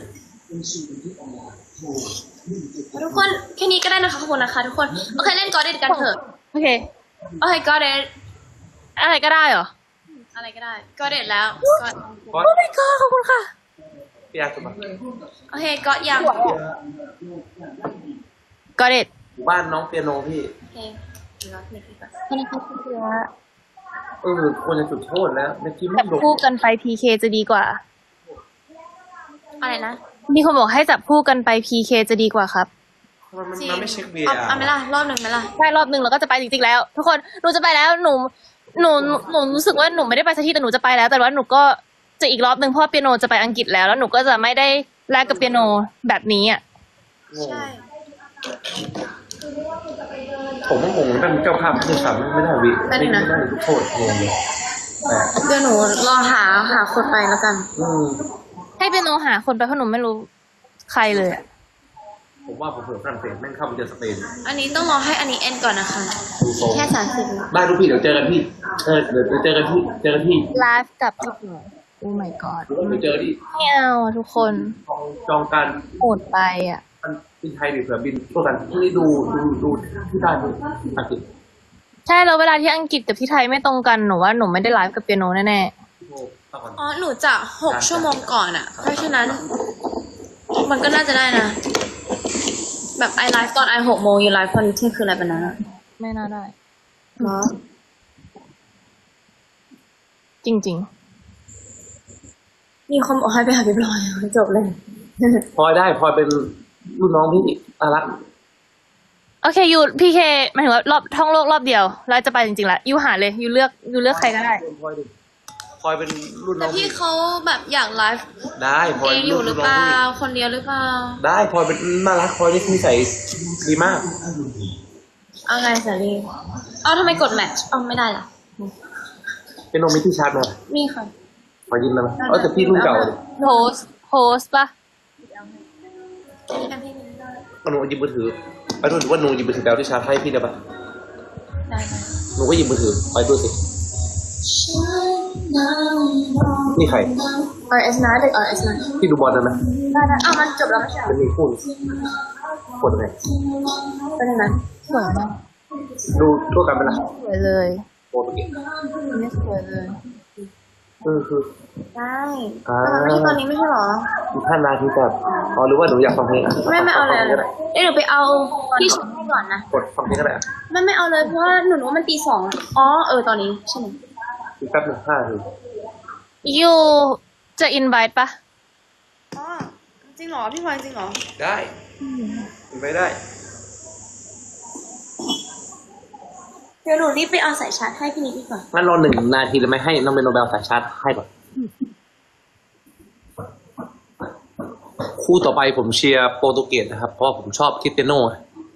ทุกคนแค่นี้ก็ได้นะคะขอบคุณนะคะทุกคนโอเคเล่นก็เด็ดกันเถอะโอเคโอเคก็เด็ดอะไรก็ได้เหรออะไรก็ได้ก็เด็ดแล้วโอ้ my god ขอบคุณค่ะพี่อาร์ตมาโอเคก็ยังก็เด็ดหมู่บ้านน้องเปียโนพี่โอเคแล้วเน็ตดีกว่าควรจะจุดโทษแล้วเมื่อกี้จัไม่บหลบคู่กันไป PK จะดีกว่าอะไรนะมีคนบอกให้จับคู่กันไป PK จะดีกว่าครับมันไม่เช็คเบียร์เอาไหมล่ะรอบหนึ่งไหมล่ะใช่รอบหนึ่งเราก็จะไปจริงๆแล้ว ทุกคนหนูจะไปแล้วหนูรู้สึกว่าหนูไม่ได้ไปสักทีแต่หนูจะไปแล้ว แต่ว่าหนูก็จะอีกรอบหนึ่งเพราะว่าเปียโนจะไปอังกฤษแล้วแล้วหนูก็จะไม่ได้แลกกับเปียโนแบบนี้อ่ะใช่ผมว่างงเป็นเจ้าภาพผู้สามไม่ได้วิไม่ได้โทษงงเลยแต่เดี๋ยวหนูรอหาคนไปแล้วกันให้เปียโนหาคนไปเพราะหนูไม่รู้ใครเลยอ่ะผมว่าผมเผื่อฝรั่งเศสแม่งเข้าไปเจอสเปนอันนี้ต้องรอให้อันนี้เอ็นก่อนนะคะดูทรงแค่30 ได้ลูกพี่เดี๋ยวเจอกันที่เดี๋ยวเจอกันที่ไลฟ์กับพี่หนูโอ้ my god หรือว่าไปเจอที่ไม่เอาอะทุกคนจองการโหดไปอ่ะบินไทยดิเผื่อบินตัวกันพรุ่งนี้ดูที่ได้อังกฤษใช่แล้วเวลาที่อังกฤษกับที่ไทยไม่ตรงกันหนูว่าหนูไม่ได้ไลฟ์กับเปียโนแน่โอ้เอาก่อนอ๋อ หนูจะ6 ชั่วโมงก่อนอ่ะ เพราะฉะนั้น มันก็น่าจะได้นะ แบบไอไลฟ์ตอน6 โมงอยู่ไลฟ์ตอนเที่ยงคืนอะไรแบบนั้นอะๆไม่น่าได้เหรอจริงมีคนบอกให้ไปหาพี่บอยจบเลยพลอยได้พลอยเป็นรุ่นน้องพี่อารักษ์ๆโอเคยูพีเคหมายถึงว่ารอบท่องโลกรอบเดียวแล้วจะไปจริงๆแล้วยูหาเลยยูเลือกใครก็ได้พลอยดิพลอยเป็นรุ่นน้แต่องพี่เขาแบบอยากไลฟ์ได้พลอยเองอยู่หรือเปล่าพี่คนเดียวหรือเปล่าได้พลอยเป็นน่ารักพลอยนี่นิสัยดีมากเอาไงสาลีเอาทำไมกดแมทช์เอาไม่ได้ล่ะเป็นโนมิที่ชาร์จมามีค่ะพลอยยินแล้วไหมแต่พี่รุ่นเก่าเลยโฮสปะหนูหยิบมือถือไปดูว่าหนูหยิบมือถือแล้วที่ชาร์จให้พี่ได้ปะได้หนูก็หยิบมือถือไปดูสินี่ใคร RS9 เด็ก RS9 พี่ดูบอลได้ไหมได้เอามันจบแล้วไม่ใช่เหรอมันมีคู่กดไงเป็นยังไงสวยมากดูทั่วกันไหมล่ะสวยเลยโปรตุเกสไม่สวยเลยคือได้แต่มันไม่ใช่ตอนนี้ไม่ใช่เหรออีก5 นาทีแต่อ๋อหรือว่าหนูอยากฟังเพลงอ่ะไม่เอาเลยเดี๋ยวหนูไปเอาที่ชุดให้ก่อนนะกดฟังเพลงก็ได้อ่ะไม่เอาเลยเพราะว่าหนูรู้ว่ามันตี 2อ๋อตอนนี้ใช่ไหมอีกแป๊บหนึ่ง5 นาทียูจะอินไวต์ปะอ๋อจริงเหรอพี่พลอยจริงเหรอได้ไม่ได้เดี๋ยวหนูรีบไปเอาสายชาร์จให้พี่นิดดีกว่างั้นรอ1 นาทีเลยไหมให้น้องเบนโนเบลสายชาร์จให้ก่อนคู่ต่อไปผมเชียร์โปรตุเกสนะครับ เพราะว่าผมชอบคริสเตียโน่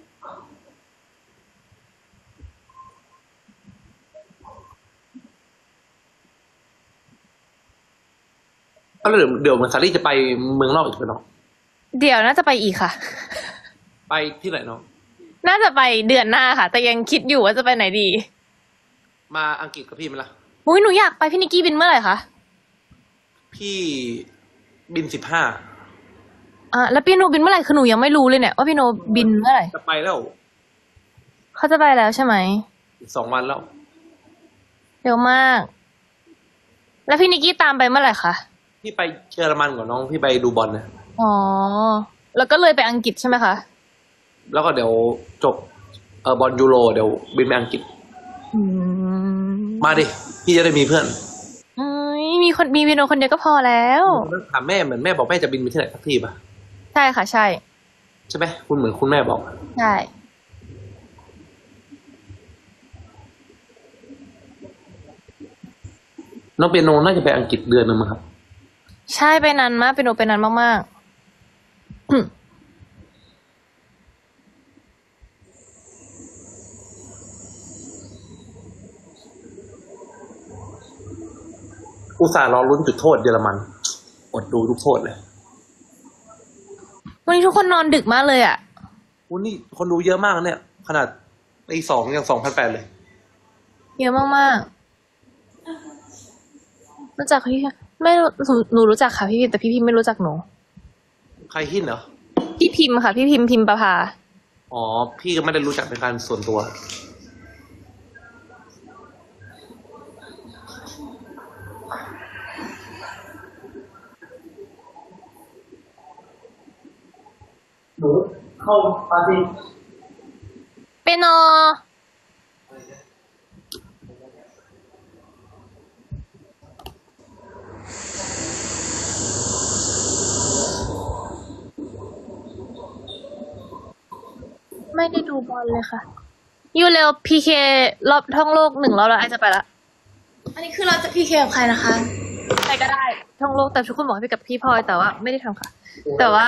แล้วเดี๋ยวเหมือนซารี่จะไปเมืองนอกอีกไหมน้องเดี๋ยวน่าจะไปอีกค่ะไปที่ไหนน้องน่าจะไปเดือนหน้าค่ะ แต่ยังคิดอยู่ว่าจะไปไหนดีมาอังกฤษกับพี่ไหมล่ะมุ้ยหนูอยากไปพี่นิกกี้บินเมื่อไหร่คะพี่บิน15 แล้วพี่โนบินเมื่อไหร่คือหนูยังไม่รู้เลยเนี่ยว่าพี่โนบินเมื่อไหร่จะไปแล้วเขาจะไปแล้วใช่ไหมอีก2 วันแล้วเร็วมากแล้วพี่นิกกี้ตามไปเมื่อไหร่คะพี่ไปเยอรมันกับน้องพี่ไปดูบอลนะอ๋อ แล้วก็เลยไปอังกฤษใช่ไหมคะแล้วก็เดี๋ยวจบบอลยูโรเดี๋ยวบินไปอังกฤษอืมมาดิพี่จะได้มีเพื่อนมีวินโนคนเดียวก็พอแล้วถามแม่เหมือนแม่บอกแม่จะบินไปที่ไหนสักที่ป่ะใช่ค่ะใช่ใช่ไหมคุณเหมือนคุณแม่บอกใช่น้องเปียโนน่าจะไปอังกฤษเดือนนึงมั้งครับใช่ไปนานมากเป็นโนไปนานมากๆอุตส่าห์รอลุ้นจุดโทษเยอรมันอดดูทุกโทษเลยวันนี้ทุกคนนอนดึกมากเลยอ่ะวันนี้คนดูเยอะมากเนี่ย ขนาดตี2ยัง2,800เลยเยอะมากๆรู้จักพี่ไม่รู้หนูรู้จักค่ะพี่พิมแต่พี่พิมไม่รู้จักหนูใครหินเหรอพี่พิมค่ะ พี่พิมประภาอ๋อ พี่ก็ไม่ได้รู้จักเป็นการส่วนตัว หนูเข้าปาร์ตี้เป็นโนไม่ได้ดูบอลเลยค่ะยูเร็วพีเครอบท่องโลก1 รอบแล้วไอจะไปละอันนี้คือเราจะพีเคกับใครนะคะใครก็ได้ท่องโลกแต่ทุกคนบอกให้ไปกับพี่พลอยแต่ว่าไม่ได้ทำค่ะ แต่ว่า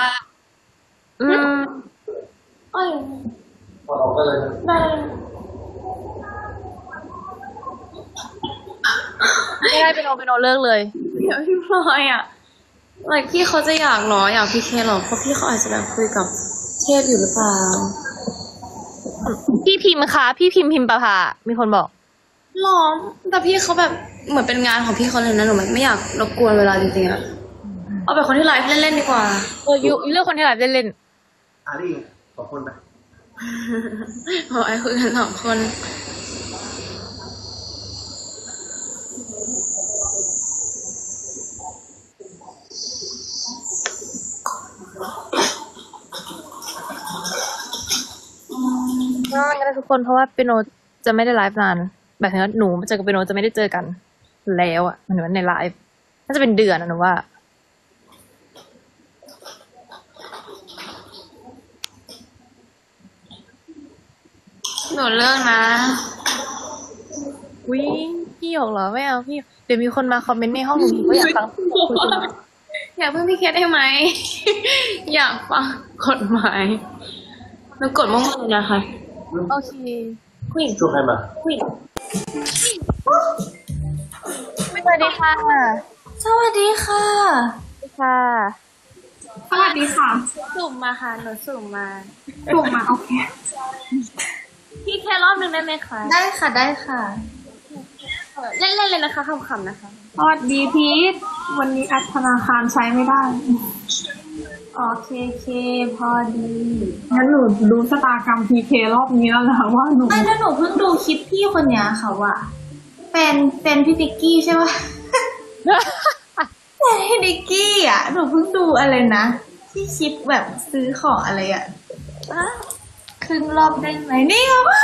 อ้อยพอออกก็เลยได้ไม่ได้เป็นโนเลิกเลยเดี๋ยวพี่พลอยอ่ะพี่เขาจะอยากเหรออยากพีเคหรอเพราะพี่เขาอาจจะแบบคุยกับเทพอยู่หรือเปล่าพี่พิมพ์คะพี่พิมประภามีคนบอกหรอแต่พี่เขาแบบเหมือนเป็นงานของพี่เขาเลยนะหนูไม่อยากรบกวนเวลาจริงๆอะเอาเป็นคนที่ไลฟ์เล่นๆดีกว่ายูเลือกคนที่ไลฟ์เล่นอารี่2 คนไหมขอไอ้คุยกัน2 คนก็ได้ทุกคนเพราะว่าเปียโนจะไม่ได้ไลฟ์นานแบบนี้หนูเจอกับเปียโนจะไม่ได้เจอกัน แล้วอ่ะมันเหมือนในไลฟ์น่าจะเป็นเดือนนะหนูว่าหนูเลือกนะวิ่งพี่หยกเหรอไม่เอาพี่เดี๋ยวมีคนมาคอมเมนต์ในห้องหนูก็อยากฟังคุยกันอยากเพิ่งพี่เคสได้ไหม อยากฟังกฎหมายหนูกดมั่วๆเลยนะคะโอเคผู้หญิงชวนใครมาผู้หญิงสวัสดีค่ะสวัสดีค่ะค่ะสวัสดีค่ะสุ่มมาค่ะหนูสุ่มมาถูกมาโอเคพี่แค่รอบนึงได้ไหมคะได้ค่ะได้ค่ะเล่นเลยนะคะขำๆนะคะสวัสดีพีทวันนี้แอปธนาคารใช้ไม่ได้โอเคพอดีงั้นหนูดูชะตากรรมพีเครอบนี้แล้วนะว่าหนูไม่แล้วหนูเพิ่งดูคลิปพี่คนเนี้ยค่ะว่าเป็นพี่ติ๊กกี้ใช่ปะ แต่พี่ติ๊กกี้อ่ะหนูเพิ่งดูอะไรนะที่คลิปแบบซื้อของอะไรอ่ะครึ่งรอบได้ไหมนี่เหรอวะ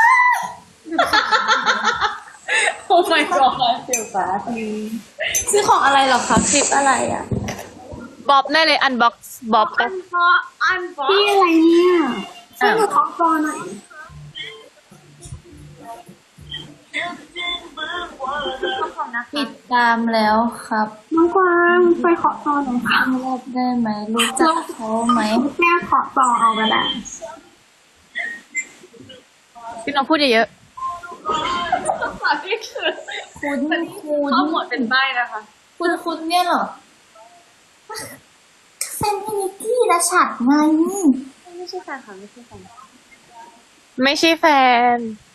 โอ้ my god เสียวฟ้าซื้อของอะไรเหรอคะคลิปอะไรอ่ะบ๊อบได้เลยอันบ็อกซ์บ๊อบอันเพราะอันเพราะพี่อะไรเนี่ยช่วยหนูท้องจอหน่อยติดตามแล้วครับน้องกวางไปขอจอหน่อยค่ะรอบได้ไหมรู้จักเขาไหมแม่ขอจอเอาไปแหละพี่น้องพูดเยอะคุณหมดเป็นใบนะคะคุณเนี่ยเหรอเป็นพี่นิกกี้และฉัดไงไม่ใช่แฟนค่ะไม่ใช่แฟนๆไม่ใช่แฟน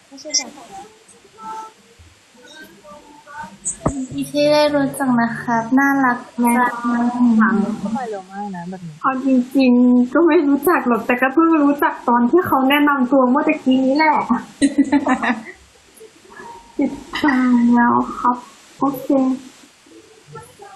พี่ที่ได้รู้จักนะครับน่ารักมากเข้าไปเร็วมากนะแบบนี้เอาจริงๆก็ไม่รู้จักหรอกแต่ก็เพิ่งรู้จักตอนที่เขาแนะนำตัวเมื่อตะกี้นี้แหละติดตามแล้วครับโอเค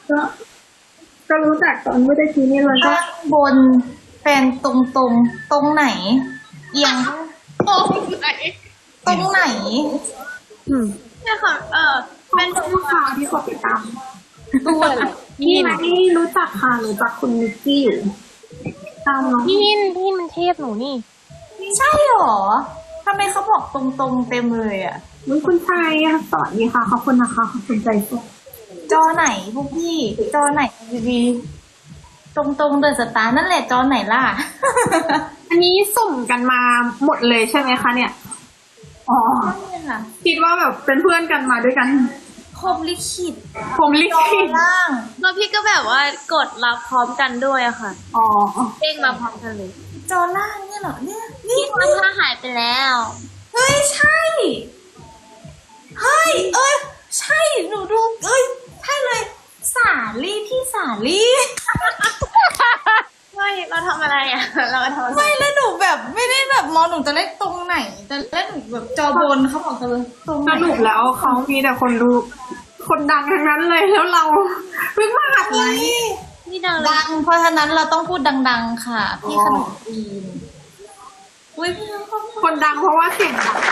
ก็รู้จักตอนไม่ได้ทีนี่เลยก็ข้างบนแปลงตรงไหน เอียงตรงไหนตรงไหนเนี่ยค่ะเป็นลูกค้าที่กดติดตามตัวอะไรพี่ไหมรู้จักค่ะรู้จักคุณนิกกี้อยู่ตามน้องพี่หินมันเทพหนูนี่ใช่หรอทำไมเขาบอกตรงเต็มเลยอ่ะคุณชายสวัสดีค่ะขอบคุณนะคะขอบคุณใจสุดจอไหนพวกพี่ จอไหนดีตรงเดอะสตาร์นั่นแหละจอไหนล่ะอันนี้สุ่มกันมาหมดเลยใช่ไหมคะเนี่ยอ๋อใช่ค่ะคิดว่าแบบเป็นเพื่อนกันมาด้วยกันพรหมลิขิตผมลิจอขิตล่างแล้วพี่ก็แบบว่ากดรับพร้อมกันด้วยอะค่ะอ๋อเด้งมาพร้อมกันเลยจอล่างเนี่ยเหรอเนี่ยนี่พี่ทำท่าหายไปแล้วเฮ้ยใช่เฮ้ยใช่หนูดูใช่เลยสาลี่พี่สาลี่ไม่เราทำอะไรอะเราทำอะไรไม่แล้วหนูแบบไม่ได้แบบมองหนูจะเล่นตรงไหนจะเล่นหนูแบบจอบนเขาบอกเลยตรงไหสนรุปแล้วเขามีแต่คนดูคนดังทั้งนั้นเลยแล้วเราเพิ่งมาหัดไลฟ์นี่ดังเลยดังเพราะฉะนั้นเราต้องพูดดังๆค่ะพี่ขนมจีนอุ้ยพี่น้องขอบคุณคนดังเพราะว่าเสียงดัง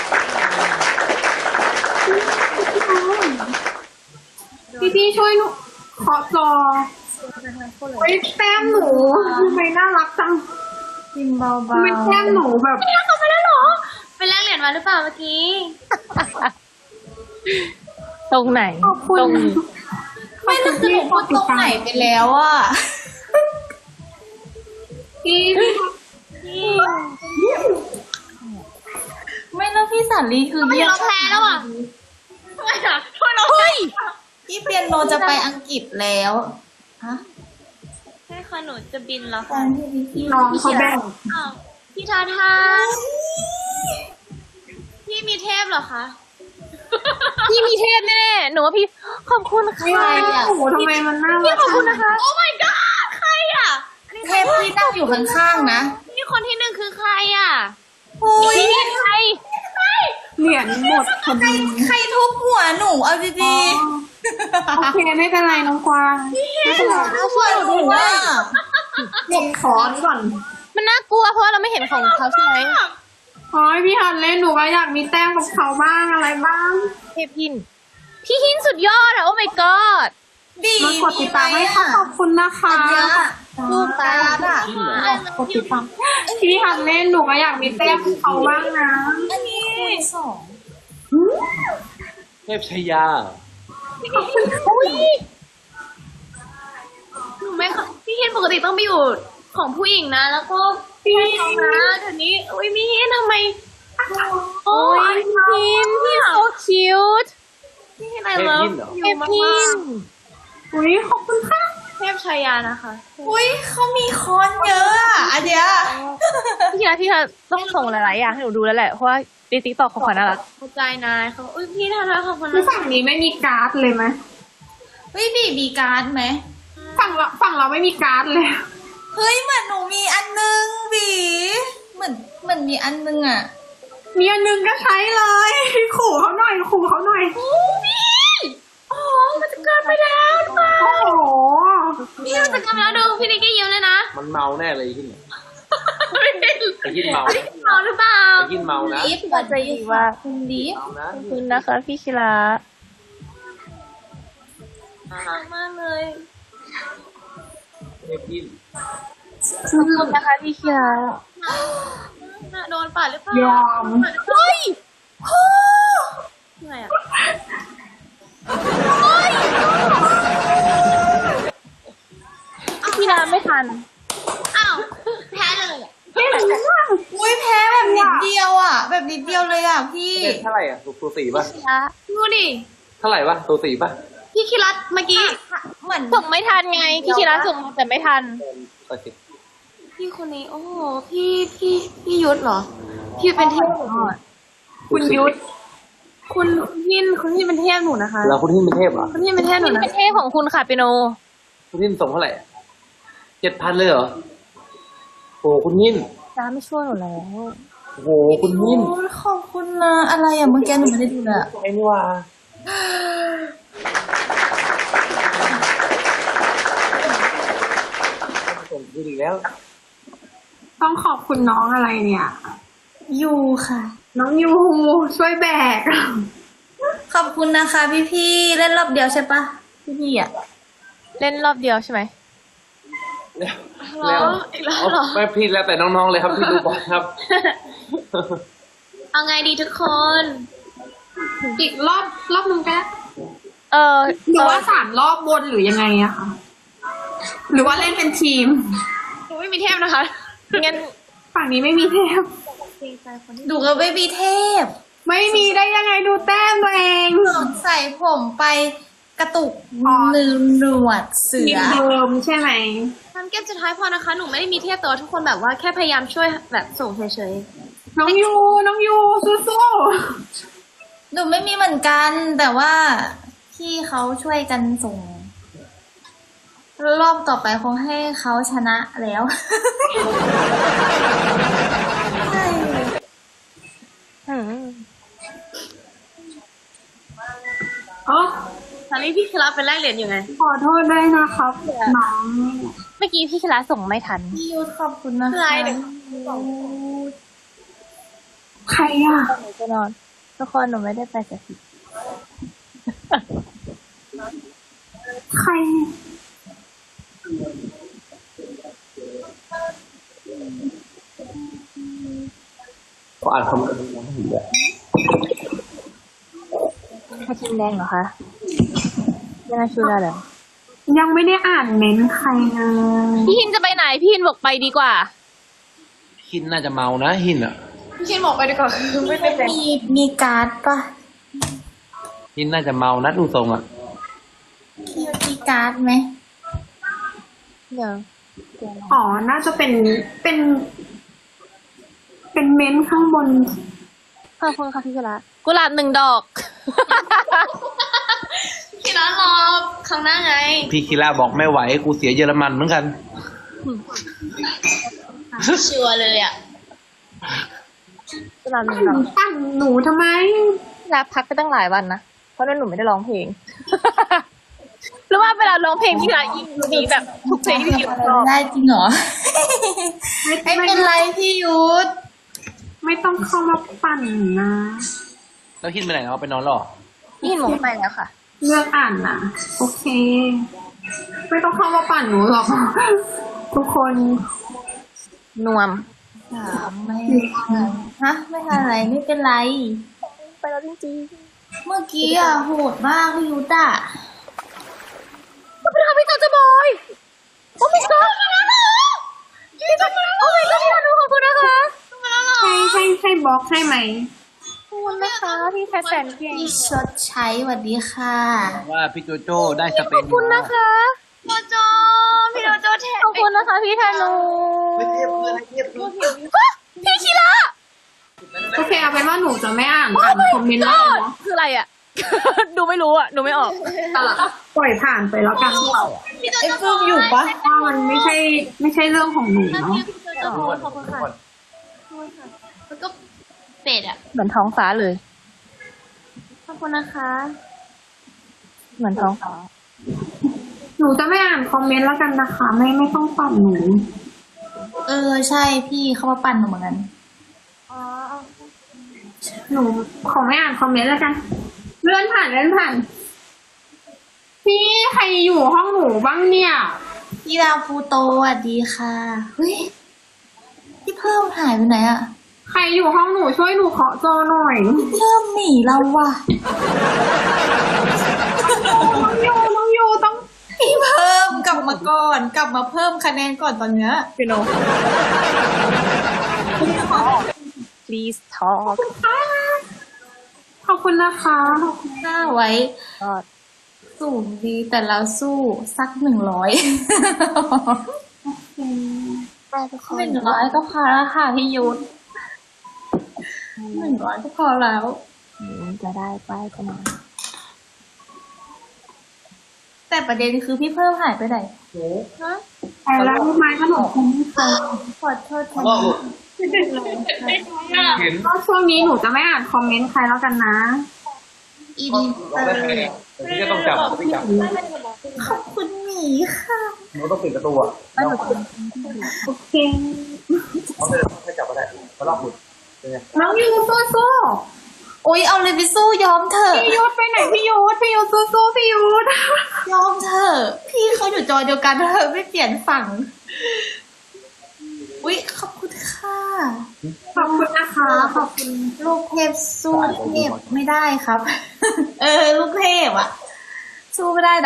พี่ช่วยหนูขอจอไว้แต้มหนูทำไมน่ารักจังกินเบาทำไมแต้มหนูแบบพี่ทำไปแล้วเหรอไปแลกเหรียญมาหรือเปล่าเมื่อกี้ ตรงไหนขอบคุณตรงนี้ๆไม่รู้จะหนูพูดตรงไหนไปแล้วอ่ะพี่ไม่แล้วพี่สันลีคือไม่เยี่ยมเราแพ้แล้วอ่ะทำไมอ่ะทำไมเราแพ้พี่เปียโนจะไปอังกฤษแล้วฮะใช่ค่ะหนูจะบินแล้วตอค่ะนที่พี่น้องเขาแบ่งอ้าวพี่ทาทาพี่มีเทพเหรอคะ พี่มีเทพแน่ๆหนูว่าพี่ขอบคุณค่ะใครอ่ะโอ้โหทำไมมันน่าพี่รักขอบคุณนะคะ โอ้ my god ใครอ่ะเทพที่นั่งอยู่ข้างๆนะนี่คนที่หนึ่งคือใครอ่ะโอ้ยพี่ใครเหรียญหมดพอดีใครทุบหัวหนูเอาดีโอเคไม่เป็นไรน้องกวางไม่เป็นไรๆทุบหัวหนูอ่ะเก็บขอนก่อนมันน่ากลัวเพราะว่าเราไม่เห็นของเขาใช่ไหมโอ้ยพี่ฮันเล่นหนูก็อยากมีแต้มกับเขาบ้างอะไรบ้างเทพหินพี่หินสุดยอดอ่ะโอ้ my god ดีมากดติดตามให้ค่ะขอบคุณนะคะอันเนี้ยรูปตาอ่ะกดติดตามพี่ฮันเล่นหนูก็อยากมีแต้มกับเขาบ้างนะอันนี้คูณสองเทพชายาอุ้ยหนูไม่ค่ะพี่หินปกติต้องไปอยู่ของผู้หญิงนะ แล้วก็พี่เขานะเดี๋ยวนี้อุ้ยพี่หินทำไมโอ้ยพี่หินพี่ so cute พี่หิน I เทพ love ยินเหรอเทพหินอุ้ยขอบคุณค่ะเทพชายานะคะอุ้ยเขามีคอนเยอะอ่ะอันเนี้ยพี่คะต้องส่งหลายๆอย่างให้หนูดูแล้วแหละ เพราะว่าในติ๊กต็อกเขาขวัญน่ารักเข้าใจนายเขาอุ้ยพี่ทาราขอบคุณคือนะฝั่งนี้ไม่มีการ์ดเลยไหมเฮ้ยบีมีการ์ดไหมฝั่งเราไม่มีการ์ดเลยเฮ้ยเหมือนหนูมีอันนึงบีเหมือนมีอันนึงอ่ะมีอันนึงก็ใช้เลยขู่เขาหน่อยขู่เขาหน่อยโอ้มันจะเกินไปแล้วหรือเปล่าโอ้โหพี่มันจะเกินไปแล้วดูพี่นิกกี้ยิ้มเลยนะมันเมาแน่เลยไอ้ยินเนี่ยไม่เห็นไอ้ยินเมาเมาหรือเปล่าไอ้ยินเมานะดีฟปัจจัยว่าคุณดีฟเมานะขอบคุณนะคะพี่ชิระน่ารักมากเลยเทพยินขอบคุณนะคะพี่ชิระโดนป่าหรือเปล่ายอมเฮ้ยอะไรอ่ะพี่น้ำไม่ทัน อ้าว แพ้เลยอ่ะอุ้ยแพ้แบบนิดเดียวอ่ะ แบบนิดเดียวเลยอ่ะพี่เทพเท่าไหร่อ่ะตัวสีป่ะชิระดูดิเท่าไหร่ป่ะตัวสีป่ะพี่คิรัตเมื่อกี้เหมือนส่งไม่ทันไง พี่คิรัตส่งมาแต่ไม่ทันตัวสีพี่คนนี้ โอ้โห พี่ยุทธเหรอ พี่เป็นเทพหนูอ่ะคุณยุทธคุณพี่เป็นเทพหนูนะคะแล้วคุณทินเป็นเทพเหรอคุณพี่เป็นเทพหนูนะเป็นเทพของคุณค่ะเปียโนคุณทินส่งเท่าไหร่7,000เลยเหรอโอ้คุณยินจ้าไม่ช่วยหนูแล้วโอ้โหคุณยินโอ้ยขอบคุณนะอะไรอ่ะเมื่อกี้หนูไม่ได้ดูเลยอ่ะไอ้นี่ว่าส่งคืนอีกแล้วต้องขอบคุณน้องอะไรเนี่ยยูค่ะน้องยูช่วยแบกขอบคุณนะคะพี่ๆเล่นรอบเดียวใช่ปะพี่ๆอ่ะเล่นรอบเดียวใช่ไหมแล้วอีกแล้วเหรอไม่พี่แล้วแต่น้องๆเลยครับที่ดูบอลครับเอาไงดีทุกคนอีกรอบนึงก็ได้หหรือว่า3 รอบวนหรือยังไงอะคะหรือว่าเล่นเป็นทีมหนูไม่มีเทพนะคะงั้นฝั่งนี้ไม่มีเทพดูกับเบบี้เทพไม่มีได้ยังไงดูแต้มตัวเองใส่ผมไปกระตุกลืมหนวดเสืทีมอเดิมใช่ไหมทำเกมสุดท้ายพอนะคะหนูไม่ได้มีเทพแต่ว่าทุกคนแบบว่าแค่พยายามช่วยแบบส่งเฉยน้องยูสู้หนูไม่มีเหมือนกัน แต่ว่าพี่เขาช่วยกันส่ง รอบต่อไปคงให้เขาชนะแล้ว ใช่ๆอืมๆอ๋อตอนนี้พี่คลาเป็นแลกเหรียญอยู่ไงขอโทษด้วยนะครับน้องเมื่อกี้พี่คลาส่งไม่ทันพี่ยุทธขอบคุณนะคะใครอะหนูจะนอนทุกคนหนูไม่ได้ไปสักทีใครก็อ่านคอมเมนต์น้องๆอยู่แหละถ้าทีมแดงเหรอคะไม่น่าเชื่อเลยยังไม่ได้อ่านเม้นต์ใครเลยพี่หินจะไปไหนพี่หินบอกไปดีกว่าหินน่าจะเมานะหินอ่ะพี่หินบอกไปดีกว่าคือไม่เป็นมีการ์ดปะหินน่าจะเมานะดูทรงอ่ะพี่ยุทธมีการ์ดไหมเดี๋ยวอ๋อน่าจะเป็นเม้นต์ข้างบนขอบคุณค่ะพี่คลากุหลาบ1 ดอก พี่คลารอครั้งหน้าไงพี่คิราบอกไม่ไหวกูเสียเยอรมันเหมือนกันชัวร์เลยอ่ะกุหลาบ1 ดอกตั้งหนูทำไมลาพักไปตั้งหลายวันนะเพราะว่าหนูไม่ได้ร้องเพลง แล้วว่าเวลาร้องเพลงพี่คลายิ่งดีแบบทุกเพลงที่พี่ร้องได้จริงเหรอไม่ไม่เป็นไรพี่ยุทธไม่ต้องเข้ามาปั่นนะแล้วหินไปไหนเนาะไปนอนหรอพี่หินหมไปแล้วค่ะเลือกอ่านนะโอเค ไม่ต้องเข้ามาปั่นหนูหรอก ทุกคนนวมไม่ฮะไม่อะไรไม่เป็นไรไปแล้วจริงเมื่อกี้อ่ะโหดมากพี่ยุทธอ่ะๆขอบคุณค่ะพี่จอจะบอยโอ้ my god มาแล้วเหรอพี่จอโอ้ my god พี่จอดูขอบคุณนะคะมาแล้วเหรอใช่บล็อกใช่ไหมขอบคุณนะคะพี่แพทแสนเก่งพี่ชดใช้สวัสดีค่ะว่าพี่โจโจ้ได้สเปขอน บคุณนะคะโจโจพี่โจโจแทนขอบคุณนะคะพี่ธนูไม่เทียบเพื่อนให้เทียบเพื่อนพี่คิระโอเคเอาเป็นว่าหนูจะไม่อ่านคอมเมนต์แล้วเนาะคืออะไรอ่ะ ดูไม่รู้อ่ะดูไม่ออกปล่อยผ่านไปแล้วกันไอ้เพิ่มอยู่ปะว่ามันไม่ใช่เรื่องของหนูเนาะขอบคุณค่ะแล้วก็เป็ดอ่ะเหมือนท้องฟ้าเลยขอบคุณนะคะ เหมือนท้องฟ้าหนูจะไม่อ่านคอมเมนต์แล้วกันนะคะ ไม่ต้องปั่นหนูใช่พี่เข้ามาปั่นหนูเหมือนกันหนูขอไม่อ่านคอมเมนต์แล้วกันเลื่อนผ่านพี่ใครอยู่ห้องหนูบ้างเนี่ยพี่ดาวฟูโตสวัสดีค่ะเฮ้ยพี่เพิ่มหายไปไหนอ่ะใครอยู่ห้องหนูช่วยหนูเคาะจอหน่อยเพิ่มหนีเราว่ะน้องยูต้องพี่เพิ่มกลับมาก่อนกลับมาเพิ่มคะแนนก่อนตอนเนี้ยพี่โน please talk ขอบคุณนะคะหน้าไว้ สูงดีแต่เราสู้สัก100 100ก็พอแล้วค่ะพี่ยุทธ100ก็พอแล้วจะได้ไปกันนะแต่ประเด็นคือพี่เพิ่มหายไปไหนแต่แล้วรู้ไหมว่าหนูคงไม่เคยขอโทษค่ะเห็นก็ช่วงนี้หนูจะไม่อ่านคอมเมนต์ใครแล้วกันนะอินเตอร์พี่ก็ต้องจับพี่จับขอบคุณหมีค่ะหนูต้องปิดประตูอ่ะแล้วโอเคเขาไม่จับอะไรเขาลอกหลุดเป็นไงน้องยูสู้โอ๊ยเอาเลยไปสู้ยอมเถอะๆพี่ยุทธไปไหนพี่ยุทธสู้ๆพี่ยุทธยอมเถอะพี่เขาอยู่จอยเดียวกันเถอะไม่เปลี่ยนฝั่งอุ๊ยขอบคุณค่ะขอบคุณนะคะขอบคุณลูกเทพสู้เทพไม่ได้ครับ ลูกเทพอะสู้ไม่ได้นะ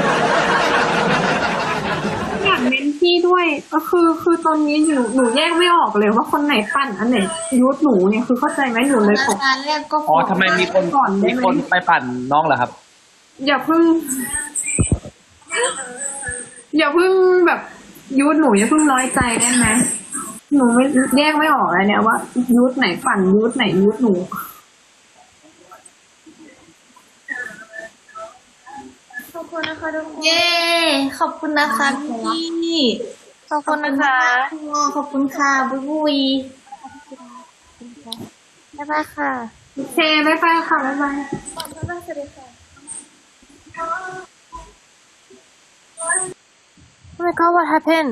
อยากเน้นพี่ด้วยก็คือตอนนี้หนูแยกไม่ออกเลยว่าคนไหนปั่นอันไหนยุทธหนูเนี่ยคือเข้าใจไหมหนูเลยของานแรกก็อ๋อทำไมมีคนก่อนได้มีไหมคนไปปั่นน้องเหรอครับอย่าเพิ่งแบบยุทธหนูอย่าเพิ่งน้อยใจได้ไหมหนูไม่แยกไม่ออกเลยเนี่ยว่ายุทธไหนปั่นยุทธไหนยุทธหนูขอบคุณนะคะทุกคนเย้ขอบคุณนะคะพี่ขอบคุณนะคะขอบคุณค่ะบุยบุยบ๊ายบายค่ะโอเคบ๊ายบายค่ะบ๊ายบาย Oh my god what happened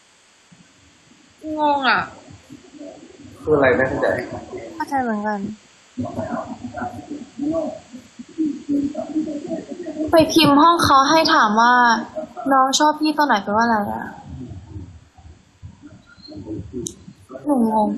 งงอ่ะคืออะไรไม่เข้าใจเข้าใจเหมือนกัน ไปพิมพ์ห้องเขาให้ถามว่า น้องชอบพี่ตอนไหนเป็นว่าอะไรอะหนูงง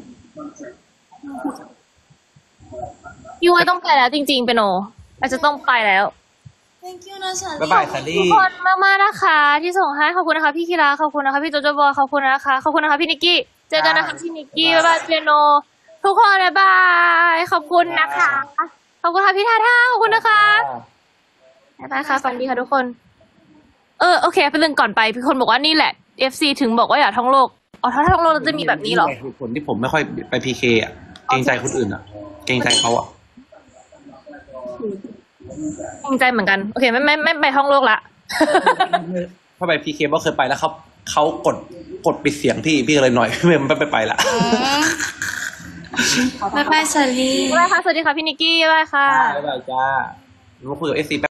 พี่ว่าต้องไปแล้วจริงๆเปโนอาจจะต้องไปแล้ว thank you นะฉันบ๊ายบายสาทุลี่กคนมากๆนะคะ ที่ส่งให้ขอบคุณนะคะพี่คีราขอบคุณนะคะพี่โจโจบอยขอบคุณนะคะขอบคุณนะคะพี่นิกกี้เจอกันนะคะพี่นิกกี้บ๊ายบายเปียโนทุกคนบ๊ายบายขอบคุณนะคะขอบคุณค่ะพี่ทาท่าขอบคุณนะคะบ๊ายบายค่ะฝันดีค่ะทุกคนโอเคเป็นเรื่องก่อนไปพี่คนบอกว่านี่แหละ FC ถึงบอกว่าอย่าท่องโลกอ๋อถ้าท่องโลกเราจะมีแบบนี้เหรอคือผลที่ผมไม่ค่อยไปพีเคอ่ะเกรงใจคนอื่นอ่ะ เกรงใจเขาอ่ะเกรงใจเหมือนกันโอเคไม่ไปท่องโลกละถ้าไปพีเคก็เคยไปแล้วเขากดปิดเสียงพี่ก็เลยหน่อย ไม่ไปละบ๊ายบายสาลีบ๊ายบายค่ะสวัสดีค่ะพี่นิกกี้บ๊ายบายค่ะบ๊ายบายจ้าหนูคุยกับเอฟซี